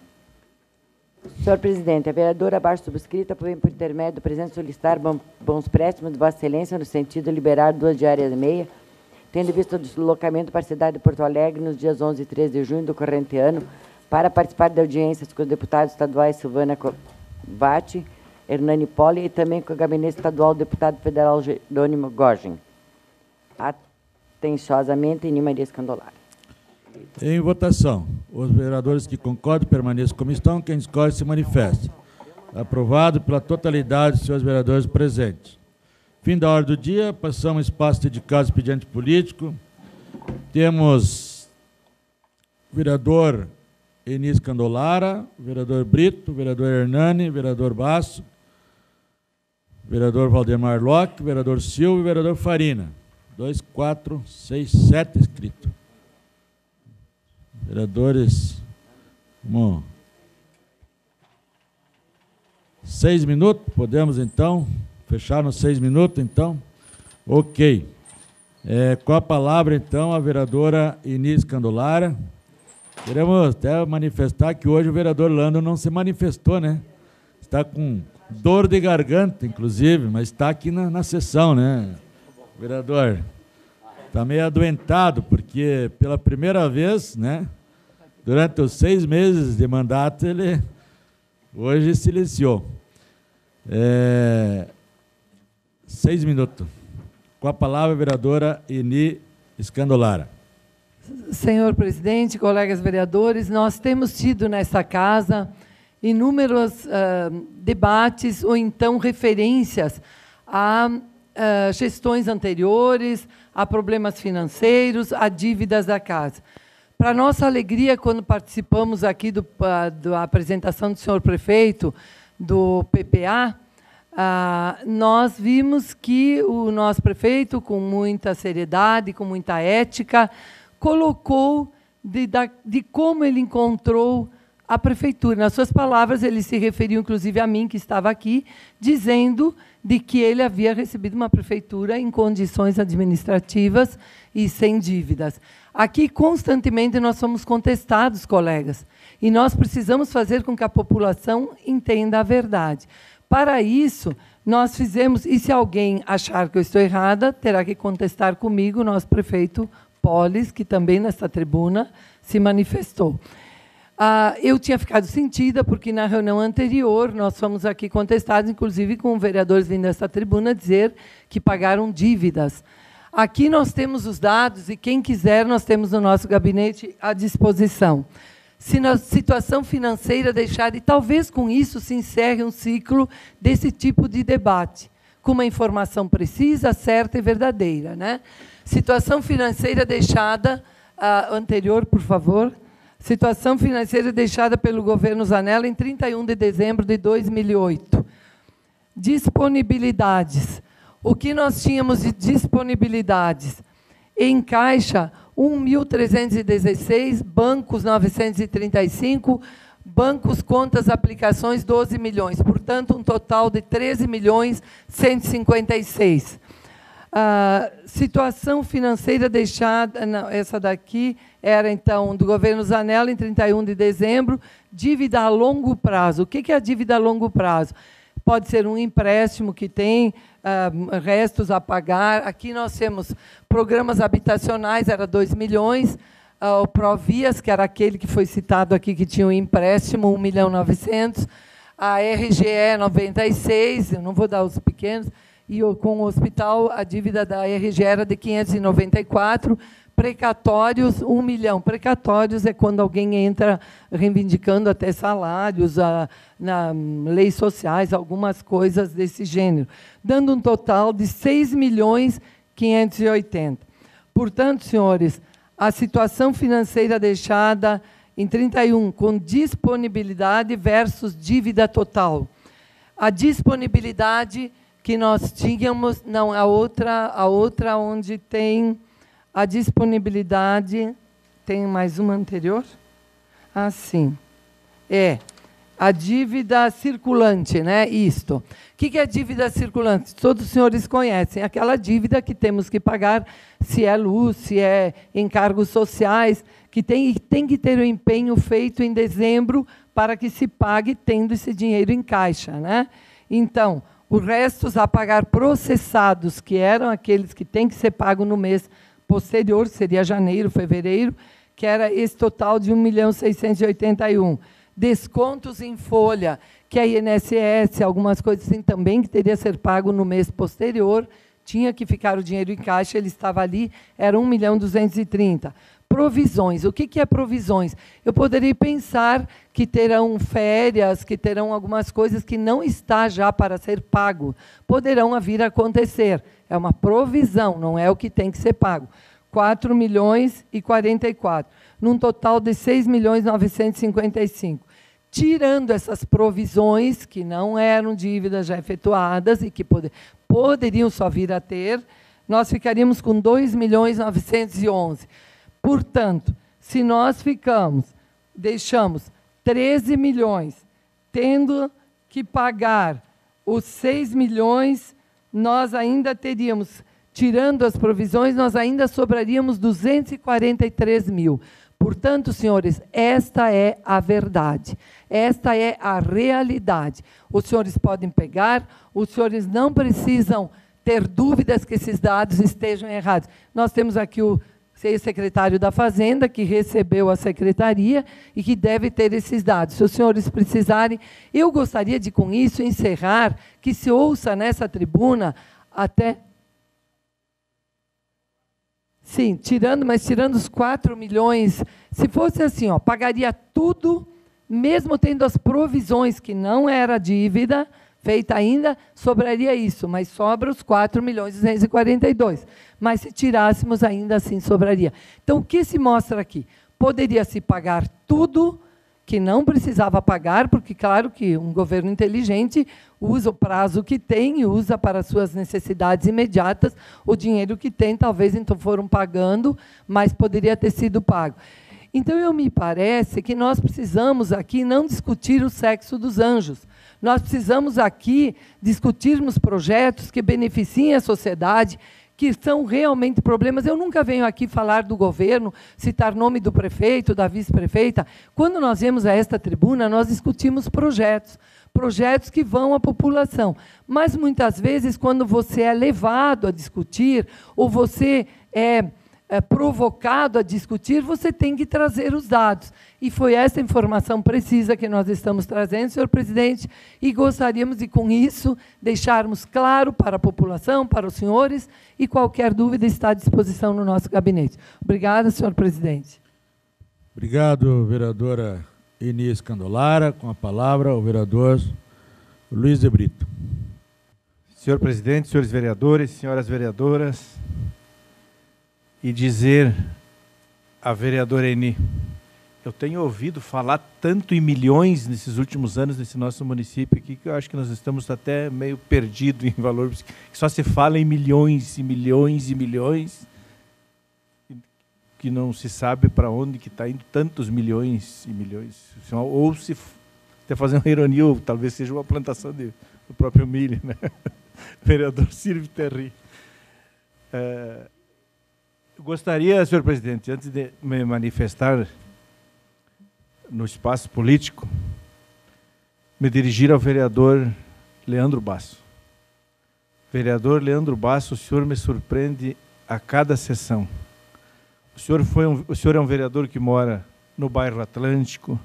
Senhor presidente, a vereadora abaixo subscrita, por intermédio do presente, solicitar bons préstimos de Vossa Excelência no sentido de liberar duas diárias e meia, tendo visto o deslocamento para a cidade de Porto Alegre nos dias onze e treze de junho do corrente ano, para participar de audiências com os deputados estaduais Silvana Vatti, Hernani Poli e também com o gabinete estadual do deputado federal Jerônimo Gorgin. Atenciosamente, Enis Maria Candolara. Em votação, os vereadores que concordam permaneçam como estão, quem discorda se manifesta. Aprovado pela totalidade dos senhores vereadores presentes. Fim da hora do dia, passamos ao espaço dedicado ao expediente político. Temos o vereador Enis Candolara, o vereador Brito, o vereador Hernani, o vereador Basso, o vereador Valdemar Locke, o vereador Silva e o vereador Farina. Dois, quatro, seis, sete inscritos. Vereadores, vamos. Seis minutos, podemos então fechar nos seis minutos, então? Ok. É, com a palavra, então, a vereadora Enis Candolara. Queremos até manifestar que hoje o vereador Lando não se manifestou, né? Está com dor de garganta, inclusive, mas está aqui na, na sessão, né? Vereador, está meio adoentado, porque porque pela primeira vez, né, durante os seis meses de mandato, ele hoje silenciou. É, seis minutos. Com a palavra, a vereadora Eni Scandolara. Senhor presidente, colegas vereadores, nós temos tido nessa casa inúmeros uh, debates ou então referências a uh, gestões anteriores, a problemas financeiros, a dívidas da casa. Para nossa alegria, quando participamos aqui do, uh, da apresentação do senhor prefeito, do P P A, uh, nós vimos que o nosso prefeito, com muita seriedade, com muita ética, colocou de, de como ele encontrou a prefeitura. Nas suas palavras, ele se referiu, inclusive, a mim, que estava aqui, dizendo de que ele havia recebido uma prefeitura em condições administrativas e sem dívidas. Aqui, constantemente, nós somos contestados, colegas, e nós precisamos fazer com que a população entenda a verdade. Para isso, nós fizemos, e se alguém achar que eu estou errada, terá que contestar comigo o nosso prefeito Polis, que também nesta tribuna se manifestou. Ah, eu tinha ficado sentida, porque na reunião anterior nós fomos aqui contestados, inclusive com vereadores vindo desta tribuna dizer que pagaram dívidas. Aqui nós temos os dados e quem quiser nós temos no nosso gabinete à disposição. Se na situação financeira deixar, e talvez com isso se encerre um ciclo desse tipo de debate, com uma informação precisa, certa e verdadeira, né? Situação financeira deixada, uh, anterior, por favor. Situação financeira deixada pelo governo Zanella em trinta e um de dezembro de dois mil e oito. Disponibilidades. O que nós tínhamos de disponibilidades? Em caixa, um mil trezentos e dezesseis, bancos novecentos e trinta e cinco, bancos, contas, aplicações, doze milhões. Portanto, um total de treze milhões cento e cinquenta e seis. Uh, situação financeira deixada, não, essa daqui era, então, do governo Zanella, em trinta e um de dezembro, dívida a longo prazo. O que é a dívida a longo prazo? Pode ser um empréstimo que tem uh, restos a pagar. Aqui nós temos programas habitacionais, era dois milhões, uh, o Provias, que era aquele que foi citado aqui, que tinha um empréstimo, um milhão e novecentos, a R G E noventa e seis, eu não vou dar os pequenos, e com o hospital, a dívida da R G era de quinhentos e noventa e quatro, precatórios, um milhão. Precatórios é quando alguém entra reivindicando até salários, a, na, leis sociais, algumas coisas desse gênero, dando um total de seis milhões quinhentos e oitenta. Portanto, senhores, a situação financeira deixada em trinta e um, com disponibilidade versus dívida total. A disponibilidade que nós tínhamos, não, a outra, a outra onde tem a disponibilidade, tem mais uma anterior? Ah, sim. É, a dívida circulante, né? Isto. O que é dívida circulante? Todos os senhores conhecem, aquela dívida que temos que pagar, se é luz, se é encargos sociais, que tem, tem que ter o empenho feito em dezembro para que se pague tendo esse dinheiro em caixa, né? Então, os restos a pagar processados, que eram aqueles que têm que ser pagos no mês posterior, seria janeiro, fevereiro, que era esse total de um milhão seiscentos e oitenta e um. Descontos em folha, que é I N S S, algumas coisas assim também, que teria que ser pago no mês posterior, tinha que ficar o dinheiro em caixa, ele estava ali, era um milhão duzentos e trinta. Provisões. O que é provisões? Eu poderia pensar que terão férias, que terão algumas coisas que não está já para ser pago. Poderão vir a acontecer. É uma provisão, não é o que tem que ser pago. quatro milhões e quarenta e quatro, num total de seis milhões novecentos e cinquenta e cinco. Tirando essas provisões, que não eram dívidas já efetuadas e que poder, poderiam só vir a ter, nós ficaríamos com dois milhões novecentos e onze. Portanto, se nós ficamos, deixamos treze milhões, tendo que pagar os seis milhões, nós ainda teríamos, tirando as provisões, nós ainda sobraríamos duzentos e quarenta e três mil. Portanto, senhores, esta é a verdade, esta é a realidade. Os senhores podem pegar, os senhores não precisam ter dúvidas que esses dados estejam errados. Nós temos aqui o ex-secretário da Fazenda, que recebeu a secretaria e que deve ter esses dados. Se os senhores precisarem, eu gostaria de, com isso, encerrar, que se ouça nessa tribuna até... Sim, tirando, mas tirando os quatro milhões, se fosse assim, ó, pagaria tudo, mesmo tendo as provisões, que não era dívida feita ainda, sobraria isso, mas sobra os quatro milhões duzentos e quarenta e dois. Mas se tirássemos, ainda assim sobraria. Então, o que se mostra aqui? Poderia-se pagar tudo que não precisava pagar, porque, claro, que um governo inteligente usa o prazo que tem e usa para suas necessidades imediatas o dinheiro que tem, talvez então foram pagando, mas poderia ter sido pago. Então, eu me parece que nós precisamos aqui não discutir o sexo dos anjos. Nós precisamos aqui discutirmos projetos que beneficiem a sociedade, que são realmente problemas. Eu nunca venho aqui falar do governo, citar nome do prefeito, da vice-prefeita. Quando nós viemos a esta tribuna, nós discutimos projetos, projetos que vão à população. Mas, muitas vezes, quando você é levado a discutir, ou você é... É, provocado a discutir, você tem que trazer os dados. E foi essa informação precisa que nós estamos trazendo, senhor presidente, e gostaríamos de, com isso, deixarmos claro para a população, para os senhores, e qualquer dúvida está à disposição no nosso gabinete. Obrigada, senhor presidente. Obrigado, vereadora Inês Candolara. Com a palavra, o vereador Luiz de Brito. Senhor presidente, senhores vereadores, senhoras vereadoras, e dizer à vereadora Eni, eu tenho ouvido falar tanto em milhões nesses últimos anos nesse nosso município aqui, que eu acho que nós estamos até meio perdidos em valor, que só se fala em milhões e milhões e milhões, que não se sabe para onde que está indo tantos milhões e milhões. Ou se até fazer uma ironia, ou talvez seja uma plantação de, do próprio milho, né? Vereador Silvio Terry. É, gostaria, senhor presidente, antes de me manifestar no espaço político, me dirigir ao vereador Leandro Basso. Vereador Leandro Basso, o senhor me surpreende a cada sessão. O senhor, foi um, o senhor é um vereador que mora no bairro Atlântico,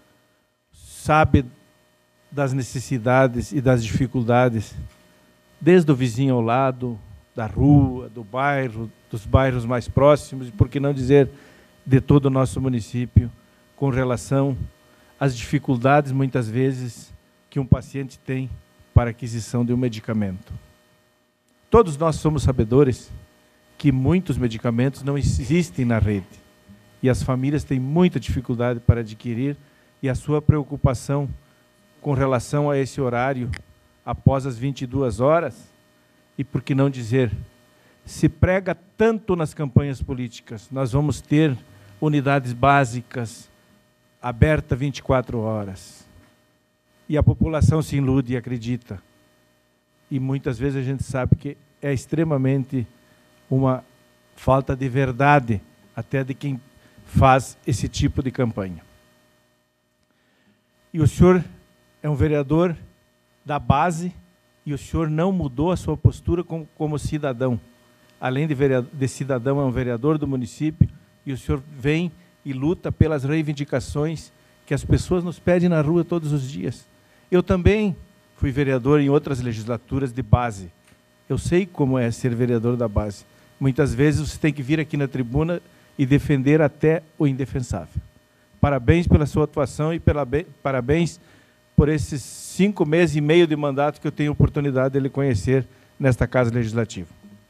sabe das necessidades e das dificuldades, desde o vizinho ao lado, da rua, do bairro, dos bairros mais próximos, e por que não dizer de todo o nosso município, com relação às dificuldades, muitas vezes, que um paciente tem para a aquisição de um medicamento. Todos nós somos sabedores que muitos medicamentos não existem na rede, e as famílias têm muita dificuldade para adquirir, e a sua preocupação com relação a esse horário, após as vinte e duas horas, e por que não dizer, se prega tanto nas campanhas políticas, nós vamos ter unidades básicas abertas vinte e quatro horas. E a população se ilude e acredita. E muitas vezes a gente sabe que é extremamente uma falta de verdade, até de quem faz esse tipo de campanha. E o senhor é um vereador da base, e o senhor não mudou a sua postura como, como cidadão. Além de, vereador, de cidadão, é um vereador do município, e o senhor vem e luta pelas reivindicações que as pessoas nos pedem na rua todos os dias. Eu também fui vereador em outras legislaturas de base. Eu sei como é ser vereador da base. Muitas vezes você tem que vir aqui na tribuna e defender até o indefensável. Parabéns pela sua atuação e pela, parabéns por esses cinco meses e meio de mandato que eu tenho a oportunidade de lhe conhecer nesta Casa Legislativa.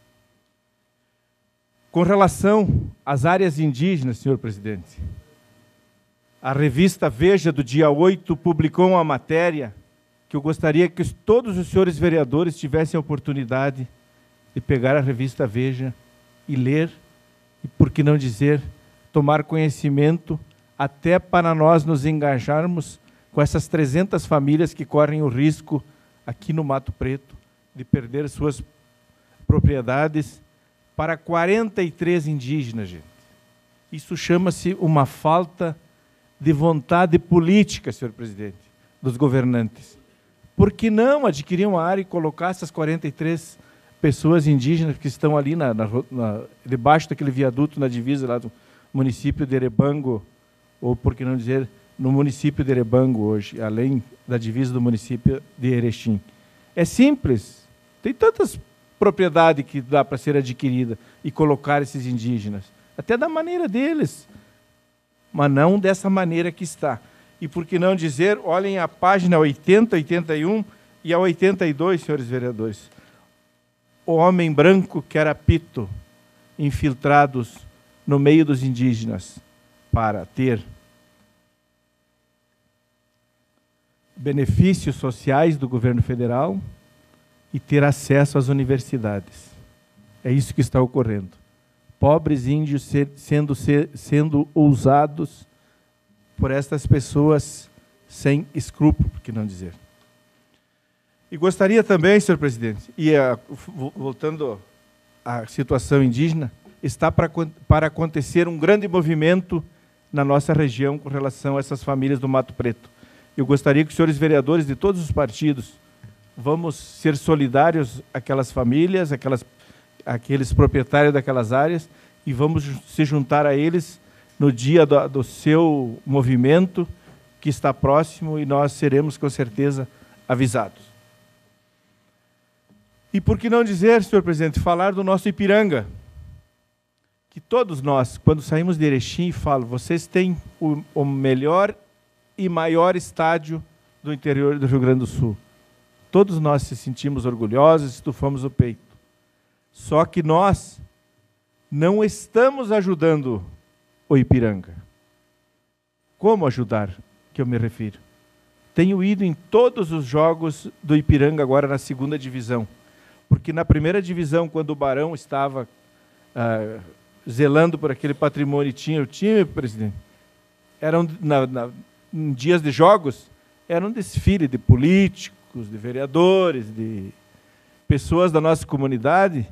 Com relação às áreas indígenas, senhor presidente, a revista Veja, do dia oito, publicou uma matéria que eu gostaria que todos os senhores vereadores tivessem a oportunidade de pegar a revista Veja e ler, e por que não dizer, tomar conhecimento, até para nós nos engajarmos com essas trezentas famílias que correm o risco aqui no Mato Preto de perder suas propriedades para quarenta e três indígenas, gente. Isso chama-se uma falta de vontade política, senhor presidente, dos governantes. Por que não adquirir uma área e colocar essas quarenta e três pessoas indígenas que estão ali na, na, na, debaixo daquele viaduto na divisa lá do município de Erebango, ou por que não dizer, no município de Erebango hoje, além da divisa do município de Erechim. É simples, tem tantas propriedades que dá para ser adquirida e colocar esses indígenas, até da maneira deles, mas não dessa maneira que está. E por que não dizer, olhem a página oitenta, oitenta e um e a oitenta e dois, senhores vereadores. O homem branco que era pito, infiltrados no meio dos indígenas, para ter benefícios sociais do governo federal e ter acesso às universidades. É isso que está ocorrendo. Pobres índios ser, sendo, ser, sendo usados por estas pessoas sem escrúpulo, por que não dizer. E gostaria também, senhor presidente, e a, voltando à situação indígena, está para, para acontecer um grande movimento na nossa região com relação a essas famílias do Mato Preto. Eu gostaria que os senhores vereadores de todos os partidos vamos ser solidários àquelas famílias, àquelas, àqueles proprietários daquelas áreas, e vamos se juntar a eles no dia do, do seu movimento, que está próximo, e nós seremos, com certeza, avisados. E por que não dizer, senhor presidente, falar do nosso Ipiranga, que todos nós, quando saímos de Erechim, falo, vocês têm o, o melhor e maior estádio do interior do Rio Grande do Sul. Todos nós se sentimos orgulhosos, estufamos o peito. Só que nós não estamos ajudando o Ipiranga. Como ajudar, que eu me refiro? Tenho ido em todos os jogos do Ipiranga agora na segunda divisão, porque na primeira divisão, quando o Barão estava ah, zelando por aquele patrimônio, tinha o time, presidente, eram, na, na, em dias de jogos, era um desfile de políticos, de vereadores, de pessoas da nossa comunidade,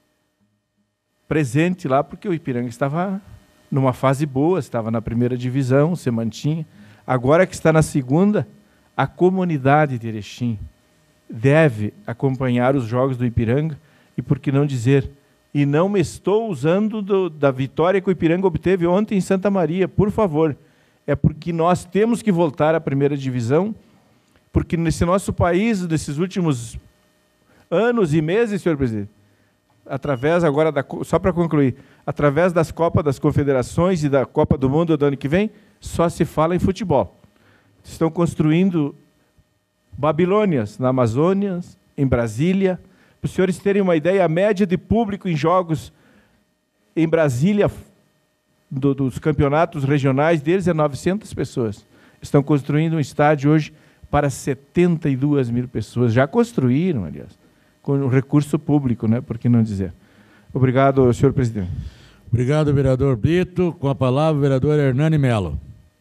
presente lá, porque o Ipiranga estava numa fase boa, estava na primeira divisão, se mantinha. Agora que está na segunda, a comunidade de Erechim deve acompanhar os jogos do Ipiranga, e por que não dizer, e não me estou usando do, da vitória que o Ipiranga obteve ontem em Santa Maria, por favor, é porque nós temos que voltar à primeira divisão, porque nesse nosso país, nesses últimos anos e meses, senhor presidente, através agora, da, só para concluir, através das Copas das Confederações e da Copa do Mundo do ano que vem, só se fala em futebol. Estão construindo Babilônias na Amazônia, em Brasília. Para os senhores terem uma ideia, a média de público em jogos em Brasília, do, dos campeonatos regionais deles, é novecentas pessoas. Estão construindo um estádio hoje para setenta e duas mil pessoas. Já construíram, aliás, com o recurso público, né? Por que não dizer? Obrigado, senhor presidente. Obrigado, vereador Brito. Com a palavra, o vereador Hernani Melo.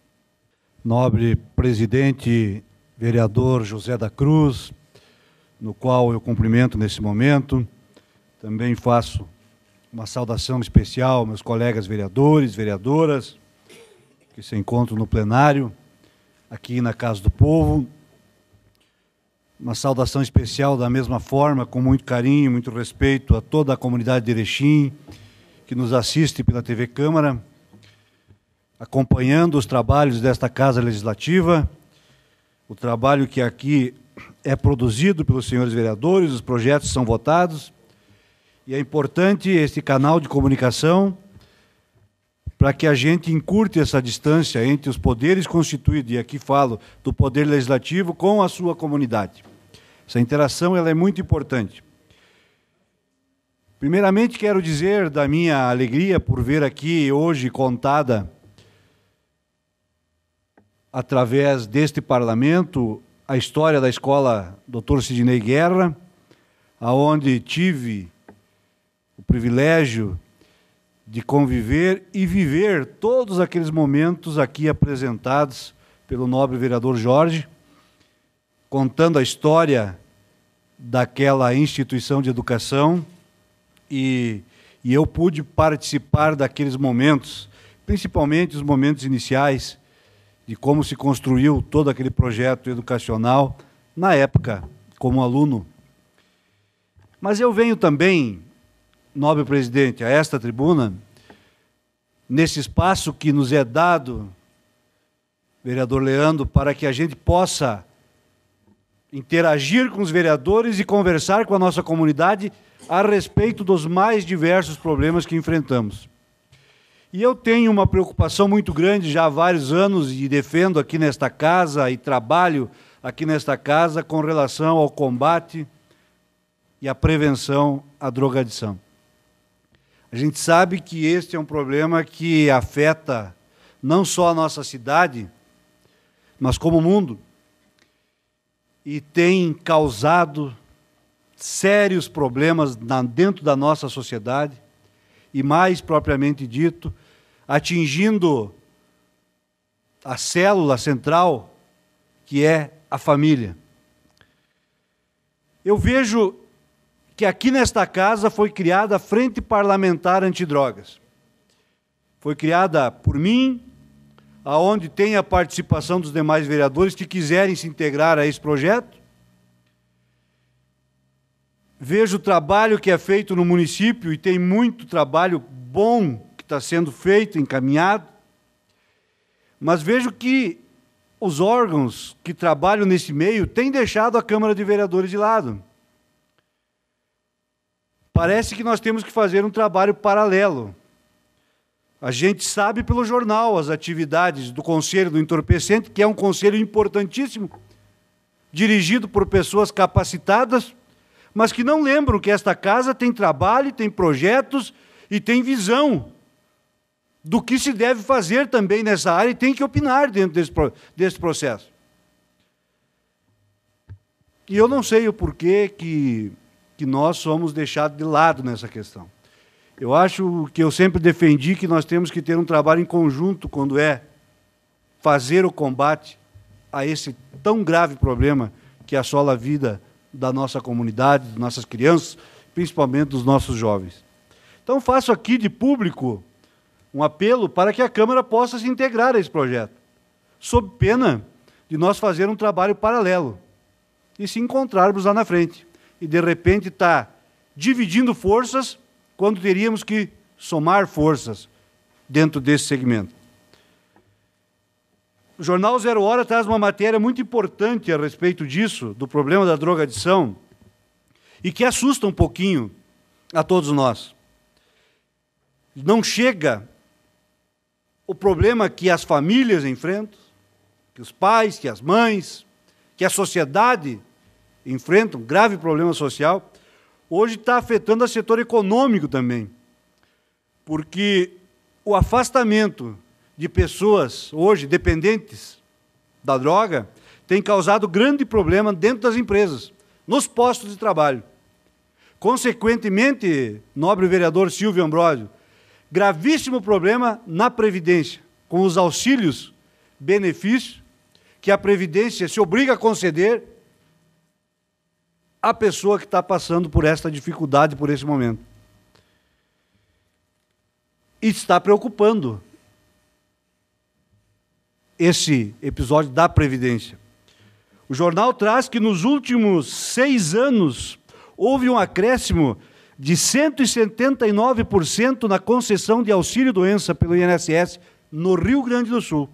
Nobre presidente, vereador José da Cruz, no qual eu cumprimento nesse momento. Também faço uma saudação especial aos meus colegas vereadores, vereadoras, que se encontram no plenário, aqui na Casa do Povo. Uma saudação especial da mesma forma, com muito carinho, muito respeito a toda a comunidade de Erechim, que nos assiste pela T V Câmara, acompanhando os trabalhos desta Casa Legislativa, o trabalho que aqui é produzido pelos senhores vereadores, os projetos são votados, e é importante esse canal de comunicação para que a gente encurte essa distância entre os poderes constituídos, e aqui falo do Poder Legislativo, com a sua comunidade. Essa interação ela é muito importante. Primeiramente, quero dizer da minha alegria por ver aqui hoje contada, através deste parlamento, a história da escola doutor Sidney Guerra, aonde tive o privilégio de conviver e viver todos aqueles momentos aqui apresentados pelo nobre vereador Jorge, contando a história daquela instituição de educação, e, e eu pude participar daqueles momentos, principalmente os momentos iniciais, de como se construiu todo aquele projeto educacional, na época, como aluno. Mas eu venho também, nobre presidente, a esta tribuna, nesse espaço que nos é dado, vereador Leandro, para que a gente possa interagir com os vereadores e conversar com a nossa comunidade a respeito dos mais diversos problemas que enfrentamos. E eu tenho uma preocupação muito grande já há vários anos e defendo aqui nesta casa e trabalho aqui nesta casa com relação ao combate e à prevenção à drogadição. A gente sabe que este é um problema que afeta não só a nossa cidade, mas como o mundo, e tem causado sérios problemas na, dentro da nossa sociedade, e mais propriamente dito, atingindo a célula central, que é a família. Eu vejo que aqui nesta casa foi criada a Frente Parlamentar Antidrogas. Foi criada por mim, aonde tem a participação dos demais vereadores que quiserem se integrar a esse projeto. Vejo o trabalho que é feito no município, e tem muito trabalho bom que está sendo feito, encaminhado, mas vejo que os órgãos que trabalham nesse meio têm deixado a Câmara de Vereadores de lado. Parece que nós temos que fazer um trabalho paralelo. A gente sabe pelo jornal as atividades do Conselho do Entorpecente, que é um conselho importantíssimo, dirigido por pessoas capacitadas, mas que não lembram que esta casa tem trabalho, tem projetos e tem visão do que se deve fazer também nessa área e tem que opinar dentro desse, desse processo. E eu não sei o porquê que, que nós somos deixados de lado nessa questão. Eu acho que eu sempre defendi que nós temos que ter um trabalho em conjunto quando é fazer o combate a esse tão grave problema que assola a vida da nossa comunidade, das nossas crianças, principalmente dos nossos jovens. Então, faço aqui de público um apelo para que a Câmara possa se integrar a esse projeto, sob pena de nós fazer um trabalho paralelo e se encontrarmos lá na frente. E, de repente, estar dividindo forças quando teríamos que somar forças dentro desse segmento. O Jornal Zero Hora traz uma matéria muito importante a respeito disso, do problema da drogadição, e que assusta um pouquinho a todos nós. Não chega o problema que as famílias enfrentam, que os pais, que as mães, que a sociedade enfrentam, um grave problema social, hoje está afetando o setor econômico também, porque o afastamento de pessoas hoje dependentes da droga tem causado grande problema dentro das empresas, nos postos de trabalho. Consequentemente, nobre vereador Silvio Ambrósio, gravíssimo problema na Previdência, com os auxílios, benefícios, que a Previdência se obriga a conceder à pessoa que está passando por esta dificuldade, por esse momento. E está preocupando esse episódio da Previdência. O jornal traz que nos últimos seis anos houve um acréscimo de cento e setenta e nove por cento na concessão de auxílio-doença pelo I N S S no Rio Grande do Sul.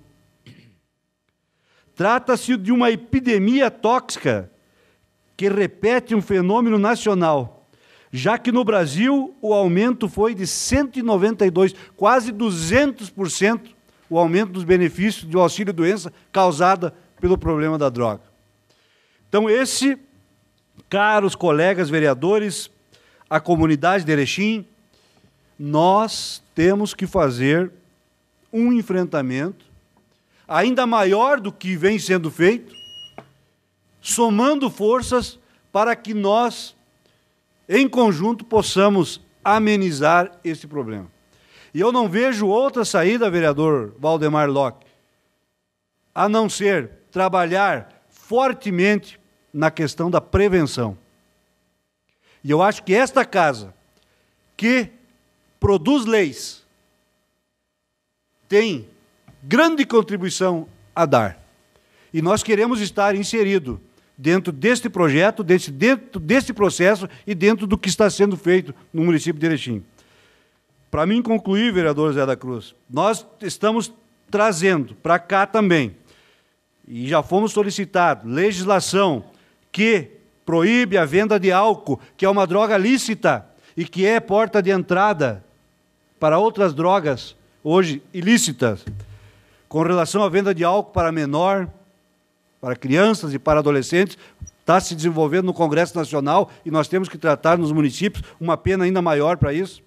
Trata-se de uma epidemia tóxica que repete um fenômeno nacional, já que no Brasil o aumento foi de cento e noventa e dois por cento, quase duzentos por cento, o aumento dos benefícios do auxílio-doença causada pelo problema da droga. Então, esse, caros colegas vereadores, a comunidade de Erechim, nós temos que fazer um enfrentamento ainda maior do que vem sendo feito, somando forças para que nós, em conjunto, possamos amenizar esse problema. E eu não vejo outra saída, vereador Valdemar Locke, a não ser trabalhar fortemente na questão da prevenção. E eu acho que esta casa, que produz leis, tem grande contribuição a dar. E nós queremos estar inserido dentro deste projeto, desse, dentro deste processo e dentro do que está sendo feito no município de Erechim. Para mim concluir, vereador José da Cruz, nós estamos trazendo para cá também, e já fomos solicitados, legislação que proíbe a venda de álcool, que é uma droga lícita e que é porta de entrada para outras drogas, hoje ilícitas, com relação à venda de álcool para menor, para crianças e para adolescentes, está se desenvolvendo no Congresso Nacional e nós temos que tratar nos municípios uma pena ainda maior para isso.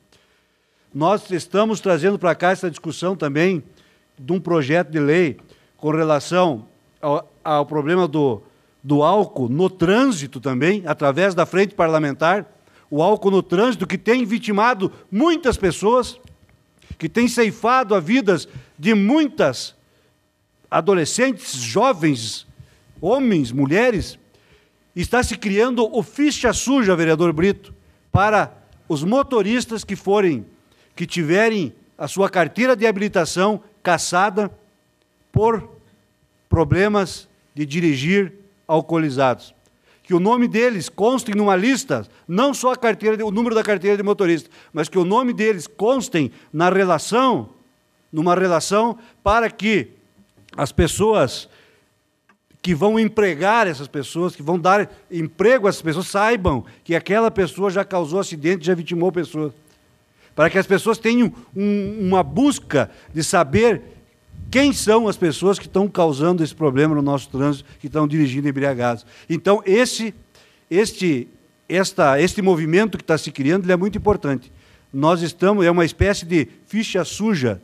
Nós estamos trazendo para cá essa discussão também de um projeto de lei com relação ao, ao problema do, do álcool no trânsito também, através da frente parlamentar, o álcool no trânsito que tem vitimado muitas pessoas, que tem ceifado a vidas de muitas adolescentes, jovens, homens, mulheres. Está se criando o ficha suja, vereador Brito, para os motoristas que forem, que tiverem a sua carteira de habilitação cassada por problemas de dirigir alcoolizados. Que o nome deles constem numa lista, não só a carteira, o número da carteira de motorista, mas que o nome deles constem na relação, numa relação para que as pessoas que vão empregar essas pessoas, que vão dar emprego a essas pessoas, saibam que aquela pessoa já causou acidente, já vitimou pessoas. Para que as pessoas tenham um, uma busca de saber quem são as pessoas que estão causando esse problema no nosso trânsito, que estão dirigindo embriagados. Então, esse, este, esta, este movimento que está se criando, ele é muito importante. Nós estamos, é uma espécie de ficha suja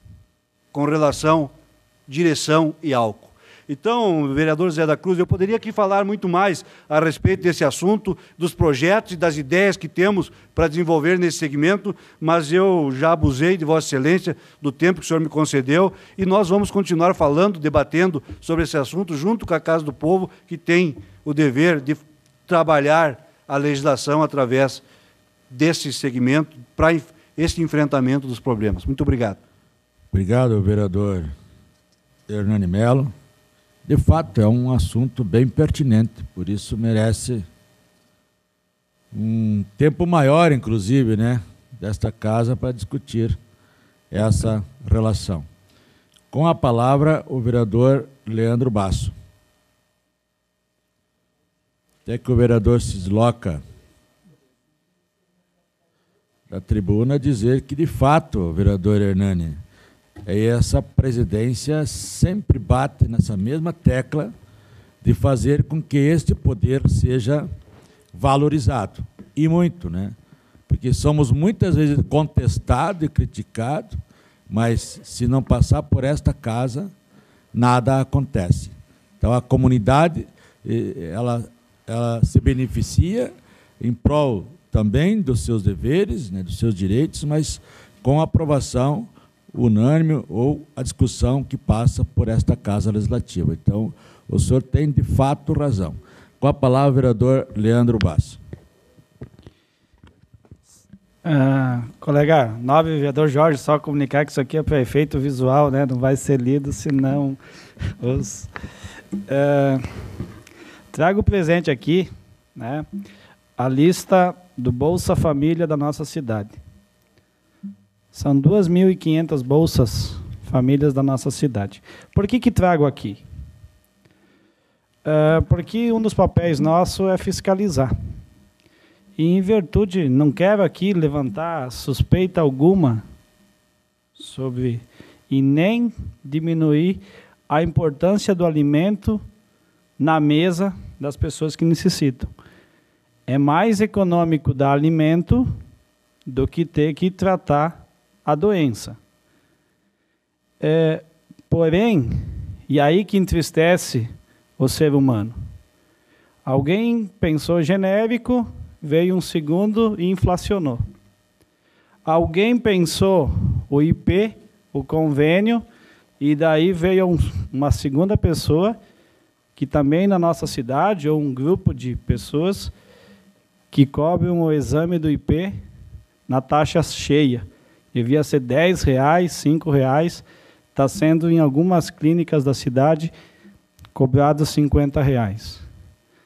com relação à direção e álcool. Então, vereador José da Cruz, eu poderia aqui falar muito mais a respeito desse assunto, dos projetos e das ideias que temos para desenvolver nesse segmento, mas eu já abusei de Vossa Excelência, do tempo que o senhor me concedeu, e nós vamos continuar falando, debatendo sobre esse assunto, junto com a Casa do Povo, que tem o dever de trabalhar a legislação através desse segmento, para esse enfrentamento dos problemas. Muito obrigado. Obrigado, vereador Hernani Melo. De fato, é um assunto bem pertinente, por isso merece um tempo maior, inclusive, né, desta casa para discutir essa relação. Com a palavra, o vereador Leandro Basso. Até que o vereador se desloca da tribuna dizer que, de fato, vereador Hernani, e essa presidência sempre bate nessa mesma tecla de fazer com que este poder seja valorizado. E muito, né? Porque somos muitas vezes contestados e criticados, mas se não passar por esta casa, nada acontece. Então, a comunidade, ela, ela se beneficia em prol também dos seus deveres, né, dos seus direitos, mas com a aprovação unânime ou a discussão que passa por esta Casa Legislativa. Então, o senhor tem, de fato, razão. Com a palavra, o vereador Leandro Basso. Uh, colega, nove, vereador Jorge, só comunicar que isso aqui é para efeito visual, né? Não vai ser lido, senão os... Uh, trago presente aqui, né, a lista do Bolsa Família da nossa cidade. São duas mil e quinhentas bolsas famílias da nossa cidade. Por que que trago aqui? Uh, porque um dos papéis nossos é fiscalizar. E, em virtude, não quero aqui levantar suspeita alguma sobre, e nem diminuir a importância do alimento na mesa das pessoas que necessitam. É mais econômico dar alimento do que ter que tratar a doença. É, porém, e aí que entristece o ser humano. Alguém pensou genérico, veio um segundo e inflacionou. Alguém pensou o I P, o convênio, e daí veio um, uma segunda pessoa, que também na nossa cidade, ou um grupo de pessoas, que cobrem o exame do I P na taxa cheia. Devia ser dez reais, cinco reais, está sendo em algumas clínicas da cidade cobrado cinquenta reais.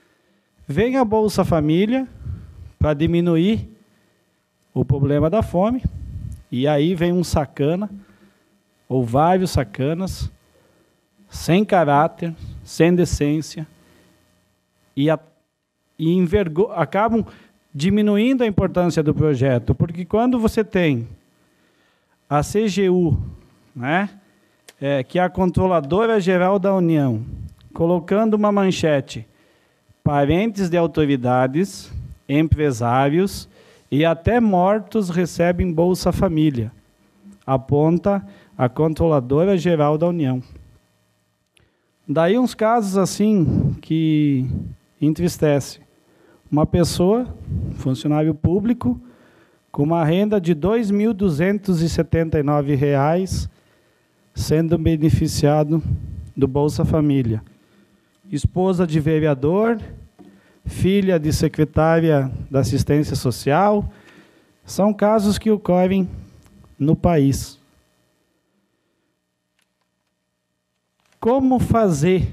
Vem a Bolsa Família para diminuir o problema da fome, e aí vem um sacana, ou vários sacanas, sem caráter, sem decência, e, a, e envergo, acabam diminuindo a importância do projeto, porque quando você tem a C G U, né, é, que é a Controladora Geral da União, colocando uma manchete, parentes de autoridades, empresários e até mortos recebem Bolsa Família, aponta a Controladora Geral da União. Daí uns casos assim que entristece. Uma pessoa, funcionário público, com uma renda de dois mil duzentos e setenta e nove reais, sendo beneficiado do Bolsa Família. Esposa de vereador, filha de secretária da Assistência Social, são casos que ocorrem no país. Como fazer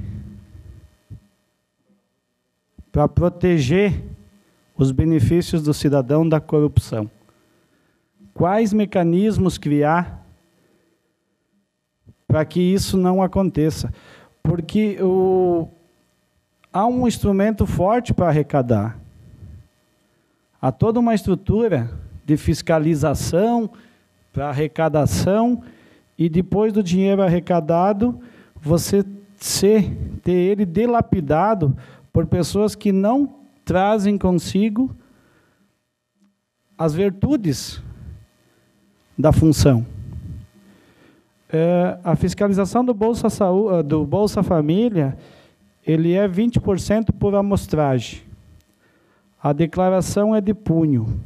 para proteger os benefícios do cidadão da corrupção? Quais mecanismos criar para que isso não aconteça? Porque o, há um instrumento forte para arrecadar. Há toda uma estrutura de fiscalização para arrecadação, e depois do dinheiro arrecadado, você ser, ter ele dilapidado por pessoas que não trazem consigo as virtudes da função. É, a fiscalização do Bolsa Saúde, do Bolsa Família, ele é vinte por cento por amostragem. A declaração é de punho.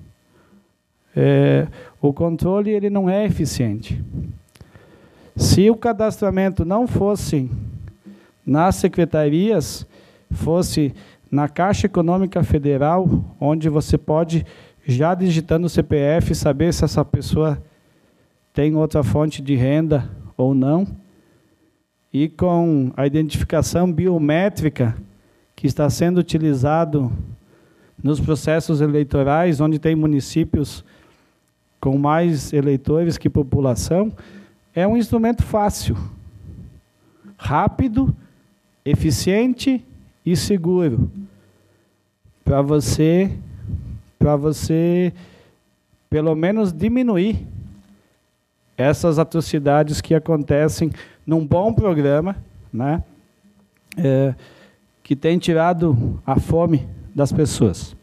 É, o controle ele não é eficiente. Se o cadastramento não fosse nas secretarias, fosse na Caixa Econômica Federal, onde você pode, já digitando o C P F, saber se essa pessoa tem outra fonte de renda ou não, e com a identificação biométrica que está sendo utilizado nos processos eleitorais, onde tem municípios com mais eleitores que população, é um instrumento fácil, rápido, eficiente e seguro para você, para você, pelo menos, diminuir essas atrocidades que acontecem num bom programa, né, é, que tem tirado a fome das pessoas.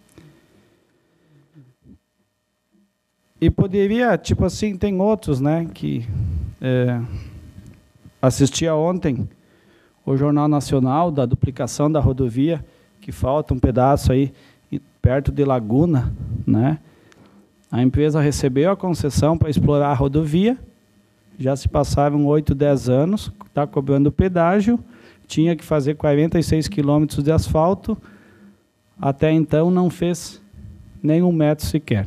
E poderia, tipo assim, tem outros, né, que é, assistia ontem o Jornal Nacional da duplicação da rodovia, que falta um pedaço aí perto de Laguna, né? A empresa recebeu a concessão para explorar a rodovia, já se passaram oito, dez anos, está cobrando pedágio, tinha que fazer quarenta e seis quilômetros de asfalto, até então não fez nenhum metro sequer.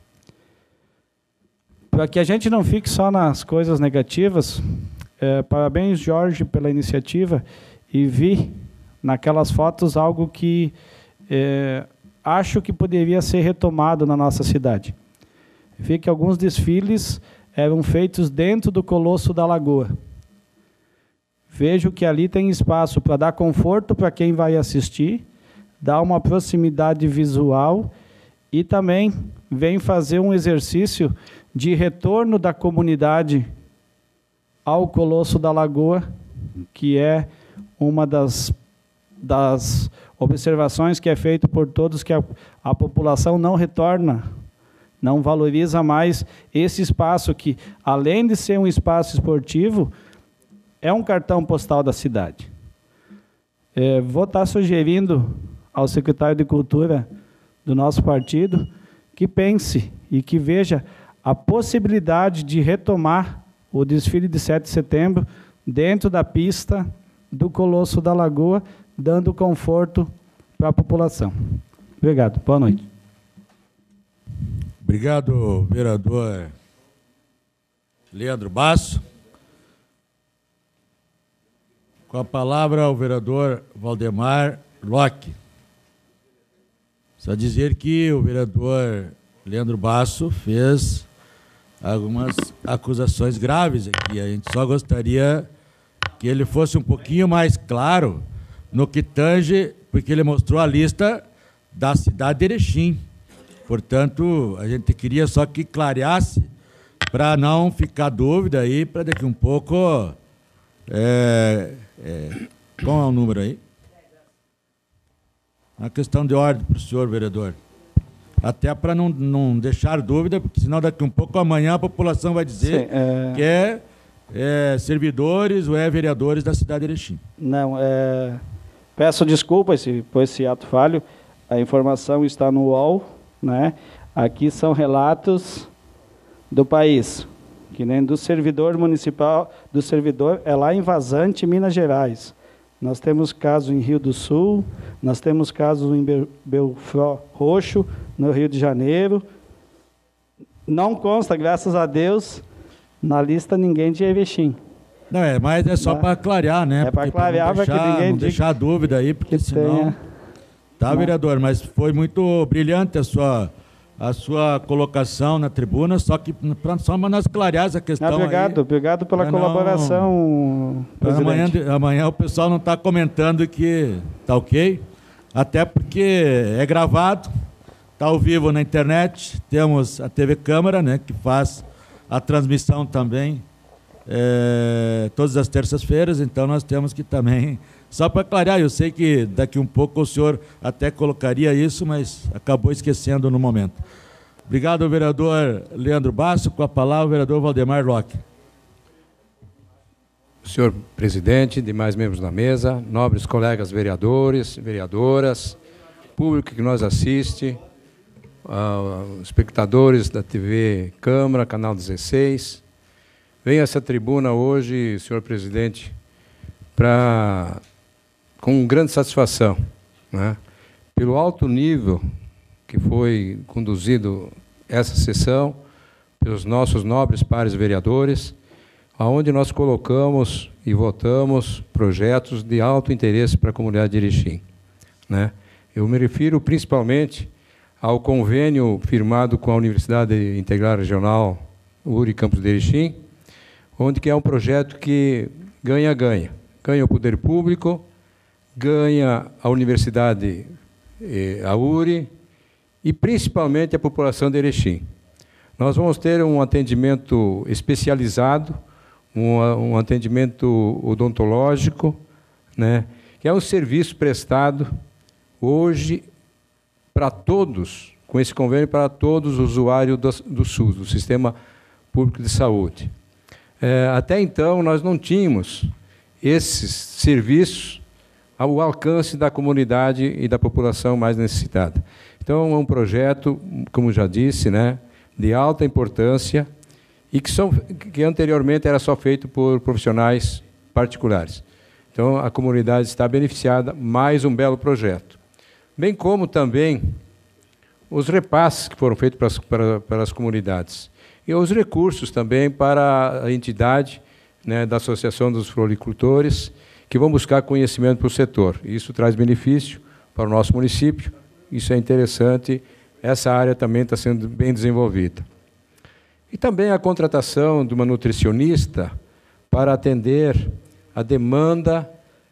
Para que a gente não fique só nas coisas negativas, é, parabéns, Jorge, pela iniciativa, e vi naquelas fotos algo que é, acho que poderia ser retomado na nossa cidade. Vi que alguns desfiles eram feitos dentro do Colosso da Lagoa. Vejo que ali tem espaço para dar conforto para quem vai assistir, dar uma proximidade visual e também vem fazer um exercício de retorno da comunidade ao Colosso da Lagoa, que é uma das, das observações que é feita por todos, que a, a população não retorna, não valoriza mais esse espaço que, além de ser um espaço esportivo, é um cartão postal da cidade. É, vou estar sugerindo ao secretário de Cultura do nosso partido que pense e que veja a possibilidade de retomar o desfile de sete de setembro dentro da pista do Colosso da Lagoa, dando conforto para a população. Obrigado. Boa noite. Obrigado, vereador Leandro Basso. Com a palavra, o vereador Valdemar Locke. Só dizer que o vereador Leandro Basso fez algumas acusações graves aqui. A gente só gostaria que ele fosse um pouquinho mais claro no que tange, porque ele mostrou a lista da cidade de Erechim. Portanto, a gente queria só que clareasse para não ficar dúvida aí, para daqui um pouco... É, é, qual é o número aí? Uma questão de ordem para o senhor, vereador. Até para não, não deixar dúvida, porque senão daqui um pouco, amanhã, a população vai dizer Sim, é... que é, é servidores ou é vereadores da cidade de Erechim. Não, é... peço desculpas por esse ato falho. A informação está no U O L, né? Aqui são relatos do país, que nem do servidor municipal, do servidor é lá em Vazante, Minas Gerais. Nós temos caso em Rio do Sul, nós temos caso em Belfort Roxo, no Rio de Janeiro. Não consta, graças a Deus, na lista ninguém de Erechim. Não, é, mas é só para clarear, né? É para clarear, para que ninguém não deixar dúvida aí, porque senão... Tenha... Tá, não. Vereador, mas foi muito brilhante a sua... a sua colocação na tribuna, só que só para nós clarear essa questão. Obrigado, aí, obrigado pela colaboração, não, amanhã, amanhã o pessoal não está comentando que está ok, até porque é gravado, está ao vivo na internet, temos a T V Câmara, né, que faz a transmissão também é, todas as terças-feiras, então nós temos que também... Só para clarear, eu sei que daqui um pouco o senhor até colocaria isso, mas acabou esquecendo no momento. Obrigado, vereador Leandro Basso. Com a palavra, o vereador Valdemar Locke. Senhor presidente, demais membros da mesa, nobres colegas vereadores, vereadoras, público que nos assiste, uh, espectadores da T V Câmara, Canal dezesseis. Venho a essa tribuna hoje, senhor presidente, para... com grande satisfação, né, pelo alto nível que foi conduzido essa sessão, pelos nossos nobres pares vereadores, aonde nós colocamos e votamos projetos de alto interesse para a comunidade de Erechim, né. Eu me refiro principalmente ao convênio firmado com a Universidade Integral Regional U R I Campus de Erechim, onde que é um projeto que ganha-ganha, ganha o poder público, ganha a universidade, a U R I, e principalmente a população de Erechim. Nós vamos ter um atendimento especializado, um, um atendimento odontológico, né, que é um serviço prestado hoje para todos, com esse convênio para todos os usuários do, do SUS, do Sistema Público de Saúde. É, até então, nós não tínhamos esses serviços ao alcance da comunidade e da população mais necessitada. Então, é um projeto, como já disse, né, de alta importância e que, são, que anteriormente era só feito por profissionais particulares. Então, a comunidade está beneficiada, mais um belo projeto. Bem como também os repasses que foram feitos para as, para, para as comunidades. E os recursos também para a entidade, né, da Associação dos Floricultores, que vão buscar conhecimento para o setor. Isso traz benefício para o nosso município, isso é interessante, essa área também está sendo bem desenvolvida. E também a contratação de uma nutricionista para atender a demanda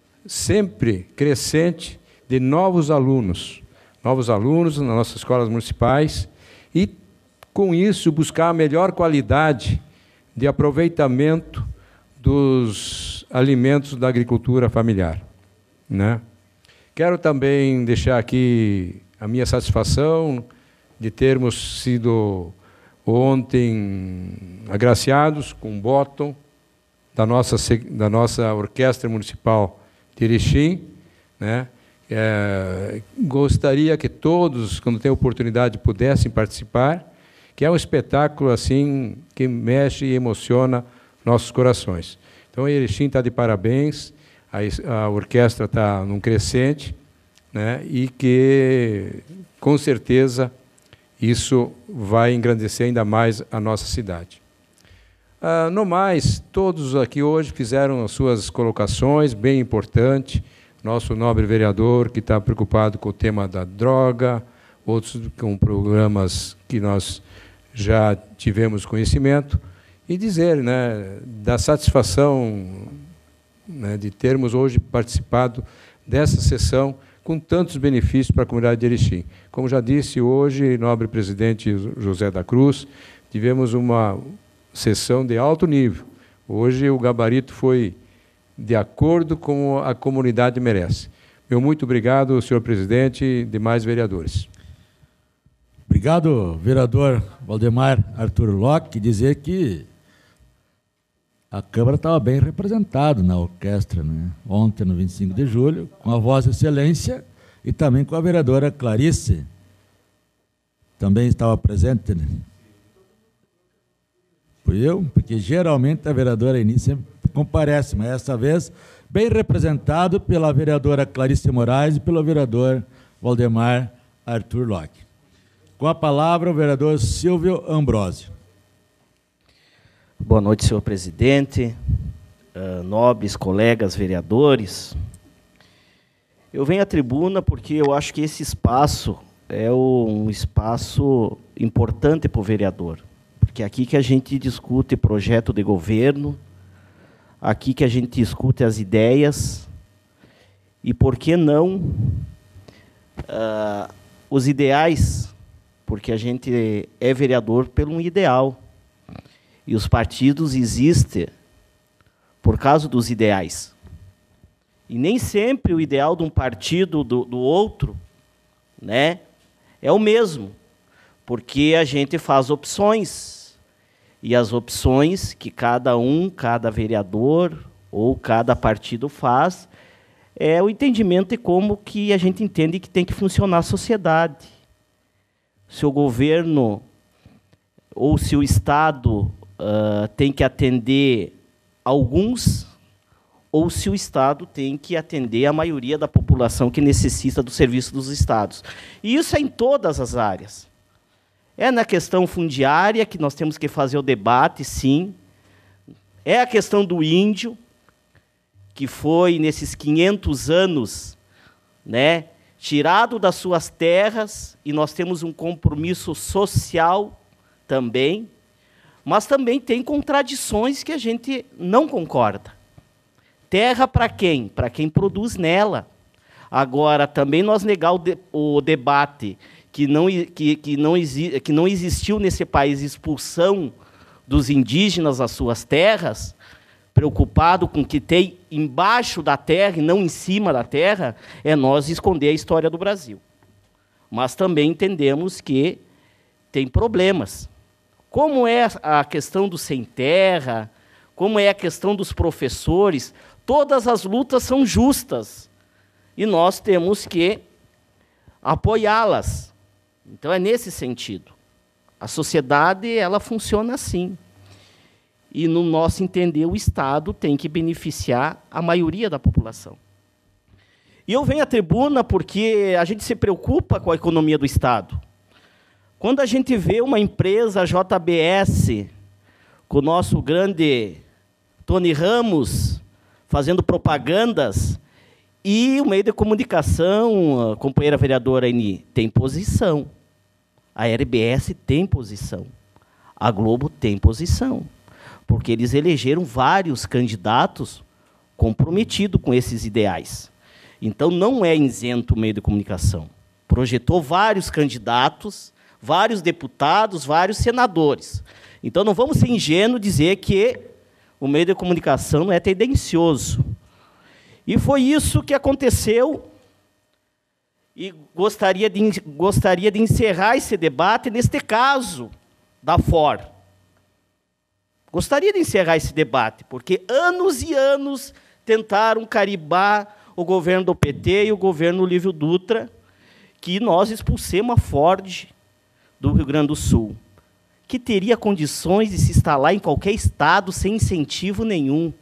sempre crescente de novos alunos, novos alunos nas nossas escolas municipais, e, com isso, buscar a melhor qualidade de aproveitamento dos alimentos da agricultura familiar, né? Quero também deixar aqui a minha satisfação de termos sido ontem agraciados com um bottom da nossa, da nossa Orquestra Municipal de Erechim, né? É, gostaria que todos, quando têm oportunidade, pudessem participar, que é um espetáculo assim que mexe e emociona nossos corações. Então, Erechim está de parabéns, a, a orquestra está num crescente, né, e que, com certeza, isso vai engrandecer ainda mais a nossa cidade. Ah, no mais, todos aqui hoje fizeram as suas colocações, bem importante. Nosso nobre vereador, que está preocupado com o tema da droga, outros com programas que nós já tivemos conhecimento, e dizer, né, da satisfação, né, de termos hoje participado dessa sessão com tantos benefícios para a comunidade de Erechim. Como já disse hoje, nobre presidente José da Cruz, tivemos uma sessão de alto nível. Hoje o gabarito foi de acordo com a comunidade merece. Meu muito obrigado, senhor presidente e demais vereadores. Obrigado, vereador Valdemar Arthur Locke, dizer que a Câmara estava bem representada na orquestra, né? Ontem, no vinte e cinco de julho, com a Vossa Excelência e também com a vereadora Clarice. Também estava presente, né? Fui eu, porque geralmente a vereadora Eni sempre comparece, mas essa vez bem representado pela vereadora Clarice Moraes e pelo vereador Valdemar Arthur Locke. Com a palavra, o vereador Silvio Ambrosio. Boa noite, senhor presidente, uh, nobres colegas vereadores. Eu venho à tribuna porque eu acho que esse espaço é um espaço importante para o vereador, porque é aqui que a gente discute projeto de governo, aqui que a gente discute as ideias, e por que não uh, os ideais, porque a gente é vereador pelo um ideal. E os partidos existem por causa dos ideais. E nem sempre o ideal de um partido do, do outro, né, é o mesmo, porque a gente faz opções. E as opções que cada um, cada vereador ou cada partido faz, é o entendimento de como que a gente entende que tem que funcionar a sociedade. Se o governo ou se o Estado Uh, tem que atender alguns, ou se o Estado tem que atender a maioria da população que necessita do serviço dos Estados. E isso é em todas as áreas. É na questão fundiária que nós temos que fazer o debate, sim. É a questão do índio, que foi, nesses quinhentos anos, né, tirado das suas terras, e nós temos um compromisso social também, mas também tem contradições que a gente não concorda. Terra para quem? Para quem produz nela. Agora, também nós negar o, de, o debate que não, que, que, não exi, que não existiu nesse país expulsão dos indígenas às suas terras, preocupado com o que tem embaixo da terra e não em cima da terra, é nós esconder a história do Brasil. Mas também entendemos que tem problemas. Como é a questão do sem terra, como é a questão dos professores, todas as lutas são justas e nós temos que apoiá-las. Então é nesse sentido. A sociedade, ela funciona assim. E no nosso entender, o Estado tem que beneficiar a maioria da população. E eu venho à tribuna porque a gente se preocupa com a economia do Estado. Quando a gente vê uma empresa J B S, com o nosso grande Tony Ramos, fazendo propagandas, e o meio de comunicação, a companheira vereadora Eni, tem posição. A R B S tem posição. A Globo tem posição. Porque eles elegeram vários candidatos comprometidos com esses ideais. Então, não é isento o meio de comunicação. Projetou vários candidatos, vários deputados, vários senadores. Então, não vamos ser ingênuos dizer que o meio de comunicação não é tendencioso. E foi isso que aconteceu, e gostaria de, gostaria de encerrar esse debate neste caso da Ford. Gostaria de encerrar esse debate, porque anos e anos tentaram carimbar o governo do P T e o governo Lívio Dutra, que nós expulsemos a Ford do Rio Grande do Sul, que teria condições de se instalar em qualquer estado sem incentivo nenhum.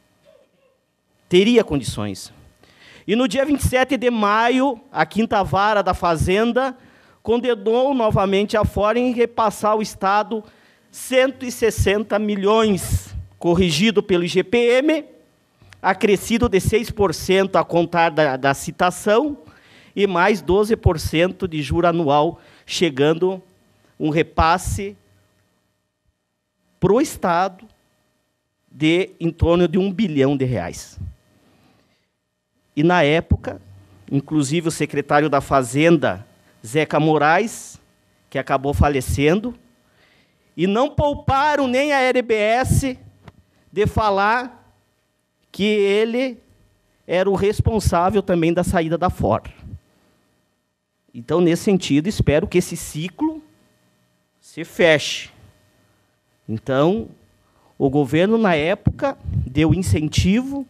Teria condições. E no dia vinte e sete de maio, a quinta vara da Fazenda condenou novamente a Ford em repassar ao Estado cento e sessenta milhões, corrigido pelo I G P M, acrescido de seis por cento a contar da, da citação, e mais doze por cento de juro anual, chegando um repasse para o Estado de em torno de um bilhão de reais. E, na época, inclusive o secretário da Fazenda, Zeca Moraes, que acabou falecendo, e não pouparam nem a R B S de falar que ele era o responsável também da saída da Ford. Então, nesse sentido, espero que esse ciclo se feche. Então, o governo, na época, deu incentivo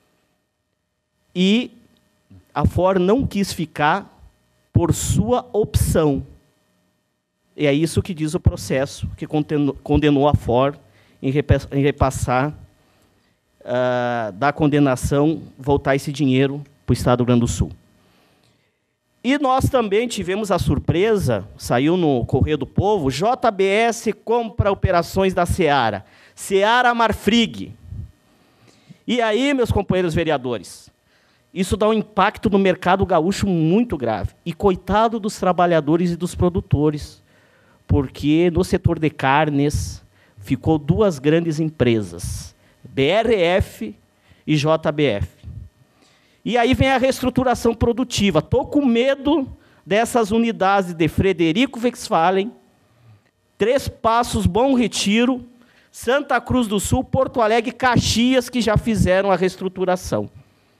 e a Ford não quis ficar por sua opção. E é isso que diz o processo que condenou a Ford em repassar, uh, da condenação, voltar esse dinheiro para o Estado do Rio Grande do Sul. E nós também tivemos a surpresa, saiu no Correio do Povo, J B S compra operações da Seara, Seara Marfrig. E aí, meus companheiros vereadores, isso dá um impacto no mercado gaúcho muito grave. E coitado dos trabalhadores e dos produtores, porque no setor de carnes ficou duas grandes empresas, B R F e J B F. E aí vem a reestruturação produtiva. Estou com medo dessas unidades de Frederico Westphalen, Três Passos, Bom Retiro, Santa Cruz do Sul, Porto Alegre, Caxias, que já fizeram a reestruturação.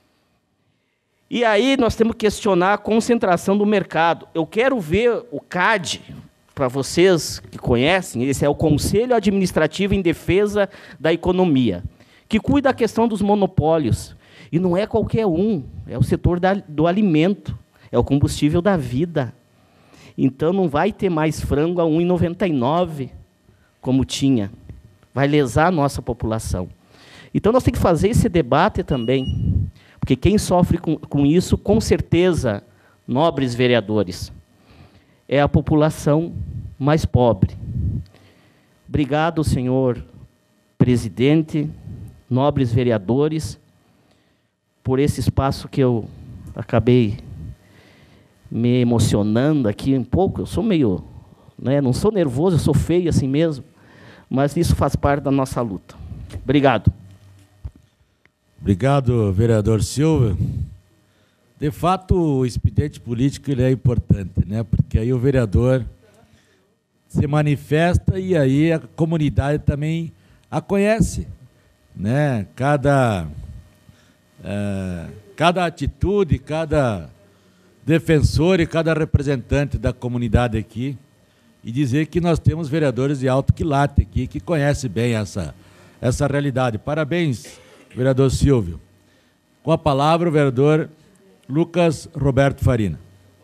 E aí nós temos que questionar a concentração do mercado. Eu quero ver o C A D, para vocês que conhecem, esse é o Conselho Administrativo em Defesa da Economia, que cuida da questão dos monopólios. E não é qualquer um, é o setor da, do alimento, é o combustível da vida. Então, não vai ter mais frango a um real e noventa e nove centavos, como tinha. Vai lesar a nossa população. Então, nós temos que fazer esse debate também, porque quem sofre com, com isso, com certeza, nobres vereadores, é a população mais pobre. Obrigado, senhor presidente, nobres vereadores, por esse espaço que eu acabei me emocionando aqui um pouco. Eu sou meio, né, não sou nervoso, eu sou feio assim mesmo, mas isso faz parte da nossa luta. Obrigado. Obrigado, vereador Silva. De fato, o expediente político ele é importante, né? Porque aí o vereador se manifesta e aí a comunidade também a conhece, né? Cada, é, cada atitude, cada defensor e cada representante da comunidade aqui, e dizer que nós temos vereadores de alto quilate aqui que conhecem bem essa, essa realidade. Parabéns, vereador Silvio. Com a palavra, o vereador Lucas Roberto Farina.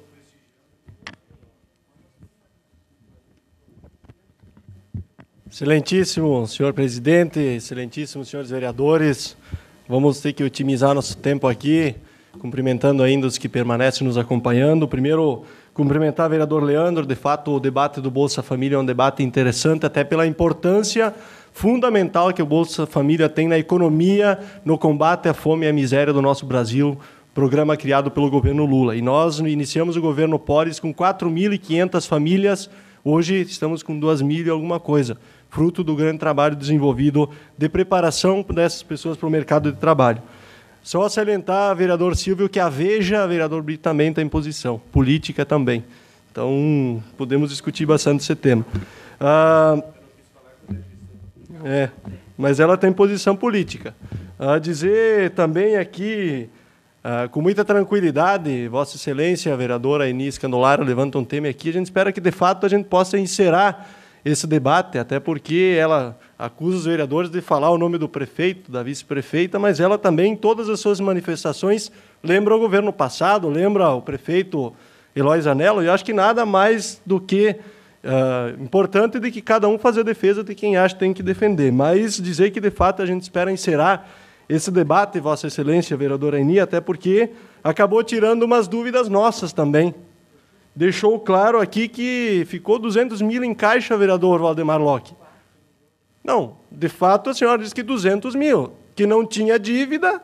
Excelentíssimo senhor presidente, excelentíssimos senhores vereadores, vamos ter que otimizar nosso tempo aqui, cumprimentando ainda os que permanecem nos acompanhando. Primeiro, cumprimentar o vereador Leandro. De fato, o debate do Bolsa Família é um debate interessante, até pela importância fundamental que o Bolsa Família tem na economia, no combate à fome e à miséria do nosso Brasil, programa criado pelo governo Lula. E nós iniciamos o governo Pores com quatro mil e quinhentas famílias, hoje estamos com duas mil e alguma coisa, fruto do grande trabalho desenvolvido de preparação dessas pessoas para o mercado de trabalho. Só salientar, vereador Silvio, que a Veja, vereador Brito, também está em posição, política também. Então, podemos discutir bastante esse tema. Ah, é, mas ela tem posição política. Ah, dizer também aqui, ah, com muita tranquilidade, Vossa Excelência, a vereadora Enis Candolara levanta um tema aqui, a gente espera que, de fato, a gente possa encerrar esse debate, até porque ela acusa os vereadores de falar o nome do prefeito, da vice-prefeita, mas ela também, em todas as suas manifestações, lembra o governo passado, lembra o prefeito Eloy Zanello, e acho que nada mais do que uh, importante de que cada um fazer a defesa de quem acha que tem que defender, mas dizer que, de fato, a gente espera encerrar esse debate, Vossa Excelência, vereadora Eni, até porque acabou tirando umas dúvidas nossas também. Deixou claro aqui que ficou duzentos mil em caixa, vereador Valdemar Locke. Não, de fato, a senhora disse que duzentos mil, que não tinha dívida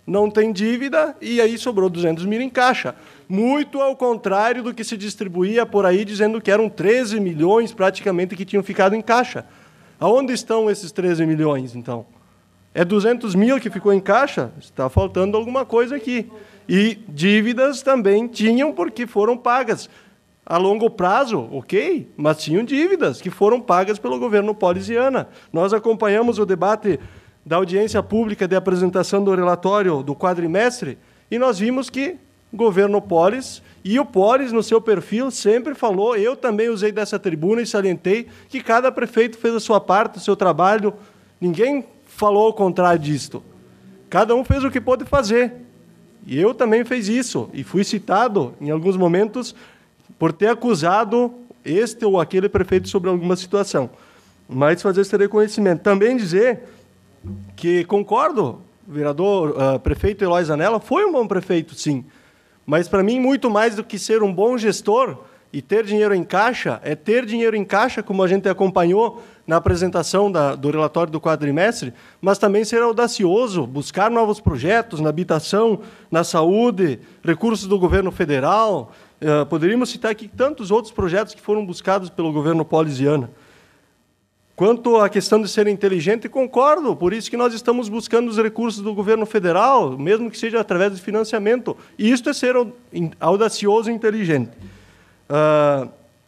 não tem dívida, e aí sobrou duzentos mil em caixa. Muito ao contrário do que se distribuía por aí, dizendo que eram treze milhões praticamente que tinham ficado em caixa. Aonde estão esses treze milhões, então? É duzentos mil que ficou em caixa? Está faltando alguma coisa aqui. E dívidas também tinham, porque foram pagas. A longo prazo, ok, mas tinham dívidas que foram pagas pelo governo Polis-Viana. Nós acompanhamos o debate da audiência pública de apresentação do relatório do quadrimestre e nós vimos que o governo Polis, e o Polis, no seu perfil, sempre falou, eu também usei dessa tribuna e salientei, que cada prefeito fez a sua parte, o seu trabalho. Ninguém falou ao contrário disto. Cada um fez o que pôde fazer. E eu também fiz isso. E fui citado, em alguns momentos, por ter acusado este ou aquele prefeito sobre alguma situação. Mas fazer esse reconhecimento. Também dizer que concordo, vereador, uh, prefeito Eloy Zanella foi um bom prefeito, sim. Mas, para mim, muito mais do que ser um bom gestor e ter dinheiro em caixa, é ter dinheiro em caixa, como a gente acompanhou na apresentação da, do relatório do quadrimestre, mas também ser audacioso, buscar novos projetos na habitação, na saúde, recursos do governo federal. Uh, poderíamos citar aqui tantos outros projetos que foram buscados pelo governo Polis-Viana. Quanto à questão de ser inteligente, concordo, por isso que nós estamos buscando os recursos do governo federal, mesmo que seja através de financiamento. E isto é ser audacioso e inteligente. Uh,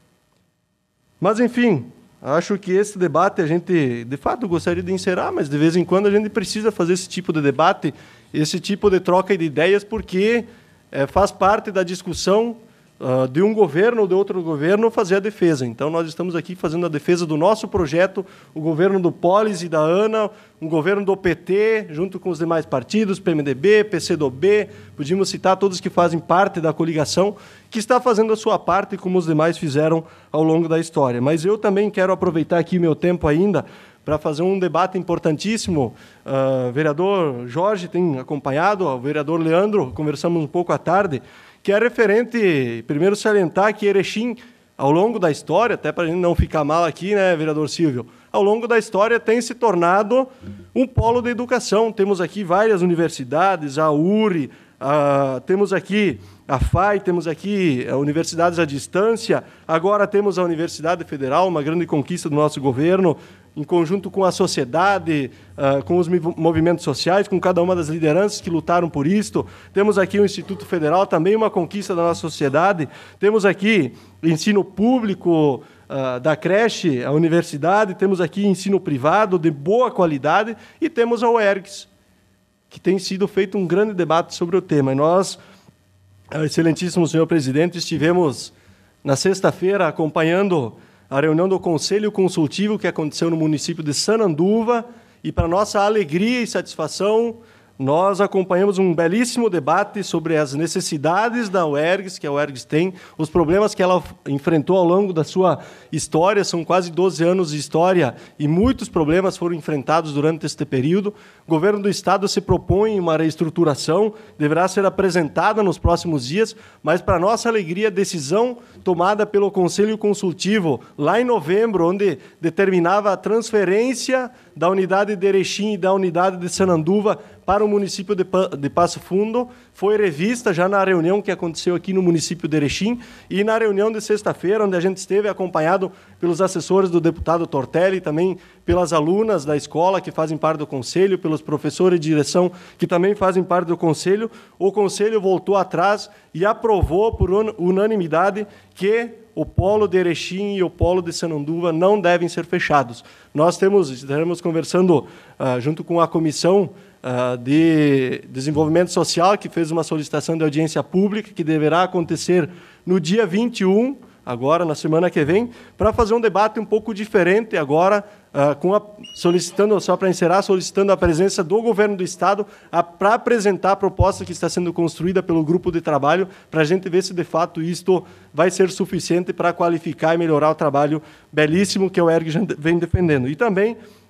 mas, enfim, acho que esse debate a gente, de fato, gostaria de encerrar, mas de vez em quando a gente precisa fazer esse tipo de debate, esse tipo de troca de ideias, porque é, faz parte da discussão Uh, de um governo ou de outro governo fazer a defesa. Então, nós estamos aqui fazendo a defesa do nosso projeto, o governo do Polis e da ANA, um governo do P T, junto com os demais partidos, P M D B, P C do B, podíamos citar todos que fazem parte da coligação, que está fazendo a sua parte, como os demais fizeram ao longo da história. Mas eu também quero aproveitar aqui meu tempo ainda para fazer um debate importantíssimo. Uh, o vereador Jorge tem acompanhado, o vereador Leandro, conversamos um pouco à tarde, que é referente, primeiro salientar que Erechim, ao longo da história, até para a gente não ficar mal aqui, né, vereador Silvio, ao longo da história tem se tornado um polo de educação. Temos aqui várias universidades, a U R I, a, temos aqui a F A I, temos aqui a universidades à distância, agora temos a Universidade Federal, uma grande conquista do nosso governo, em conjunto com a sociedade, uh, com os movimentos sociais, com cada uma das lideranças que lutaram por isto. Temos aqui o Instituto Federal, também uma conquista da nossa sociedade. Temos aqui ensino público uh, da creche, a universidade. Temos aqui ensino privado de boa qualidade. E temos a UERGS, que tem sido feito um grande debate sobre o tema. E nós, excelentíssimo senhor presidente, estivemos na sexta-feira acompanhando a reunião do Conselho Consultivo que aconteceu no município de Sananduva, e, para nossa alegria e satisfação, nós acompanhamos um belíssimo debate sobre as necessidades da UERGS, que a UERGS tem, os problemas que ela enfrentou ao longo da sua história, são quase doze anos de história, e muitos problemas foram enfrentados durante este período. O governo do Estado se propõe uma reestruturação, deverá ser apresentada nos próximos dias, mas, para nossa alegria, a decisão tomada pelo Conselho Consultivo, lá em novembro, onde determinava a transferência da unidade de Erechim e da unidade de Sananduva para o município de, de Passo Fundo, foi revista já na reunião que aconteceu aqui no município de Erechim e na reunião de sexta-feira, onde a gente esteve acompanhado pelos assessores do deputado Tortelli, também pelas alunas da escola que fazem parte do conselho, pelos professores de direção que também fazem parte do conselho. O conselho voltou atrás e aprovou por unanimidade que o polo de Erechim e o polo de Sananduva não devem ser fechados. Nós temos, estaremos conversando uh, junto com a comissão uh, de desenvolvimento social, que fez uma solicitação de audiência pública, que deverá acontecer no dia vinte e um, agora na semana que vem, para fazer um debate um pouco diferente agora, uh, com a, solicitando, só para encerrar, solicitando a presença do governo do Estado para apresentar a proposta que está sendo construída pelo grupo de trabalho, para a gente ver se, de fato, isto vai ser suficiente para qualificar e melhorar o trabalho belíssimo que o ERG vem defendendo. E também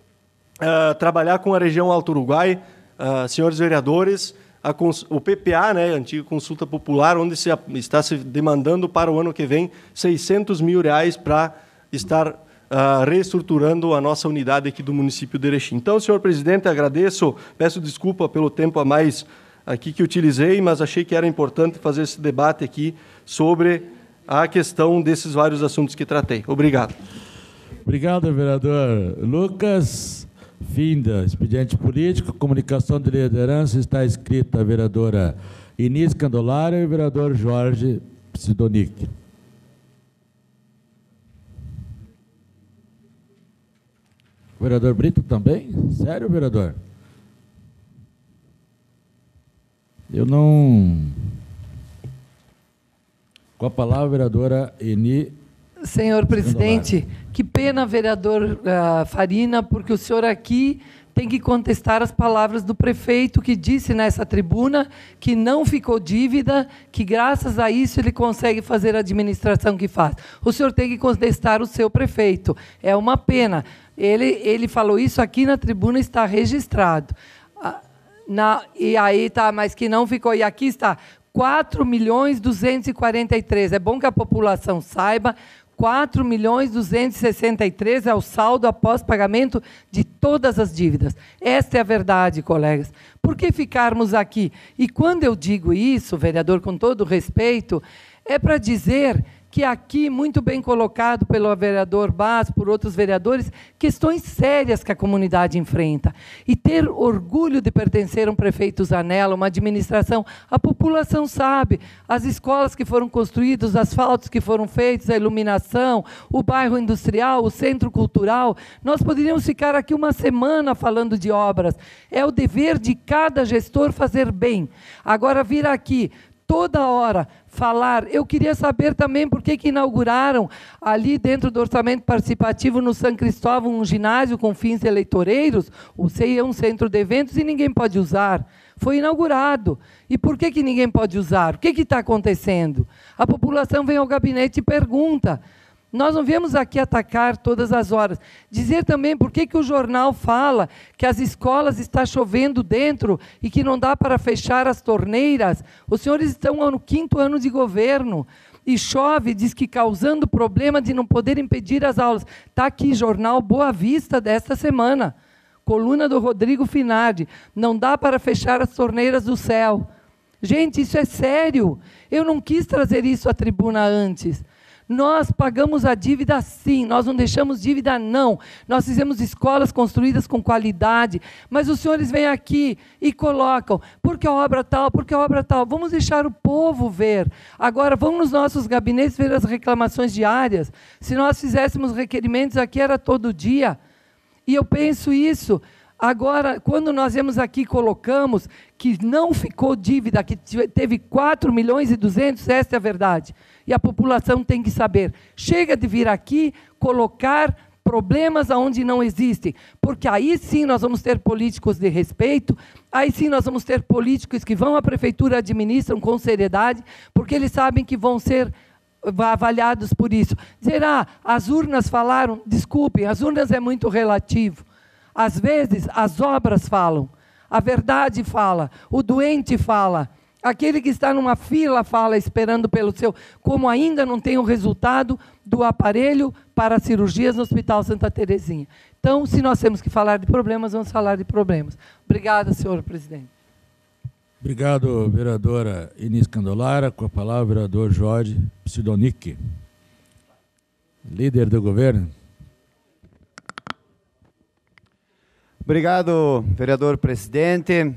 uh, trabalhar com a região Alto Uruguai, uh, senhores vereadores, A, o P P A, né, a antiga consulta popular, onde se, está se demandando para o ano que vem seiscentos mil reais para estar uh, reestruturando a nossa unidade aqui do município de Erechim. Então, senhor presidente, agradeço, peço desculpa pelo tempo a mais aqui que utilizei, mas achei que era importante fazer esse debate aqui sobre a questão desses vários assuntos que tratei. Obrigado. Obrigado, vereador Lucas. Fim da expediente político. Comunicação de liderança, está escrita a vereadora Inês Candolara e o vereador Jorge Sidonic. O vereador Brito também? Sério, vereador? Eu não... Com a palavra, a vereadora Eni. Senhor presidente, que pena, vereador uh, Farina, porque o senhor aqui tem que contestar as palavras do prefeito, que disse nessa tribuna que não ficou dívida, que graças a isso ele consegue fazer a administração que faz. O senhor tem que contestar o seu prefeito. É uma pena. Ele, ele falou isso aqui na tribuna, está registrado. Ah, na, e aí tá, mas que não ficou. E aqui está, quatro milhões duzentos e quarenta e três. É bom que a população saiba. quatro milhões duzentos e sessenta e três é o saldo após pagamento de todas as dívidas. Esta é a verdade, colegas. Por que ficarmos aqui? E quando eu digo isso, vereador, com todo respeito, é para dizer que aqui, muito bem colocado pelo vereador Bas, por outros vereadores, questões sérias que a comunidade enfrenta. E ter orgulho de pertencer a um prefeito Zanella, uma administração, a população sabe, as escolas que foram construídas, os asfaltos que foram feitos, a iluminação, o bairro industrial, o centro cultural, nós poderíamos ficar aqui uma semana falando de obras. É o dever de cada gestor fazer bem. Agora, vir aqui toda hora falar, eu queria saber também por que que inauguraram ali dentro do orçamento participativo no São Cristóvão um ginásio com fins eleitoreiros, o C I é um centro de eventos e ninguém pode usar. Foi inaugurado. E por que que ninguém pode usar? O que que está acontecendo? A população vem ao gabinete e pergunta. Nós não viemos aqui atacar todas as horas. Dizer também por que que o jornal fala que as escolas estão chovendo dentro e que não dá para fechar as torneiras. Os senhores estão no quinto ano de governo e chove, diz que causando problema de não poder impedir as aulas. Está aqui, jornal Boa Vista desta semana. Coluna do Rodrigo Finardi. Não dá para fechar as torneiras do céu. Gente, isso é sério. Eu não quis trazer isso à tribuna antes. Nós pagamos a dívida sim, nós não deixamos dívida não. Nós fizemos escolas construídas com qualidade, mas os senhores vêm aqui e colocam, porque a obra tal, porque a obra tal. Vamos deixar o povo ver. Agora, vamos nos nossos gabinetes ver as reclamações diárias. Se nós fizéssemos requerimentos aqui, era todo dia. E eu penso isso. Agora, quando nós vemos aqui e colocamos que não ficou dívida, que teve quatro milhões e duzentos, essa é a verdade. E a população tem que saber. Chega de vir aqui colocar problemas onde não existem, porque aí sim nós vamos ter políticos de respeito, aí sim nós vamos ter políticos que vão à prefeitura, administram com seriedade, porque eles sabem que vão ser avaliados por isso. Dizer, ah, as urnas falaram, desculpem, as urnas é muito relativo. Às vezes, as obras falam, a verdade fala, o doente fala, aquele que está numa fila fala, esperando pelo seu, como ainda não tem o resultado do aparelho para cirurgias no Hospital Santa Terezinha. Então, se nós temos que falar de problemas, vamos falar de problemas. Obrigada, senhor presidente. Obrigado, vereadora Inês Candolara. Com a palavra, o vereador Jorge Sidonic, líder do governo. Obrigado, vereador presidente.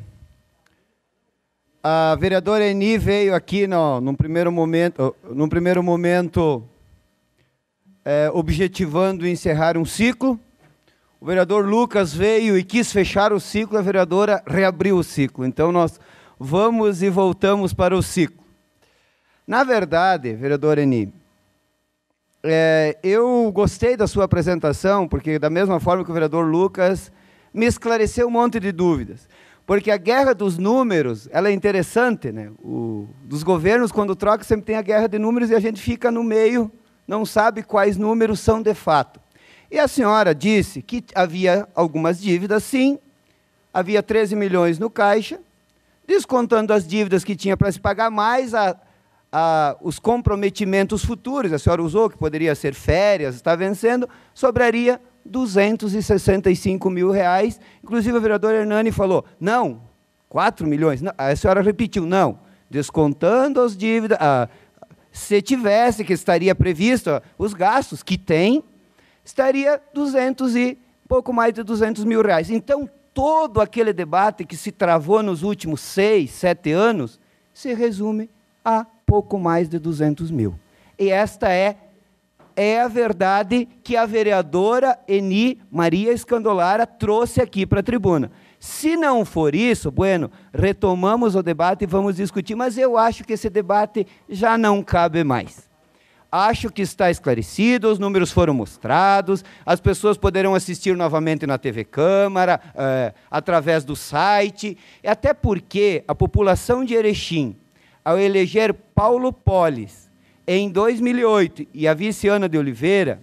A vereadora Eni veio aqui no, num primeiro momento, num primeiro momento é, objetivando encerrar um ciclo. O vereador Lucas veio e quis fechar o ciclo, a vereadora reabriu o ciclo. Então, nós vamos e voltamos para o ciclo. Na verdade, vereadora Eni, é, eu gostei da sua apresentação, porque da mesma forma que o vereador Lucas me esclareceu um monte de dúvidas. Porque a guerra dos números, ela é interessante, né? O, dos governos, quando troca, sempre tem a guerra de números e a gente fica no meio, não sabe quais números são de fato. E a senhora disse que havia algumas dívidas, sim, havia treze milhões no caixa, descontando as dívidas que tinha para se pagar, mais a, a, os comprometimentos futuros, a senhora usou, que poderia ser férias, está vencendo, sobraria duzentos e sessenta e cinco mil reais. Inclusive, o vereador Hernani falou, não, quatro milhões? Não, a senhora repetiu, não. Descontando as dívidas, ah, se tivesse, que estaria previsto, ah, os gastos que tem, estaria duzentos e pouco mais de duzentos mil reais. Então, todo aquele debate que se travou nos últimos seis, sete anos, se resume a pouco mais de duzentos mil. E esta é, é a verdade que a vereadora Eni Maria Scandolara trouxe aqui para a tribuna. Se não for isso, bueno, retomamos o debate e vamos discutir, mas eu acho que esse debate já não cabe mais. Acho que está esclarecido, os números foram mostrados, as pessoas poderão assistir novamente na T V Câmara, eh, através do site, até porque a população de Erechim, ao eleger Paulo Polis em dois mil e oito e a vice Ana de Oliveira,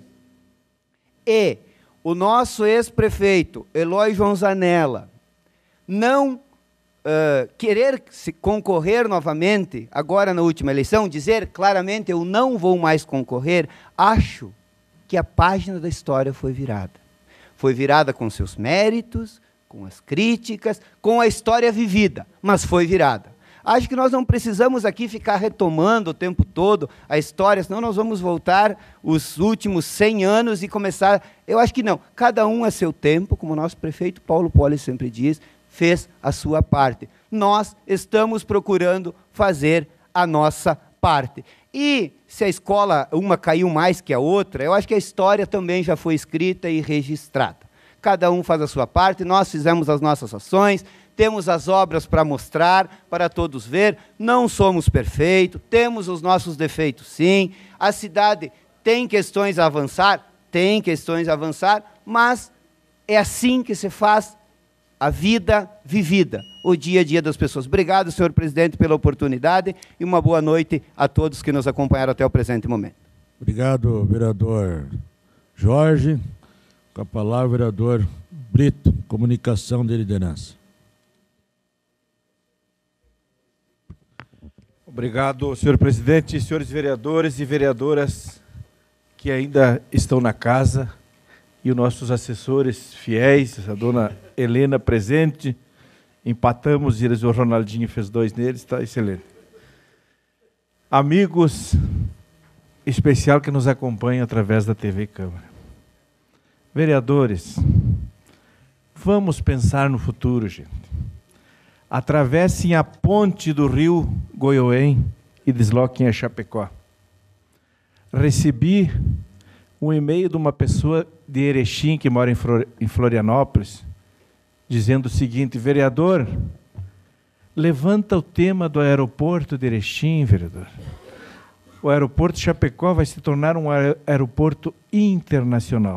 e o nosso ex-prefeito Eloy João Zanella não Uh, querer se concorrer novamente, agora na última eleição, dizer claramente eu não vou mais concorrer, acho que a página da história foi virada. Foi virada com seus méritos, com as críticas, com a história vivida, mas foi virada. Acho que nós não precisamos aqui ficar retomando o tempo todo a história, senão nós vamos voltar os últimos cem anos e começar... Eu acho que não, cada um a seu tempo, como o nosso prefeito Paulo Polis sempre diz, fez a sua parte. Nós estamos procurando fazer a nossa parte. E se a escola, uma caiu mais que a outra, eu acho que a história também já foi escrita e registrada. Cada um faz a sua parte, nós fizemos as nossas ações, temos as obras para mostrar, para todos ver, não somos perfeitos, temos os nossos defeitos sim, a cidade tem questões a avançar, tem questões a avançar, mas é assim que se faz a vida vivida, o dia a dia das pessoas. Obrigado, senhor presidente, pela oportunidade e uma boa noite a todos que nos acompanharam até o presente momento. Obrigado, vereador Jorge. Com a palavra, vereador Brito, comunicação de liderança. Obrigado, senhor presidente, senhores vereadores e vereadoras que ainda estão na casa, e os nossos assessores fiéis, a dona Helena presente, empatamos, e o Ronaldinho fez dois neles, está excelente. Amigos especial que nos acompanham através da T V Câmara. Vereadores, vamos pensar no futuro, gente. Atravessem a ponte do rio Goiôém e desloquem a Chapecó. Recebi um e-mail de uma pessoa de Erechim, que mora em Florianópolis, dizendo o seguinte: vereador, levanta o tema do aeroporto de Erechim, vereador. O aeroporto de Chapecó vai se tornar um aeroporto internacional.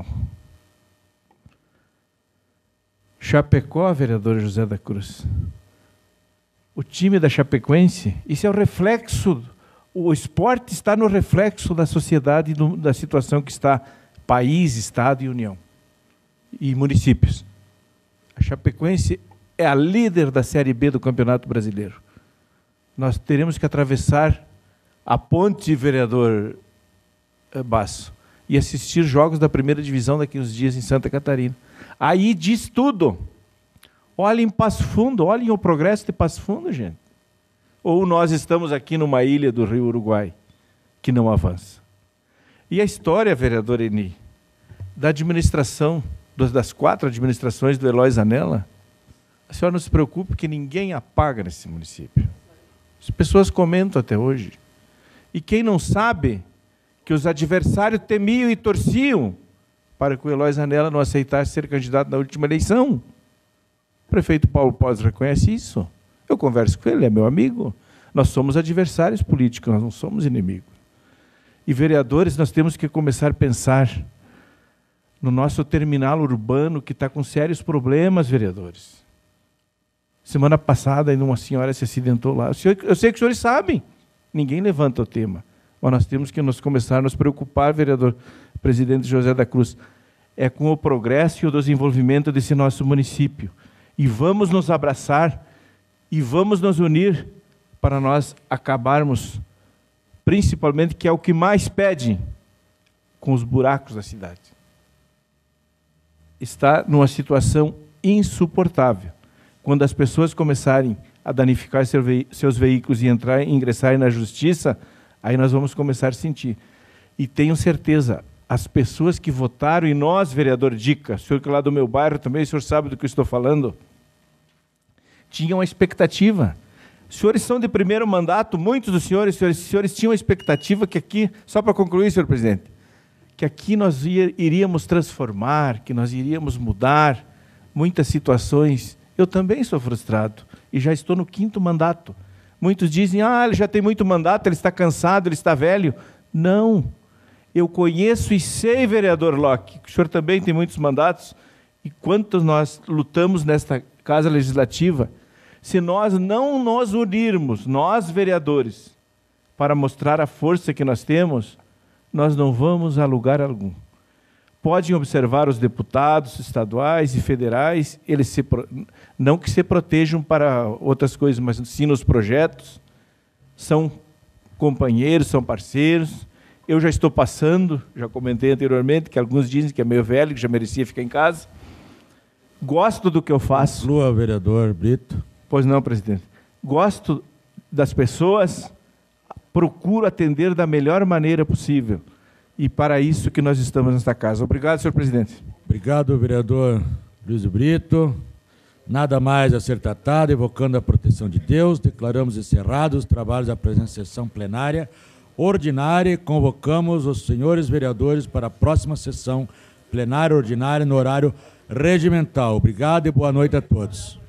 Chapecó, vereador José da Cruz, o time da Chapecoense, isso é o reflexo, o esporte está no reflexo da sociedade, da situação que está país, estado e união, e municípios. A Chapecoense é a líder da Série B do Campeonato Brasileiro. Nós teremos que atravessar a ponte, vereador Basso, e assistir jogos da primeira divisão daqui uns dias em Santa Catarina. Aí diz tudo. Olhem Passo Fundo, olhem o progresso de Passo Fundo, gente. Ou nós estamos aqui numa ilha do Rio Uruguai, que não avança. E a história, vereador Eni, da administração, das quatro administrações do Eloy Zanella, a senhora não se preocupe que ninguém apaga nesse município. As pessoas comentam até hoje. E quem não sabe que os adversários temiam e torciam para que o Eloy Zanella não aceitasse ser candidato na última eleição. O prefeito Paulo Polis reconhece isso. Eu converso com ele, é meu amigo. Nós somos adversários políticos, nós não somos inimigos. E, vereadores, nós temos que começar a pensar no nosso terminal urbano, que está com sérios problemas, vereadores. Semana passada, ainda uma senhora se acidentou lá. Eu sei que os senhores sabem, ninguém levanta o tema. Mas nós temos que nos começar a nos preocupar, vereador presidente José da Cruz, é com o progresso e o desenvolvimento desse nosso município. E vamos nos abraçar e vamos nos unir para nós acabarmos, principalmente, que é o que mais pedem, com os buracos da cidade. Está numa situação insuportável. quando as pessoas começarem a danificar seu ve seus veículos e entrar, ingressarem na justiça, aí nós vamos começar a sentir. E tenho certeza, as pessoas que votaram, e nós, vereador Dica, o senhor que é lá do meu bairro também, o senhor sabe do que eu estou falando, tinham a expectativa. Os senhores são de primeiro mandato, muitos dos senhores, senhores, senhores tinham a expectativa que aqui, só para concluir, senhor presidente, que aqui nós iríamos transformar, que nós iríamos mudar muitas situações. Eu também sou frustrado e já estou no quinto mandato. Muitos dizem, ah, ele já tem muito mandato, ele está cansado, ele está velho. Não, eu conheço e sei, vereador Locke, que o senhor também tem muitos mandatos, e quantos nós lutamos nesta Casa Legislativa, se nós não nos unirmos, nós vereadores, para mostrar a força que nós temos, nós não vamos a lugar algum. Podem observar os deputados estaduais e federais, eles se, não que se protejam para outras coisas, mas sim nos projetos, são companheiros, são parceiros. Eu já estou passando, já comentei anteriormente, que alguns dizem que é meio velho, que já merecia ficar em casa. Gosto do que eu faço. Conclua, vereador Brito. Pois não, presidente. Gosto das pessoas, procuro atender da melhor maneira possível. E para isso que nós estamos nesta casa. Obrigado, senhor presidente. Obrigado, vereador Luiz Brito. Nada mais a ser tratado, evocando a proteção de Deus, declaramos encerrados os trabalhos da presente sessão plenária ordinária e convocamos os senhores vereadores para a próxima sessão plenária ordinária no horário regimental. Obrigado e boa noite a todos.